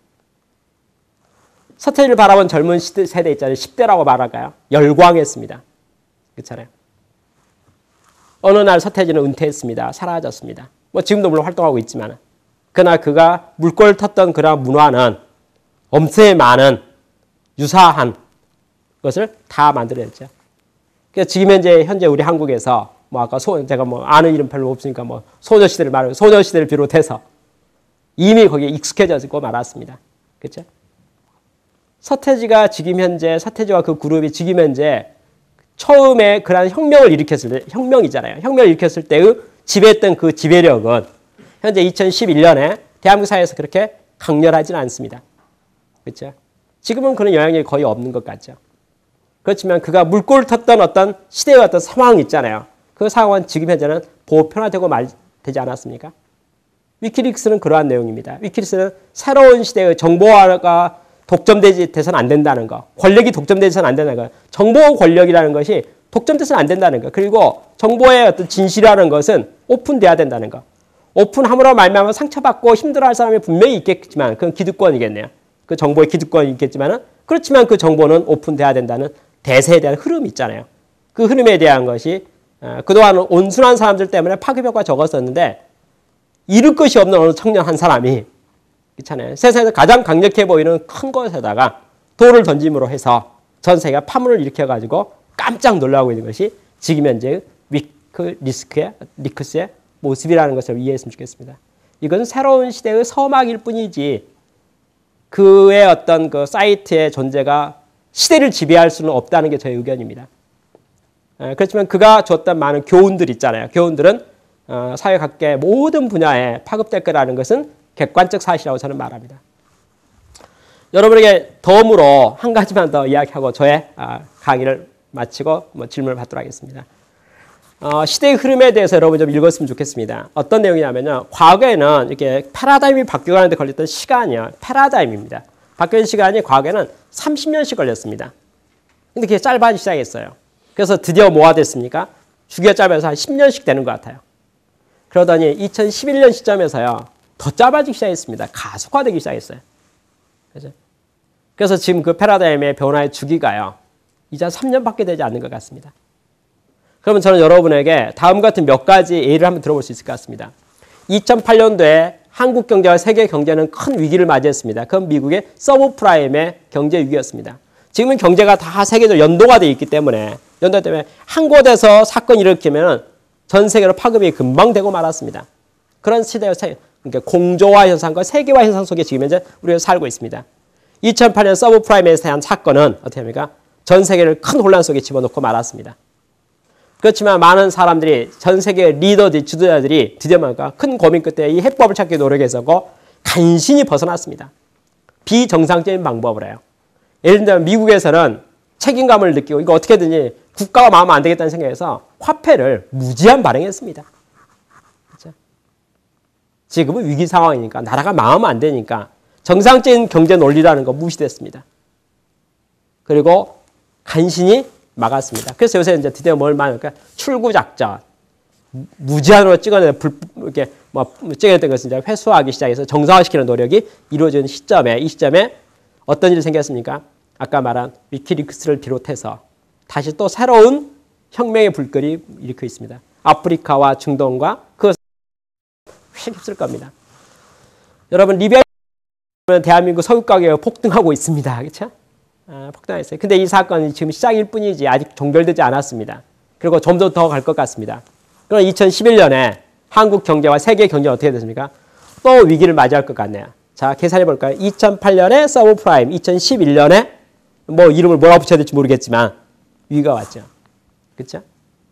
서태지를 바라본 젊은 세대 있잖아요. 십 대라고 말할까요? 열광했습니다. 그렇잖아요. 어느 날 서태지는 은퇴했습니다. 사라졌습니다. 뭐 지금도 물론 활동하고 있지만 그러나 그가 물꼬를 텄던 그런 문화는 엄청 많은 유사한 것을 다 만들어냈죠. 그래서 지금 현재 현재 우리 한국에서 뭐 아까 소 제가 뭐 아는 이름 별로 없으니까 뭐 소녀시대를 말하고 소녀시대를 비롯해서 이미 거기에 익숙해지고 말았습니다. 그렇죠? 서태지가 지금 현재 서태지와 그 그룹이 지금 현재 처음에 그런 혁명을 일으켰을 때 혁명이잖아요. 혁명을 일으켰을 때의 지배했던 그 지배력은 현재 이천십일 년에 대한민국 사회에서 그렇게 강렬하지는 않습니다. 그렇죠? 지금은 그런 영향력이 거의 없는 것 같죠. 그렇지만 그가 물꼬를 텄던 어떤 시대의 어떤 상황이 있잖아요. 그 상황은 지금 현재는 보편화되고 말되지 않았습니까? 위키리크스는 그러한 내용입니다. 위키리크스는 새로운 시대의 정보화가 독점되지 돼서는 안 된다는 거, 권력이 독점되서는 안 된다는 거, 정보 권력이라는 것이 독점돼서는 안 된다는 거, 그리고 정보의 어떤 진실이라는 것은 오픈돼야 된다는 거. 오픈함으로 말미암아 상처받고 힘들어할 사람이 분명히 있겠지만 그건 기득권이겠네요. 그 정보의 기득권이 있겠지만은 그렇지만 그 정보는 오픈돼야 된다는 대세에 대한 흐름이 있잖아요. 그 흐름에 대한 것이 그동안 온순한 사람들 때문에 파급효과가 적었었는데 잃을 것이 없는 어느 청년 한 사람이 그렇잖아요. 세상에서 가장 강력해 보이는 큰 것에다가 돌을 던짐으로 해서 전 세계가 파문을 일으켜가지고 깜짝 놀라고 있는 것이 지금 현재의 위크 리스크의 리크스의 모습이라는 것을 이해했으면 좋겠습니다. 이것은 새로운 시대의 서막일 뿐이지 그의 어떤 그 사이트의 존재가 시대를 지배할 수는 없다는 게 저의 의견입니다. 그렇지만 그가 줬던 많은 교훈들 있잖아요. 교훈들은 사회 각계 모든 분야에 파급될 거라는 것은 객관적 사실이라고 저는 말합니다. 여러분에게 덤으로 한 가지만 더 이야기하고 저의 강의를 마치고 뭐 질문을 받도록 하겠습니다. 어, 시대의 흐름에 대해서 여러분 좀 읽었으면 좋겠습니다. 어떤 내용이냐면요. 과거에는 이렇게 패러다임이 바뀌어가는데 걸렸던 시간이요. 패러다임입니다. 바뀌는 시간이 과거에는 삼십 년씩 걸렸습니다. 근데 그게 짧아지기 시작했어요. 그래서 드디어 뭐가 됐습니까? 주기가 짧아서 한 십 년씩 되는 것 같아요. 그러더니 이천십일 년 시점에서요. 더 짧아지기 시작했습니다. 가속화되기 시작했어요. 그죠? 그래서 지금 그 패러다임의 변화의 주기가요. 이제 삼 년밖에 되지 않는 것 같습니다. 그러면 저는 여러분에게 다음 같은 몇 가지 예를 한번 들어볼 수 있을 것 같습니다. 이천팔 년도에 한국 경제와 세계 경제는 큰 위기를 맞이했습니다. 그건 미국의 서브프라임의 경제 위기였습니다. 지금은 경제가 다 세계적으로 연동화 되어 있기 때문에 연동 때문에 한 곳에서 사건을 일으키면 전 세계로 파급이 금방 되고 말았습니다. 그런 시대의 그러니까 공조화 현상과 세계화 현상 속에 지금 현재 우리가 살고 있습니다. 이천팔 년 서브프라임에 대한 사건은 어떻게 합니까? 전 세계를 큰 혼란 속에 집어넣고 말았습니다. 그렇지만 많은 사람들이 전 세계 리더들, 지도자들이 드디어 뭔가 큰 고민 끝에 이 해법을 찾기 노력했었고 간신히 벗어났습니다. 비정상적인 방법을 해요. 예를 들면 미국에서는 책임감을 느끼고 이거 어떻게든지 국가가 마음에 안 되겠다는 생각에서 화폐를 무제한 발행했습니다. 그렇죠? 지금은 위기 상황이니까 나라가 마음에 안 되니까 정상적인 경제 논리라는 거 무시됐습니다. 그리고 간신히 막았습니다. 그래서 요새 이제 드디어 뭘 말할까? 출구 작전. 무제한으로 찍어내, 불, 이렇게 뭐 찍어냈던 것을 이제 회수하기 시작해서 정상화시키는 노력이 이루어진 시점에, 이 시점에 어떤 일이 생겼습니까? 아까 말한 위키리크스를 비롯해서 다시 또 새로운 혁명의 불길이 일으켜 있습니다. 아프리카와 중동과 그 휩쓸 겁니다. 여러분, 리비아 대한민국 석유 가격이 폭등하고 있습니다. 그렇죠? 아, 폭등했어요. 근데 이 사건이 지금 시작일 뿐이지 아직 종결되지 않았습니다. 그리고 좀 더 더 갈 것 같습니다. 그럼 이천십일 년에 한국 경제와 세계 경제가 어떻게 됐습니까? 또 위기를 맞이할 것 같네요. 자, 계산해 볼까요? 이천팔 년에 서브프라임, 이천십일 년에 뭐 이름을 뭐라고 붙여야 될지 모르겠지만 위기가 왔죠. 그렇죠?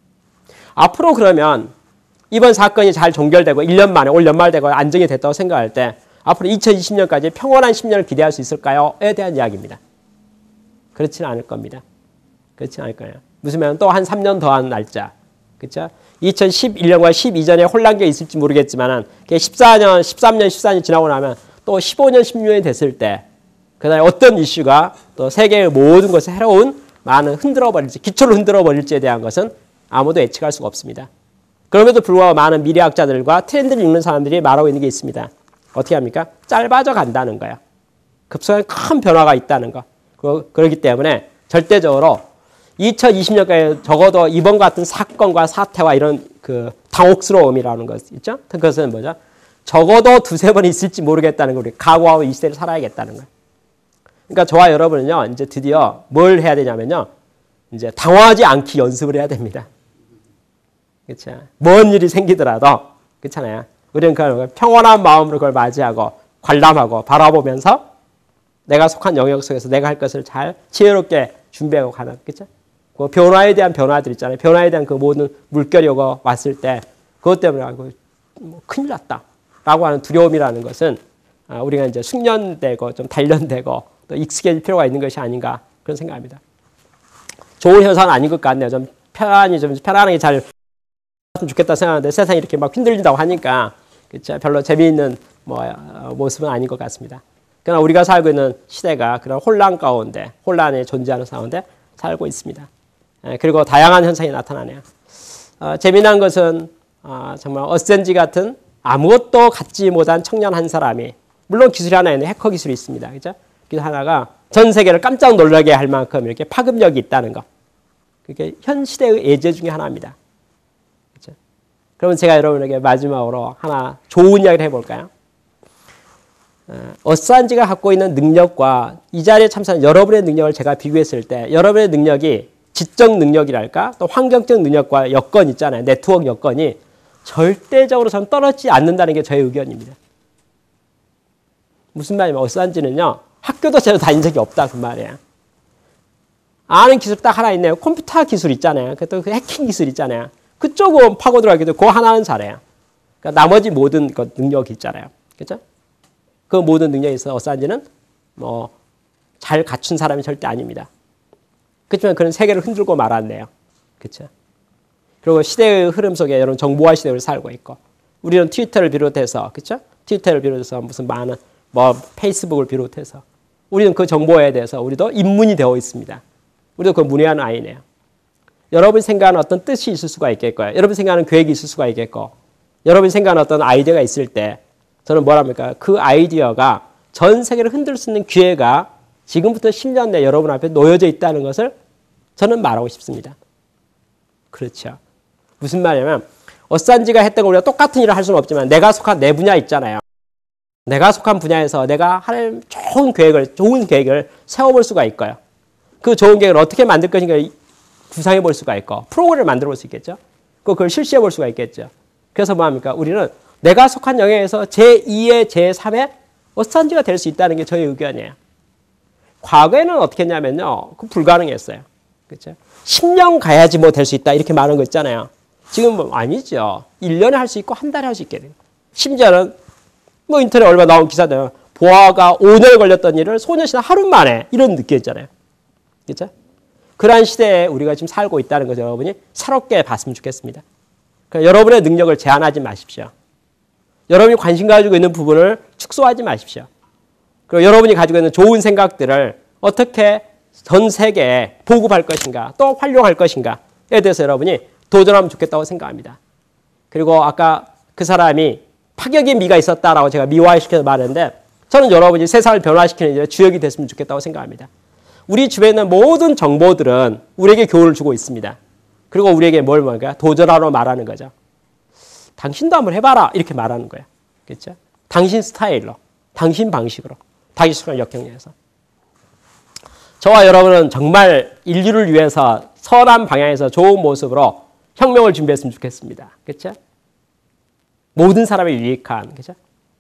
앞으로 그러면 이번 사건이 잘 종결되고 일 년 만에 올 연말 되고 안정이 됐다고 생각할 때 앞으로 이천이십 년까지 평온한 십 년을 기대할 수 있을까요?에 대한 이야기입니다. 그렇지는 않을 겁니다. 그렇지는 않을 거예요. 무슨 또 한 삼 년 더한 날짜. 그렇죠? 이천십일 년과 십이 년에 혼란기가 있을지 모르겠지만 십사 년, 십삼 년, 십사 년 지나고 나면 또 십오 년, 십육 년이 됐을 때 그다음에 어떤 이슈가 또 세계의 모든 것을 새로운 많은 흔들어버릴지, 기초를 흔들어버릴지에 대한 것은 아무도 예측할 수가 없습니다. 그럼에도 불구하고 많은 미래학자들과 트렌드를 읽는 사람들이 말하고 있는 게 있습니다. 어떻게 합니까? 짧아져 간다는 거예요. 급속한 큰 변화가 있다는 거. 그렇기 때문에 절대적으로 이천이십 년까지 적어도 이번 같은 사건과 사태와 이런 그 당혹스러움이라는 것 있죠? 그것은 뭐죠? 적어도 두세 번 있을지 모르겠다는 거, 우리 각오하고 이 시대를 살아야겠다는 거예요. 그러니까 저와 여러분은요, 이제 드디어 뭘 해야 되냐면요, 이제 당황하지 않기 연습을 해야 됩니다. 그렇죠? 뭔 일이 생기더라도, 그렇잖아요. 우리는 그걸 평온한 마음으로 그걸 맞이하고 관람하고 바라보면서 내가 속한 영역 속에서 내가 할 것을 잘 지혜롭게 준비하고 가는, 그렇죠? 그 변화에 대한 변화들 있잖아요. 변화에 대한 그 모든 물결이 오고 왔을 때 그것 때문에 아이고 뭐 큰일 났다라고 하는 두려움이라는 것은 우리가 이제 숙련되고 좀 단련되고 또 익숙해질 필요가 있는 것이 아닌가 그런 생각합니다. 좋은 현상은 아닌 것 같네요. 좀 편안히 좀 편안하게 잘 했으면 좋겠다 생각하는데 세상이 이렇게 막 흔들린다고 하니까 그렇죠? 별로 재미있는 뭐 어, 모습은 아닌 것 같습니다. 그러나 우리가 살고 있는 시대가 그런 혼란 가운데 혼란이 존재하는 가운데 살고 있습니다. 예, 그리고 다양한 현상이 나타나네요. 어, 재미난 것은 어, 정말 어센지 같은 아무것도 갖지 못한 청년 한 사람이 물론 기술이 하나 있는 해커 기술이 있습니다. 그죠? 그 하나가 전 세계를 깜짝 놀라게 할 만큼 이렇게 파급력이 있다는 것. 그게 현 시대의 예제 중에 하나입니다. 그죠? 그러면 제가 여러분에게 마지막으로 하나 좋은 이야기를 해볼까요? 어산지가 갖고 있는 능력과 이 자리에 참석한 여러분의 능력을 제가 비교했을 때 여러분의 능력이 지적 능력이랄까 또 환경적 능력과 여건 있잖아요. 네트워크 여건이 절대적으로 전 떨어지지 않는다는 게 저의 의견입니다. 무슨 말이냐면 어산지는요. 학교도 제대로 다닌 적이 없다 그 말이에요. 아는 기술 딱 하나 있네요. 컴퓨터 기술 있잖아요. 또 그 해킹 기술 있잖아요. 그쪽은 파고 들어가기도 그 하나는 잘해요. 그러니까 나머지 모든 그 능력이 있잖아요. 그렇죠? 그 모든 능력이 있어 어산지는 뭐 잘 갖춘 사람이 절대 아닙니다. 그렇지만 그런 세계를 흔들고 말았네요. 그렇죠? 그리고 시대의 흐름 속에 여러분 정보화 시대를 살고 있고 우리는 트위터를 비롯해서 그렇죠? 트위터를 비롯해서 무슨 많은 뭐 페이스북을 비롯해서 우리는 그 정보에 대해서 우리도 입문이 되어 있습니다. 우리도 그 문외한 아이네요. 여러분이 생각하는 어떤 뜻이 있을 수가 있겠고요. 여러분이 생각하는 계획이 있을 수가 있겠고 여러분이 생각하는 어떤 아이디어가 있을 때 저는 뭐랍니까? 그 아이디어가 전 세계를 흔들 수 있는 기회가 지금부터 십 년 내 여러분 앞에 놓여져 있다는 것을 저는 말하고 싶습니다. 그렇죠. 무슨 말이냐면 어산지가 했던 거 우리가 똑같은 일을 할 수는 없지만 내가 속한 내 분야 있잖아요. 내가 속한 분야에서 내가 할 좋은 계획을 좋은 계획을 세워볼 수가 있고요. 그 좋은 계획을 어떻게 만들 것인가 구상해 볼 수가 있고 프로그램을 만들어 볼 수 있겠죠. 그걸 실시해 볼 수가 있겠죠. 그래서 뭐합니까? 우리는 내가 속한 영역에서 제이의 제삼의 어산지가 될 수 있다는 게 저의 의견이에요. 과거에는 어떻게 했냐면요. 그 불가능했어요. 그렇죠? 십 년 가야지 뭐 될 수 있다 이렇게 말하는 거 있잖아요. 지금 뭐 아니죠. 일 년에 할 수 있고 한 달에 할 수 있게 돼요. 심지어는 뭐 인터넷 얼마 나온 기사들 보아가 오 년 걸렸던 일을 소녀시대 하루 만에 이런 느낌이잖아요. 그렇죠? 그러한 시대에 우리가 지금 살고 있다는 것을 여러분이 새롭게 봤으면 좋겠습니다. 그러니까 여러분의 능력을 제한하지 마십시오. 여러분이 관심 가지고 있는 부분을 축소하지 마십시오. 그리고 여러분이 가지고 있는 좋은 생각들을 어떻게 전 세계에 보급할 것인가 또 활용할 것인가에 대해서 여러분이 도전하면 좋겠다고 생각합니다. 그리고 아까 그 사람이 파격의 미가 있었다라고 제가 미화시켜서 말했는데 저는 여러분이 세상을 변화시키는 일에 주역이 됐으면 좋겠다고 생각합니다. 우리 주변에 있는 모든 정보들은 우리에게 교훈을 주고 있습니다. 그리고 우리에게 뭘 뭔가 도전하러 말하는 거죠. 당신도 한번 해봐라 이렇게 말하는 거예요. 그렇죠? 당신 스타일로, 당신 방식으로, 당신의 역경에서. 저와 여러분은 정말 인류를 위해서 선한 방향에서 좋은 모습으로 혁명을 준비했으면 좋겠습니다. 그렇죠? 모든 사람이 유익한, 그렇죠?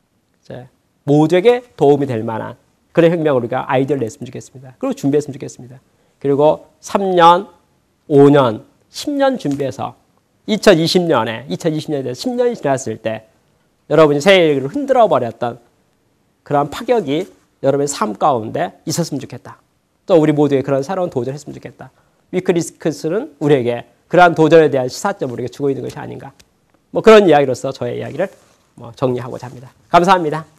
모두에게 도움이 될 만한 그런 혁명을 우리가 아이디어를 냈으면 좋겠습니다. 그리고 준비했으면 좋겠습니다. 그리고 삼 년, 오 년, 십 년 준비해서 이천이십 년에, 이천이십 년에 십 년이 지났을 때 여러분이 세계를 흔들어 버렸던 그런 파격이 여러분의 삶 가운데 있었으면 좋겠다. 또 우리 모두의 그런 새로운 도전을 했으면 좋겠다. 위크리스크스는 우리에게 그러한 도전에 대한 시사점을 우리에게 주고 있는 것이 아닌가. 뭐 그런 이야기로서 저의 이야기를 뭐 정리하고자 합니다. 감사합니다.